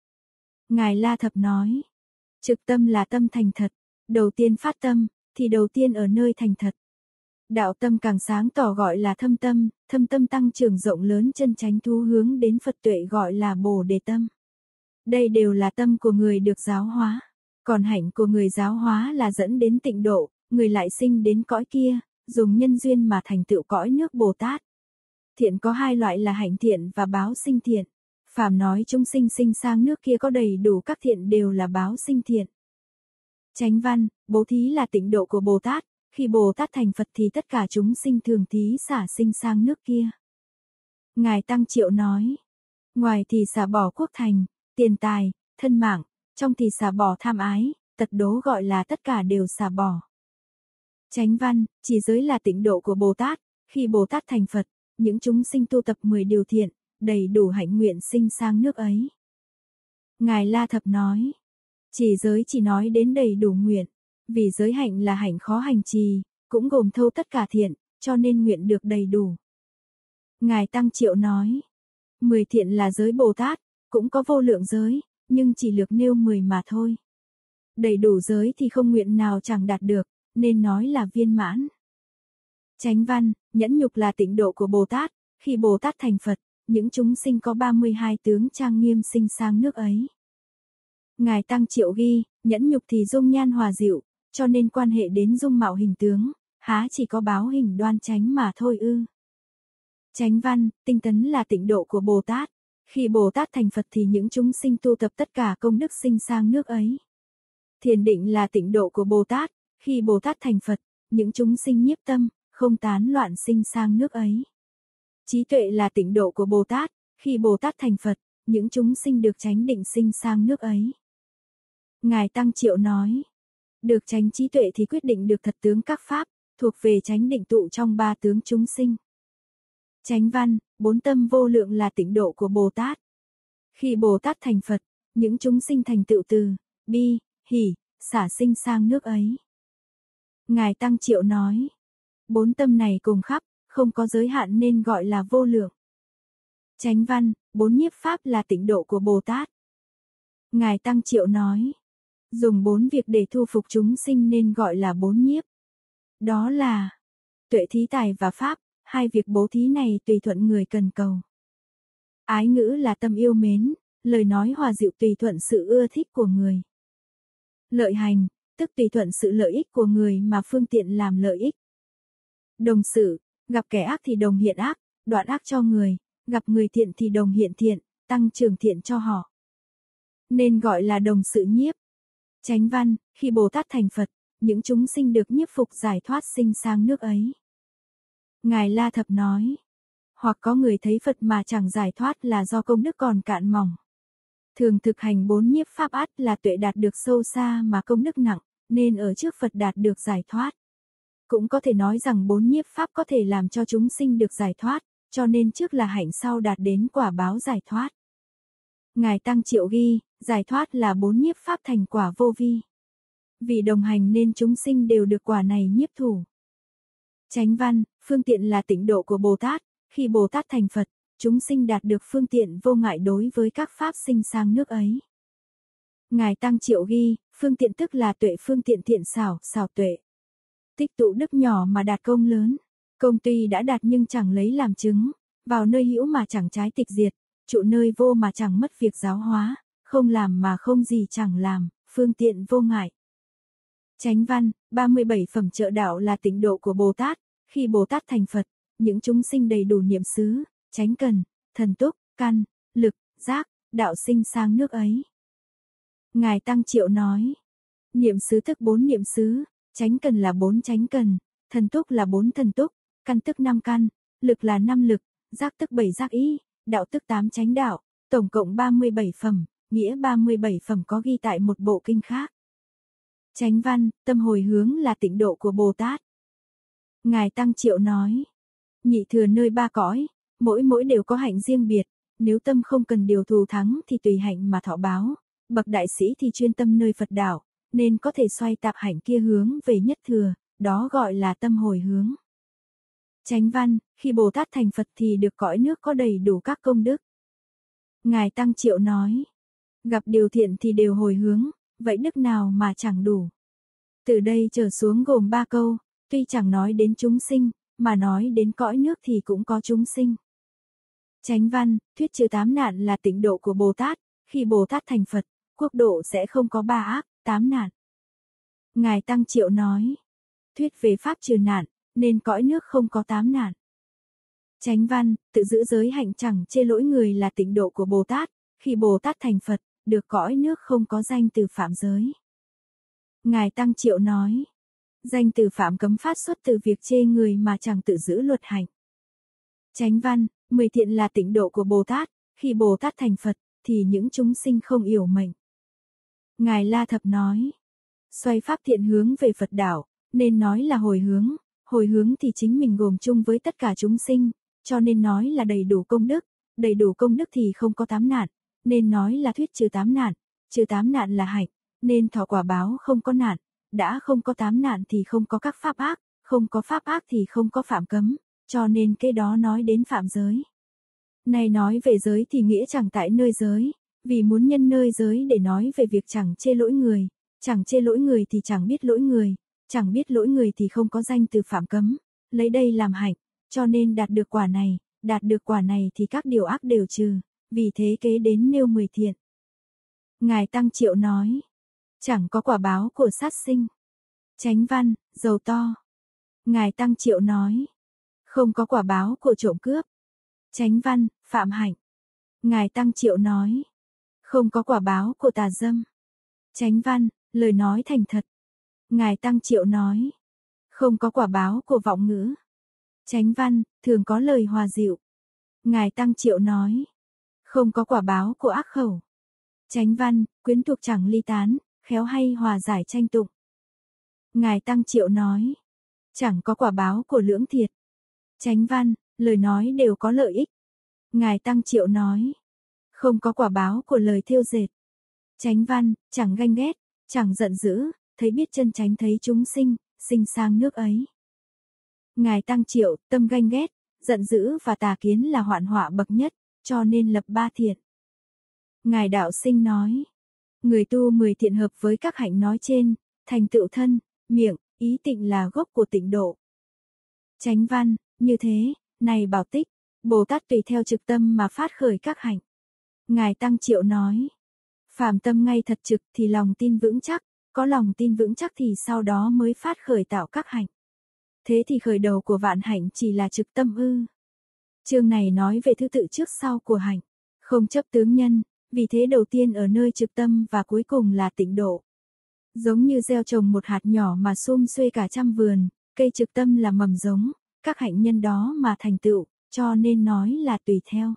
Speaker 1: Ngài La Thập nói, trực tâm là tâm thành thật, đầu tiên phát tâm, thì đầu tiên ở nơi thành thật. Đạo tâm càng sáng tỏ gọi là thâm tâm, thâm tâm tăng trưởng rộng lớn chân chánh thu hướng đến Phật tuệ gọi là Bồ Đề tâm. Đây đều là tâm của người được giáo hóa, còn hạnh của người giáo hóa là dẫn đến tịnh độ, người lại sinh đến cõi kia, dùng nhân duyên mà thành tựu cõi nước Bồ Tát. Thiện có hai loại là hạnh thiện và báo sinh thiện. Phàm nói chúng sinh sinh sang nước kia có đầy đủ các thiện đều là báo sinh thiện. Chánh văn, bố thí là tịnh độ của Bồ Tát, khi Bồ Tát thành Phật thì tất cả chúng sinh thường thí xả sinh sang nước kia. Ngài Tăng Triệu nói, ngoài thì xả bỏ quốc thành, tiền tài, thân mạng, trong thì xả bỏ tham ái, tật đố gọi là tất cả đều xả bỏ. Chánh văn, chỉ giới là tịnh độ của Bồ Tát, khi Bồ Tát thành Phật, những chúng sinh tu tập mười điều thiện, đầy đủ hạnh nguyện sinh sang nước ấy. Ngài La Thập nói, chỉ giới chỉ nói đến đầy đủ nguyện, vì giới hạnh là hạnh khó hành trì, cũng gồm thâu tất cả thiện, cho nên nguyện được đầy đủ. Ngài Tăng Triệu nói, mười thiện là giới Bồ Tát, cũng có vô lượng giới, nhưng chỉ lược nêu mười mà thôi. Đầy đủ giới thì không nguyện nào chẳng đạt được, nên nói là viên mãn. Chánh văn, nhẫn nhục là tịnh độ của Bồ Tát, khi Bồ Tát thành Phật, những chúng sinh có ba mươi hai tướng trang nghiêm sinh sang nước ấy. Ngài Tăng Triệu ghi, nhẫn nhục thì dung nhan hòa dịu, cho nên quan hệ đến dung mạo hình tướng, há chỉ có báo hình đoan chánh mà thôi ư. Chánh văn, tinh tấn là tịnh độ của Bồ Tát, khi Bồ Tát thành Phật thì những chúng sinh tu tập tất cả công đức sinh sang nước ấy. Thiền định là tịnh độ của Bồ Tát, khi Bồ Tát thành Phật, những chúng sinh nhiếp tâm, không tán loạn sinh sang nước ấy. Trí tuệ là tịnh độ của Bồ Tát, khi Bồ Tát thành Phật, những chúng sinh được chánh định sinh sang nước ấy. Ngài Tăng Triệu nói, được chánh trí tuệ thì quyết định được thật tướng các pháp, thuộc về chánh định tụ trong ba tướng chúng sinh. Chánh văn, bốn tâm vô lượng là tịnh độ của Bồ Tát. Khi Bồ Tát thành Phật, những chúng sinh thành tựu từ, bi, hỷ, xả sinh sang nước ấy. Ngài Tăng Triệu nói, bốn tâm này cùng khắp, không có giới hạn nên gọi là vô lượng. Chánh văn, bốn nhiếp pháp là tịnh độ của Bồ Tát. Ngài Tăng Triệu nói, dùng bốn việc để thu phục chúng sinh nên gọi là bốn nhiếp. Đó là tuệ thí tài và pháp, hai việc bố thí này tùy thuận người cần cầu. Ái ngữ là tâm yêu mến, lời nói hòa dịu tùy thuận sự ưa thích của người. Lợi hành, tức tùy thuận sự lợi ích của người mà phương tiện làm lợi ích. Đồng sự, gặp kẻ ác thì đồng hiện ác, đoạn ác cho người, gặp người thiện thì đồng hiện thiện, tăng trưởng thiện cho họ. Nên gọi là đồng sự nhiếp. Chánh văn, khi Bồ Tát thành Phật, những chúng sinh được nhiếp phục giải thoát sinh sang nước ấy. Ngài La Thập nói, hoặc có người thấy Phật mà chẳng giải thoát là do công đức còn cạn mỏng. Thường thực hành bốn nhiếp pháp ắt là tuệ đạt được sâu xa mà công đức nặng, nên ở trước Phật đạt được giải thoát. Cũng có thể nói rằng bốn nhiếp pháp có thể làm cho chúng sinh được giải thoát, cho nên trước là hạnh sau đạt đến quả báo giải thoát. Ngài Tăng Triệu ghi, giải thoát là bốn nhiếp pháp thành quả vô vi. Vì đồng hành nên chúng sinh đều được quả này nhiếp thủ. Chánh văn, phương tiện là tịnh độ của Bồ Tát, khi Bồ Tát thành Phật, chúng sinh đạt được phương tiện vô ngại đối với các pháp sinh sang nước ấy. Ngài Tăng Triệu ghi, phương tiện tức là tuệ phương tiện thiện xảo, xảo tuệ. Tích tụ đức nhỏ mà đạt công lớn, công tuy đã đạt nhưng chẳng lấy làm chứng, vào nơi hữu mà chẳng trái tịch diệt, trụ nơi vô mà chẳng mất việc giáo hóa, không làm mà không gì chẳng làm, phương tiện vô ngại. Chánh văn, ba mươi bảy phẩm trợ đạo là tịnh độ của Bồ Tát, khi Bồ Tát thành Phật, những chúng sinh đầy đủ niệm xứ, chánh cần, thần túc, căn, lực, giác, đạo sinh sang nước ấy. Ngài Tăng Triệu nói, niệm xứ tức bốn niệm xứ, chánh cần là bốn chánh cần, thần túc là bốn thần túc, căn tức năm căn, lực là năm lực, giác tức bảy giác ý, đạo tức tám chánh đạo, tổng cộng ba mươi bảy phẩm, nghĩa ba mươi bảy phẩm có ghi tại một bộ kinh khác. Chánh văn, tâm hồi hướng là tịnh độ của Bồ Tát. Ngài Tăng Triệu nói, nhị thừa nơi ba cõi, mỗi mỗi đều có hạnh riêng biệt, nếu tâm không cần điều thù thắng thì tùy hạnh mà thọ báo, bậc đại sĩ thì chuyên tâm nơi Phật đạo, nên có thể xoay tạp hạnh kia hướng về nhất thừa, đó gọi là tâm hồi hướng. Chánh văn, khi Bồ Tát thành Phật thì được cõi nước có đầy đủ các công đức. Ngài Tăng Triệu nói, gặp điều thiện thì đều hồi hướng, vậy đức nào mà chẳng đủ. Từ đây trở xuống gồm ba câu, tuy chẳng nói đến chúng sinh, mà nói đến cõi nước thì cũng có chúng sinh. Chánh văn, thuyết trừ tám nạn là tịnh độ của Bồ Tát, khi Bồ Tát thành Phật, quốc độ sẽ không có ba ác, tám nạn. Ngài Tăng Triệu nói, thuyết về pháp trừ nạn, nên cõi nước không có tám nạn. Chánh văn, tự giữ giới hạnh chẳng chê lỗi người là tịnh độ của Bồ Tát, khi Bồ Tát thành Phật, được cõi nước không có danh từ phạm giới. Ngài Tăng Triệu nói, danh từ phạm cấm phát xuất từ việc chê người mà chẳng tự giữ luật hạnh. Chánh văn, mười thiện là tịnh độ của Bồ Tát, khi Bồ Tát thành Phật, thì những chúng sinh không yểu mệnh. Ngài La Thập nói, xoay pháp thiện hướng về Phật đạo, nên nói là hồi hướng, hồi hướng thì chính mình gồm chung với tất cả chúng sinh, cho nên nói là đầy đủ công đức, đầy đủ công đức thì không có tám nạn, nên nói là thuyết trừ tám nạn, trừ tám nạn là hạnh, nên thọ quả báo không có nạn, đã không có tám nạn thì không có các pháp ác, không có pháp ác thì không có phạm cấm, cho nên cái đó nói đến phạm giới. Này nói về giới thì nghĩa chẳng tại nơi giới, vì muốn nhân nơi giới để nói về việc chẳng chê lỗi người, chẳng chê lỗi người thì chẳng biết lỗi người, chẳng biết lỗi người thì không có danh từ phạm cấm, lấy đây làm hạnh, cho nên đạt được quả này, đạt được quả này thì các điều ác đều trừ, vì thế kế đến nêu mười thiện. Ngài Tăng Triệu nói, chẳng có quả báo của sát sinh. Chánh văn, giàu to. Ngài Tăng Triệu nói, không có quả báo của trộm cướp. Chánh văn, phạm hạnh. Ngài Tăng Triệu nói, không có quả báo của tà dâm. Chánh văn, lời nói thành thật. Ngài Tăng Triệu nói, không có quả báo của vọng ngữ. Chánh văn, thường có lời hòa dịu. Ngài Tăng Triệu nói, không có quả báo của ác khẩu. Chánh văn, quyến thuộc chẳng ly tán, khéo hay hòa giải tranh tụng. Ngài Tăng Triệu nói, chẳng có quả báo của lưỡng thiệt. Chánh văn, lời nói đều có lợi ích. Ngài Tăng Triệu nói, không có quả báo của lời thêu dệt. Chánh văn, chẳng ganh ghét, chẳng giận dữ, thấy biết chân chánh thấy chúng sinh, sinh sang nước ấy. Ngài Tăng Triệu, tâm ganh ghét, giận dữ và tà kiến là hoạn họa bậc nhất, cho nên lập ba thiện. Ngài Đạo Sinh nói, người tu mười thiện hợp với các hạnh nói trên, thành tựu thân, miệng, ý tịnh là gốc của tịnh độ. Chánh văn, như thế, này Bảo Tích, Bồ Tát tùy theo trực tâm mà phát khởi các hạnh. Ngài Tăng Triệu nói, phàm tâm ngay thật trực thì lòng tin vững chắc, có lòng tin vững chắc thì sau đó mới phát khởi tạo các hạnh. Thế thì khởi đầu của vạn hạnh chỉ là trực tâm ư. Chương này nói về thứ tự trước sau của hạnh, không chấp tướng nhân, vì thế đầu tiên ở nơi trực tâm và cuối cùng là tịnh độ. Giống như gieo trồng một hạt nhỏ mà sum xuê cả trăm vườn, cây trực tâm là mầm giống, các hạnh nhân đó mà thành tựu, cho nên nói là tùy theo.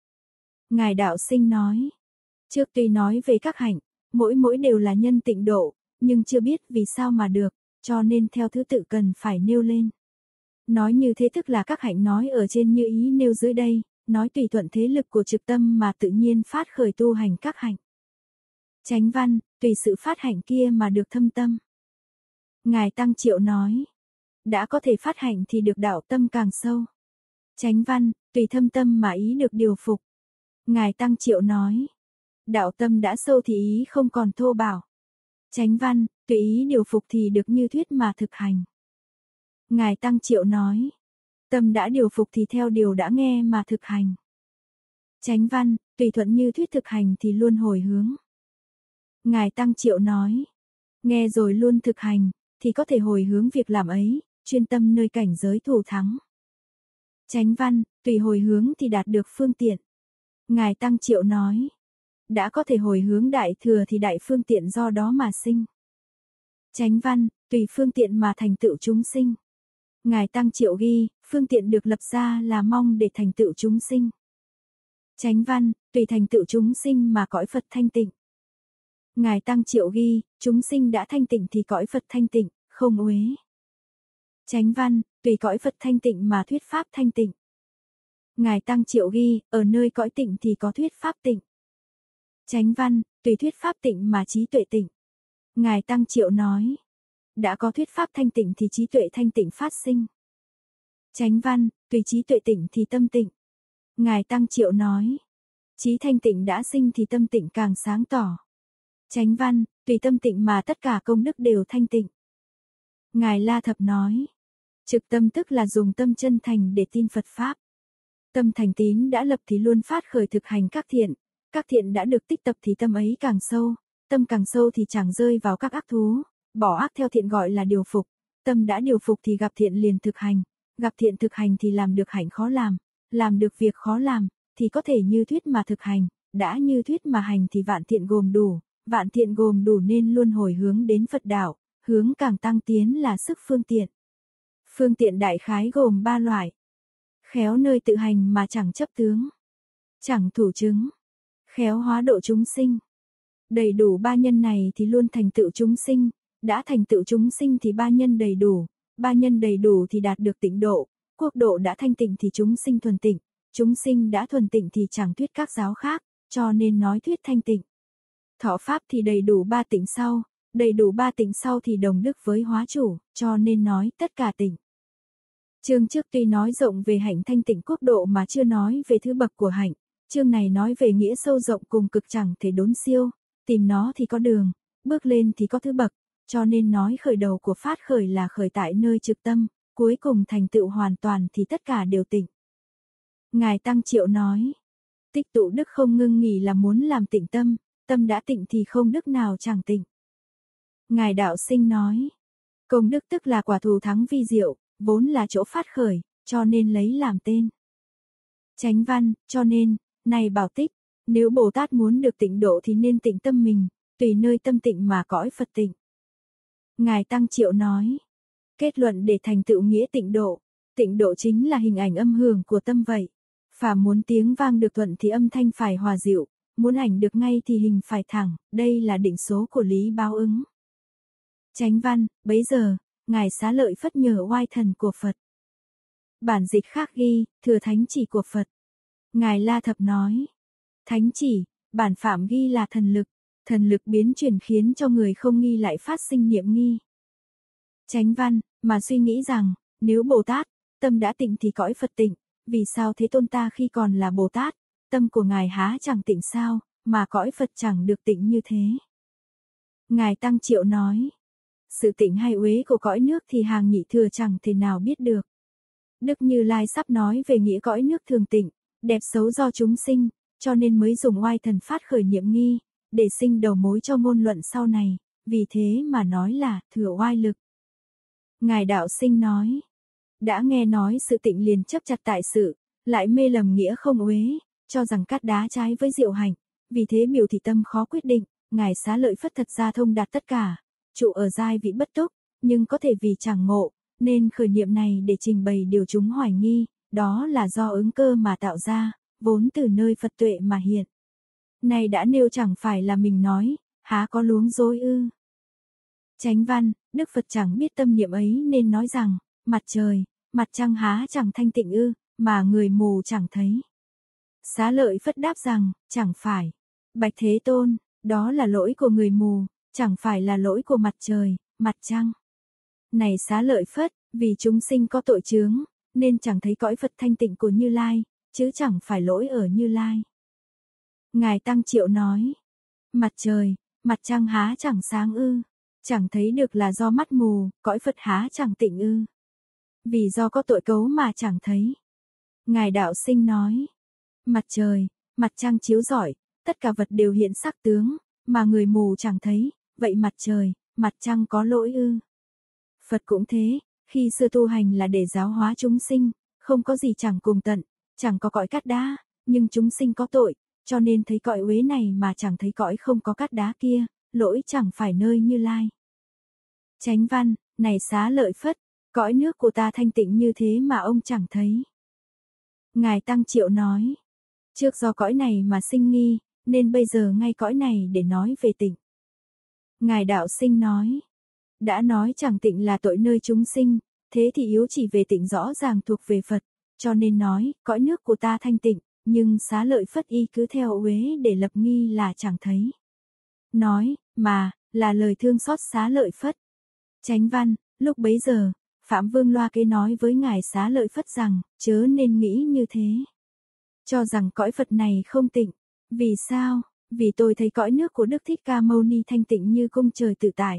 Speaker 1: Ngài Đạo Sinh nói, trước tuy nói về các hạnh, mỗi mỗi đều là nhân tịnh độ, nhưng chưa biết vì sao mà được, cho nên theo thứ tự cần phải nêu lên. Nói như thế tức là các hạnh nói ở trên như ý nêu dưới đây, nói tùy thuận thế lực của trực tâm mà tự nhiên phát khởi tu hành các hạnh. Chánh văn, tùy sự phát hạnh kia mà được thâm tâm. Ngài Tăng Triệu nói, đã có thể phát hạnh thì được đạo tâm càng sâu. Chánh văn, tùy thâm tâm mà ý được điều phục. Ngài Tăng Triệu nói, đạo tâm đã sâu thì ý không còn thô bạo. Chánh văn, tùy ý điều phục thì được như thuyết mà thực hành. Ngài Tăng Triệu nói, tâm đã điều phục thì theo điều đã nghe mà thực hành. Chánh văn, tùy thuận như thuyết thực hành thì luôn hồi hướng. Ngài Tăng Triệu nói, nghe rồi luôn thực hành, thì có thể hồi hướng việc làm ấy, chuyên tâm nơi cảnh giới thủ thắng. Chánh văn, tùy hồi hướng thì đạt được phương tiện. Ngài Tăng Triệu nói, đã có thể hồi hướng đại thừa thì đại phương tiện do đó mà sinh. Chánh văn, tùy phương tiện mà thành tựu chúng sinh. Ngài Tăng Triệu ghi, phương tiện được lập ra là mong để thành tựu chúng sinh. Chánh văn, tùy thành tựu chúng sinh mà cõi Phật thanh tịnh. Ngài Tăng Triệu ghi, chúng sinh đã thanh tịnh thì cõi Phật thanh tịnh, không uế. Chánh văn, tùy cõi Phật thanh tịnh mà thuyết pháp thanh tịnh. Ngài Tăng Triệu ghi, ở nơi cõi tịnh thì có thuyết pháp tịnh. Chánh văn, tùy thuyết pháp tịnh mà trí tuệ tịnh. Ngài Tăng Triệu nói, đã có thuyết pháp thanh tịnh thì trí tuệ thanh tịnh phát sinh. Chánh văn, tùy trí tuệ tịnh thì tâm tịnh. Ngài Tăng Triệu nói, trí thanh tịnh đã sinh thì tâm tịnh càng sáng tỏ. Chánh văn, tùy tâm tịnh mà tất cả công đức đều thanh tịnh. Ngài La Thập nói, trực tâm tức là dùng tâm chân thành để tin Phật Pháp. Tâm thành tín đã lập thì luôn phát khởi thực hành các thiện, các thiện đã được tích tập thì tâm ấy càng sâu, tâm càng sâu thì chẳng rơi vào các ác thú, bỏ ác theo thiện gọi là điều phục, tâm đã điều phục thì gặp thiện liền thực hành, gặp thiện thực hành thì làm được hạnh khó làm, làm được việc khó làm, thì có thể như thuyết mà thực hành, đã như thuyết mà hành thì vạn thiện gồm đủ, vạn thiện gồm đủ nên luôn hồi hướng đến Phật đạo, hướng càng tăng tiến là sức phương tiện. Phương tiện đại khái gồm ba loại. Khéo nơi tự hành mà chẳng chấp tướng, chẳng thủ chứng, khéo hóa độ chúng sinh. Đầy đủ ba nhân này thì luôn thành tựu chúng sinh, đã thành tựu chúng sinh thì ba nhân đầy đủ, ba nhân đầy đủ thì đạt được tịnh độ, quốc độ đã thanh tịnh thì chúng sinh thuần tịnh, chúng sinh đã thuần tịnh thì chẳng thuyết các giáo khác, cho nên nói thuyết thanh tịnh. Thọ pháp thì đầy đủ ba tịnh sau, đầy đủ ba tịnh sau thì đồng đức với hóa chủ, cho nên nói tất cả tịnh. Chương trước tuy nói rộng về hạnh thanh tịnh quốc độ mà chưa nói về thứ bậc của hạnh, chương này nói về nghĩa sâu rộng cùng cực chẳng thể đốn siêu, tìm nó thì có đường, bước lên thì có thứ bậc, cho nên nói khởi đầu của phát khởi là khởi tại nơi trực tâm, cuối cùng thành tựu hoàn toàn thì tất cả đều tịnh. Ngài Tăng Triệu nói, tích tụ đức không ngưng nghỉ là muốn làm tịnh tâm, tâm đã tịnh thì không đức nào chẳng tịnh. Ngài Đạo Sinh nói, công đức tức là quả thù thắng vi diệu, vốn là chỗ phát khởi, cho nên lấy làm tên. Chánh văn, cho nên, này Bảo Tích, nếu Bồ Tát muốn được tịnh độ thì nên tịnh tâm mình, tùy nơi tâm tịnh mà cõi Phật tịnh. Ngài Tăng Triệu nói, kết luận để thành tựu nghĩa tịnh độ, tịnh độ chính là hình ảnh âm hưởng của tâm vậy. Phàm muốn tiếng vang được thuận thì âm thanh phải hòa dịu, muốn ảnh được ngay thì hình phải thẳng, đây là định số của lý báo ứng. Chánh văn, bấy giờ, Ngài Xá Lợi Phất nhờ oai thần của Phật. Bản dịch khác ghi, thừa thánh chỉ của Phật. Ngài La Thập nói, thánh chỉ, bản phạm ghi là thần lực, thần lực biến chuyển khiến cho người không nghi lại phát sinh niệm nghi. Chánh văn, mà suy nghĩ rằng, nếu Bồ Tát, tâm đã tịnh thì cõi Phật tịnh, vì sao Thế Tôn ta khi còn là Bồ Tát, tâm của Ngài há chẳng tịnh sao, mà cõi Phật chẳng được tịnh như thế. Ngài Tăng Triệu nói, sự tịnh hay uế của cõi nước thì hàng nhị thừa chẳng thể nào biết được. Đức Như Lai sắp nói về nghĩa cõi nước thường tịnh, đẹp xấu do chúng sinh, cho nên mới dùng oai thần phát khởi niệm nghi, để sinh đầu mối cho ngôn luận sau này, vì thế mà nói là thừa oai lực. Ngài Đạo Sinh nói, đã nghe nói sự tịnh liền chấp chặt tại sự, lại mê lầm nghĩa không uế, cho rằng cát đá trái với diệu hạnh, vì thế biểu thị tâm khó quyết định. Ngài Xá Lợi Phất thật ra thông đạt tất cả, trụ ở giai vị bất túc, nhưng có thể vì chẳng ngộ, nên khởi niệm này để trình bày điều chúng hoài nghi, đó là do ứng cơ mà tạo ra, vốn từ nơi Phật tuệ mà hiện. Này đã nêu chẳng phải là mình nói, há có luống dối ư. Chánh văn, Đức Phật chẳng biết tâm niệm ấy nên nói rằng, mặt trời, mặt trăng há chẳng thanh tịnh ư, mà người mù chẳng thấy. Xá Lợi Phất đáp rằng, chẳng phải. Bạch Thế Tôn, đó là lỗi của người mù, chẳng phải là lỗi của mặt trời, mặt trăng. Này Xá Lợi Phất, vì chúng sinh có tội chướng, nên chẳng thấy cõi Phật thanh tịnh của Như Lai, chứ chẳng phải lỗi ở Như Lai. Ngài Tăng Triệu nói, mặt trời, mặt trăng há chẳng sáng ư, chẳng thấy được là do mắt mù, cõi Phật há chẳng tịnh ư. Vì do có tội cấu mà chẳng thấy. Ngài Đạo Sinh nói, mặt trời, mặt trăng chiếu rọi, tất cả vật đều hiện sắc tướng, mà người mù chẳng thấy, vậy mặt trời, mặt trăng có lỗi ư. Phật cũng thế, khi xưa tu hành là để giáo hóa chúng sinh, không có gì chẳng cùng tận, chẳng có cõi cát đá, nhưng chúng sinh có tội, cho nên thấy cõi uế này mà chẳng thấy cõi không có cát đá kia, lỗi chẳng phải nơi Như Lai. Chánh văn, này Xá Lợi Phất, cõi nước của ta thanh tịnh như thế mà ông chẳng thấy. Ngài Tăng Triệu nói, trước do cõi này mà sinh nghi, nên bây giờ ngay cõi này để nói về tịnh. Ngài Đạo Sinh nói, đã nói chẳng tịnh là tội nơi chúng sinh, thế thì yếu chỉ về tịnh rõ ràng thuộc về Phật, cho nên nói, cõi nước của ta thanh tịnh, nhưng Xá Lợi Phất y cứ theo uế để lập nghi là chẳng thấy. Nói, mà, là lời thương xót Xá Lợi Phất. Chánh văn, lúc bấy giờ, Phạm Vương Loa Kế nói với Ngài Xá Lợi Phất rằng, chớ nên nghĩ như thế. Cho rằng cõi Phật này không tịnh. Vì sao? Vì tôi thấy cõi nước của Đức Thích Ca Mâu Ni thanh tịnh như cung trời tự tại.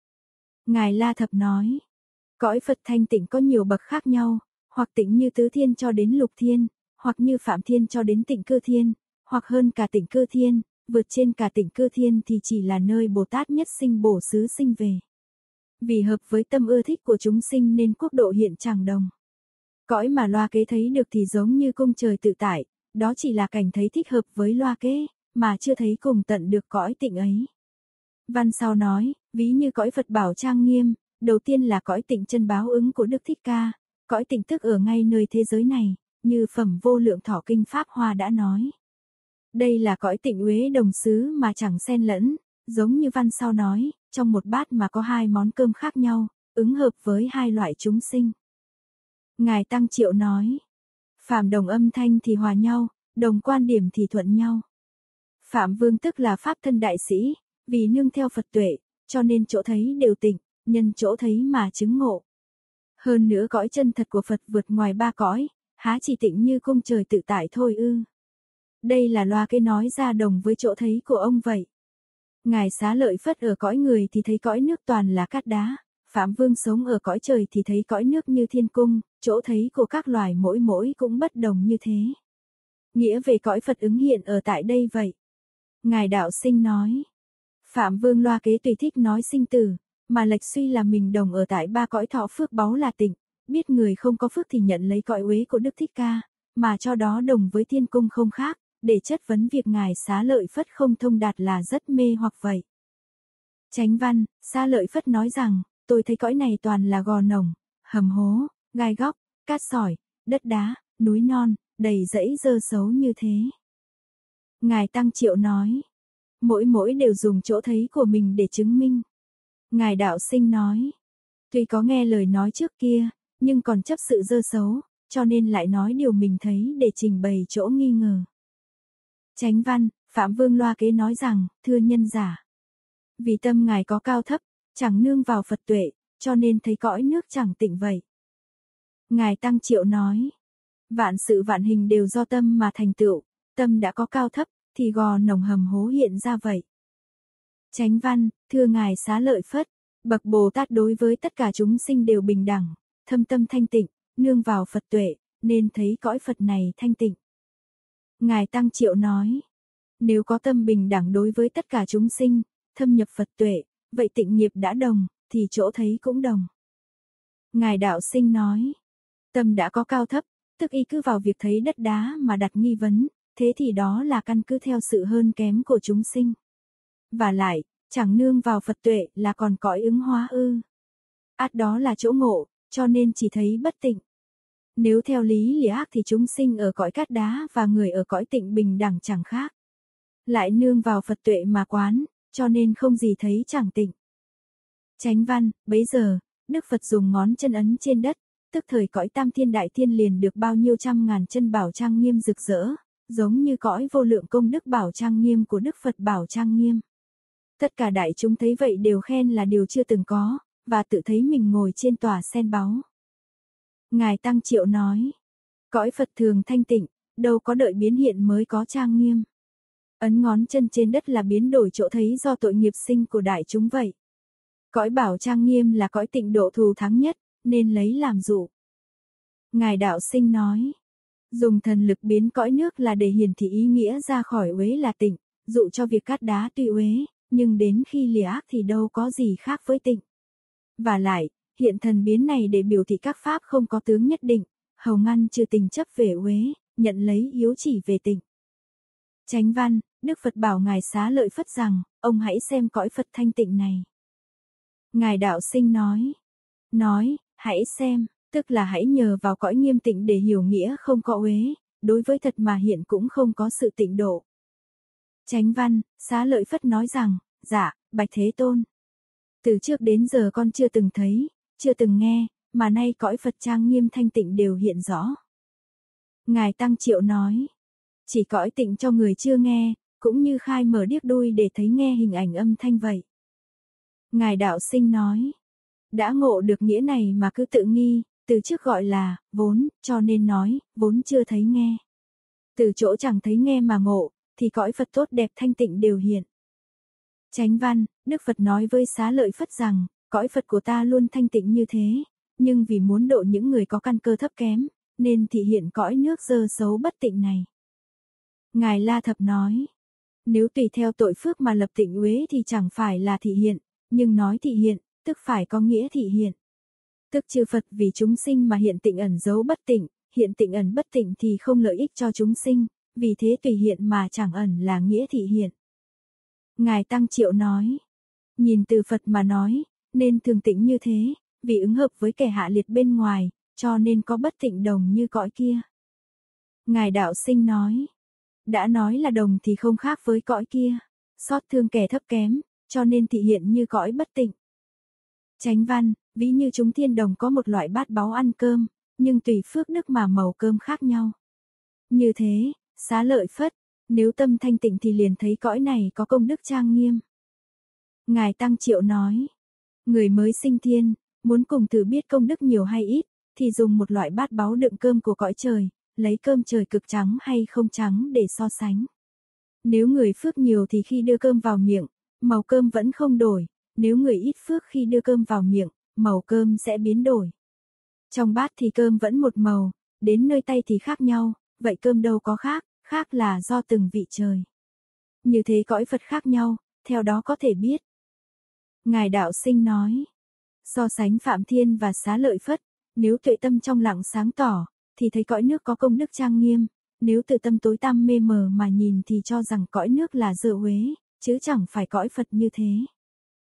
Speaker 1: Ngài La Thập nói, cõi Phật thanh tịnh có nhiều bậc khác nhau, hoặc tịnh như tứ thiên cho đến lục thiên, hoặc như phạm thiên cho đến tịnh cư thiên, hoặc hơn cả tịnh cư thiên, vượt trên cả tịnh cư thiên thì chỉ là nơi Bồ Tát nhất sinh bổ xứ sinh về. Vì hợp với tâm ưa thích của chúng sinh nên quốc độ hiện chẳng đồng. Cõi mà Loa Kế thấy được thì giống như cung trời tự tại, đó chỉ là cảnh thấy thích hợp với Loa Kế, mà chưa thấy cùng tận được cõi tịnh ấy. Văn sau nói, ví như cõi Phật bảo trang nghiêm, đầu tiên là cõi tịnh chân báo ứng của Đức Thích Ca, cõi tịnh tức ở ngay nơi thế giới này, như phẩm Vô Lượng Thọ Kinh Pháp Hoa đã nói. Đây là cõi tịnh uế đồng xứ mà chẳng xen lẫn, giống như văn sau nói, trong một bát mà có hai món cơm khác nhau, ứng hợp với hai loại chúng sinh. Ngài Tăng Triệu nói, phàm đồng âm thanh thì hòa nhau, đồng quan điểm thì thuận nhau. Phạm Vương tức là Pháp thân đại sĩ, vì nương theo Phật tuệ, cho nên chỗ thấy đều tịnh, nhân chỗ thấy mà chứng ngộ. Hơn nữa cõi chân thật của Phật vượt ngoài ba cõi, há chỉ tịnh như cung trời tự tại thôi ư. Đây là Loa Kế nói ra đồng với chỗ thấy của ông vậy. Ngài Xá Lợi Phất ở cõi người thì thấy cõi nước toàn là cát đá, Phạm Vương sống ở cõi trời thì thấy cõi nước như thiên cung, chỗ thấy của các loài mỗi mỗi cũng bất đồng như thế. Nghĩa về cõi Phật ứng hiện ở tại đây vậy. Ngài Đạo Sinh nói, Phạm Vương Loa Kế tùy thích nói sinh tử, mà lệch suy là mình đồng ở tại ba cõi thọ phước báu là tịnh, biết người không có phước thì nhận lấy cõi uế của Đức Thích Ca, mà cho đó đồng với thiên cung không khác, để chất vấn việc Ngài Xá Lợi Phất không thông đạt là rất mê hoặc vậy. Chánh văn, Xá Lợi Phất nói rằng, tôi thấy cõi này toàn là gò nồng, hầm hố, gai góc, cát sỏi, đất đá, núi non, đầy rẫy dơ xấu như thế. Ngài Tăng Triệu nói, mỗi mỗi đều dùng chỗ thấy của mình để chứng minh. Ngài Đạo Sinh nói, tuy có nghe lời nói trước kia, nhưng còn chấp sự dơ xấu, cho nên lại nói điều mình thấy để trình bày chỗ nghi ngờ. Chánh văn, Phạm Vương Loa Kế nói rằng, thưa nhân giả, vì tâm ngài có cao thấp, chẳng nương vào Phật tuệ, cho nên thấy cõi nước chẳng tịnh vậy. Ngài Tăng Triệu nói, vạn sự vạn hình đều do tâm mà thành tựu, tâm đã có cao thấp, thì gò nồng hầm hố hiện ra vậy. Chánh văn, thưa ngài Xá Lợi Phất, bậc Bồ Tát đối với tất cả chúng sinh đều bình đẳng, thâm tâm thanh tịnh, nương vào Phật tuệ, nên thấy cõi Phật này thanh tịnh. Ngài Tăng Triệu nói, nếu có tâm bình đẳng đối với tất cả chúng sinh, thâm nhập Phật tuệ, vậy tịnh nghiệp đã đồng, thì chỗ thấy cũng đồng. Ngài Đạo Sinh nói, tâm đã có cao thấp, tức y cứ vào việc thấy đất đá mà đặt nghi vấn, thế thì đó là căn cứ theo sự hơn kém của chúng sinh. Và lại, chẳng nương vào Phật tuệ là còn cõi ứng hóa ư. Át đó là chỗ ngộ, cho nên chỉ thấy bất tịnh. Nếu theo lý lìa ác thì chúng sinh ở cõi cát đá và người ở cõi tịnh bình đẳng chẳng khác. Lại nương vào Phật tuệ mà quán, cho nên không gì thấy chẳng tịnh. Chánh văn, bấy giờ, Đức Phật dùng ngón chân ấn trên đất, tức thời cõi tam thiên đại thiên liền được bao nhiêu trăm ngàn chân bảo trang nghiêm rực rỡ, giống như cõi vô lượng công đức bảo trang nghiêm của Đức Phật bảo trang nghiêm. Tất cả đại chúng thấy vậy đều khen là điều chưa từng có, và tự thấy mình ngồi trên tòa sen báu. Ngài Tăng Triệu nói, cõi Phật thường thanh tịnh, đâu có đợi biến hiện mới có trang nghiêm. Ấn ngón chân trên đất là biến đổi chỗ thấy do tội nghiệp sinh của đại chúng vậy. Cõi bảo trang nghiêm là cõi tịnh độ thù thắng nhất, nên lấy làm dụ. Ngài Đạo Sinh nói, dùng thần lực biến cõi nước là để hiển thị ý nghĩa ra khỏi uế là tịnh, dụ cho việc cát đá tuy uế, nhưng đến khi lìa ác thì đâu có gì khác với tịnh. Và lại, hiện thần biến này để biểu thị các pháp không có tướng nhất định, hầu ngăn trừ tình chấp về uế, nhận lấy yếu chỉ về tịnh. Chánh văn, Đức Phật bảo ngài Xá Lợi Phất rằng, ông hãy xem cõi Phật thanh tịnh này. Ngài Đạo Sinh nói, nói, hãy xem, tức là hãy nhờ vào cõi nghiêm tịnh để hiểu nghĩa không có uế, đối với thật mà hiện cũng không có sự tịnh độ. Chánh văn, Xá Lợi Phất nói rằng, dạ, bạch Thế Tôn. Từ trước đến giờ con chưa từng thấy, chưa từng nghe, mà nay cõi Phật trang nghiêm thanh tịnh đều hiện rõ. Ngài Tăng Triệu nói, chỉ cõi tịnh cho người chưa nghe, cũng như khai mở điếc đuôi để thấy nghe hình ảnh âm thanh vậy. Ngài Đạo Sinh nói, đã ngộ được nghĩa này mà cứ tự nghi, từ trước gọi là, vốn, cho nên nói, vốn chưa thấy nghe. Từ chỗ chẳng thấy nghe mà ngộ, thì cõi Phật tốt đẹp thanh tịnh đều hiện. Chánh văn, Đức Phật nói với Xá Lợi Phất rằng, cõi Phật của ta luôn thanh tịnh như thế, nhưng vì muốn độ những người có căn cơ thấp kém, nên thị hiện cõi nước dơ xấu bất tịnh này. Ngài La Thập nói, nếu tùy theo tội phước mà lập tịnh uế thì chẳng phải là thị hiện, nhưng nói thị hiện, tức phải có nghĩa thị hiện. Tức chư Phật vì chúng sinh mà hiện tịnh ẩn giấu bất tịnh, hiện tịnh ẩn bất tịnh thì không lợi ích cho chúng sinh, vì thế tùy hiện mà chẳng ẩn là nghĩa thị hiện. Ngài Tăng Triệu nói, nhìn từ Phật mà nói, nên thường tịnh như thế, vì ứng hợp với kẻ hạ liệt bên ngoài, cho nên có bất tịnh đồng như cõi kia. Ngài Đạo Sinh nói, đã nói là đồng thì không khác với cõi kia, xót thương kẻ thấp kém, cho nên thị hiện như cõi bất tịnh. Chánh văn, ví như chúng thiên đồng có một loại bát báu ăn cơm, nhưng tùy phước đức mà màu cơm khác nhau. Như thế, Xá Lợi Phất, nếu tâm thanh tịnh thì liền thấy cõi này có công đức trang nghiêm. Ngài Tăng Triệu nói, người mới sinh thiên, muốn cùng thử biết công đức nhiều hay ít, thì dùng một loại bát báu đựng cơm của cõi trời, lấy cơm trời cực trắng hay không trắng để so sánh. Nếu người phước nhiều thì khi đưa cơm vào miệng, màu cơm vẫn không đổi, nếu người ít phước khi đưa cơm vào miệng, màu cơm sẽ biến đổi. Trong bát thì cơm vẫn một màu, đến nơi tay thì khác nhau, vậy cơm đâu có khác, khác là do từng vị trời. Như thế cõi Phật khác nhau, theo đó có thể biết. Ngài Đạo Sinh nói, so sánh Phạm Thiên và Xá Lợi Phất, nếu tuệ tâm trong lặng sáng tỏ, thì thấy cõi nước có công đức trang nghiêm, nếu tự tâm tối tăm mê mờ mà nhìn thì cho rằng cõi nước là dơ uế, chứ chẳng phải cõi Phật như thế.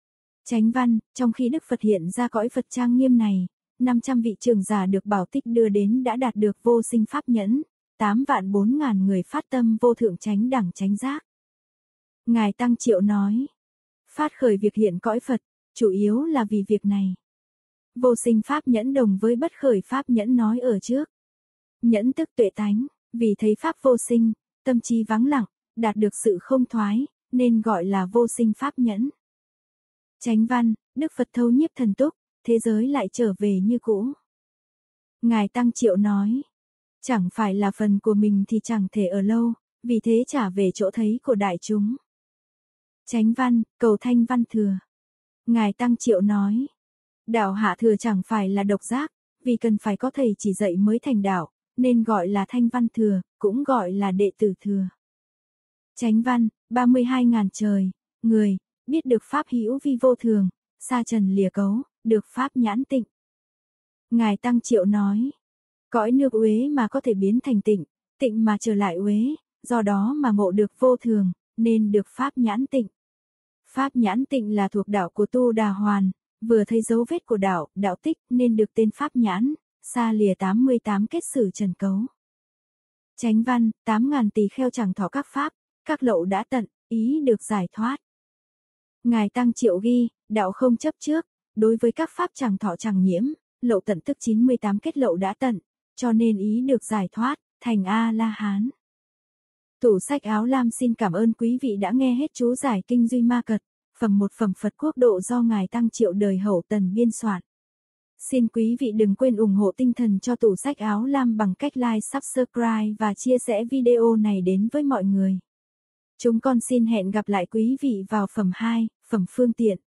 Speaker 1: Chánh văn, trong khi Đức Phật hiện ra cõi Phật trang nghiêm này, năm trăm vị trưởng giả được bảo tích đưa đến đã đạt được vô sinh pháp nhẫn, tám vạn bốn ngàn người phát tâm vô thượng chánh đẳng chánh giác. Ngài Tăng Triệu nói, phát khởi việc hiện cõi Phật, chủ yếu là vì việc này. Vô sinh pháp nhẫn đồng với bất khởi pháp nhẫn nói ở trước. Nhẫn tức tuệ tánh, vì thấy pháp vô sinh, tâm trí vắng lặng, đạt được sự không thoái, nên gọi là vô sinh pháp nhẫn. Chánh văn, Đức Phật thâu nhiếp thần túc, thế giới lại trở về như cũ. Ngài Tăng Triệu nói, chẳng phải là phần của mình thì chẳng thể ở lâu, vì thế trả về chỗ thấy của đại chúng. Chánh văn, cầu thanh văn thừa. Ngài Tăng Triệu nói, đạo hạ thừa chẳng phải là độc giác, vì cần phải có thầy chỉ dạy mới thành đạo, nên gọi là thanh văn thừa, cũng gọi là đệ tử thừa. Chánh văn, ba mươi hai ngàn trời, người, biết được pháp hữu vi vô thường, sa trần lìa cấu, được pháp nhãn tịnh. Ngài Tăng Triệu nói, cõi nước uế mà có thể biến thành tịnh, tịnh mà trở lại uế, do đó mà ngộ được vô thường, nên được pháp nhãn tịnh. Pháp nhãn tịnh là thuộc đạo của Tu Đà Hoàn, vừa thấy dấu vết của đạo, đạo tích nên được tên pháp nhãn, xa lìa tám mươi tám kết sử trần cấu. Chánh văn, tám ngàn tỳ kheo chẳng thọ các pháp, các lậu đã tận, ý được giải thoát. Ngài Tăng Triệu ghi, đạo không chấp trước, đối với các pháp chẳng thọ chẳng nhiễm, lậu tận tức chín mươi tám kết lậu đã tận, cho nên ý được giải thoát, thành A-la-hán. Tủ sách áo lam xin cảm ơn quý vị đã nghe hết chú giải kinh Duy Ma Cật, phẩm một phẩm Phật Quốc Độ do Ngài Tăng Triệu đời Hậu Tần biên soạn. Xin quý vị đừng quên ủng hộ tinh thần cho tủ sách áo lam bằng cách like, subscribe và chia sẻ video này đến với mọi người. Chúng con xin hẹn gặp lại quý vị vào phẩm hai, phẩm phương tiện.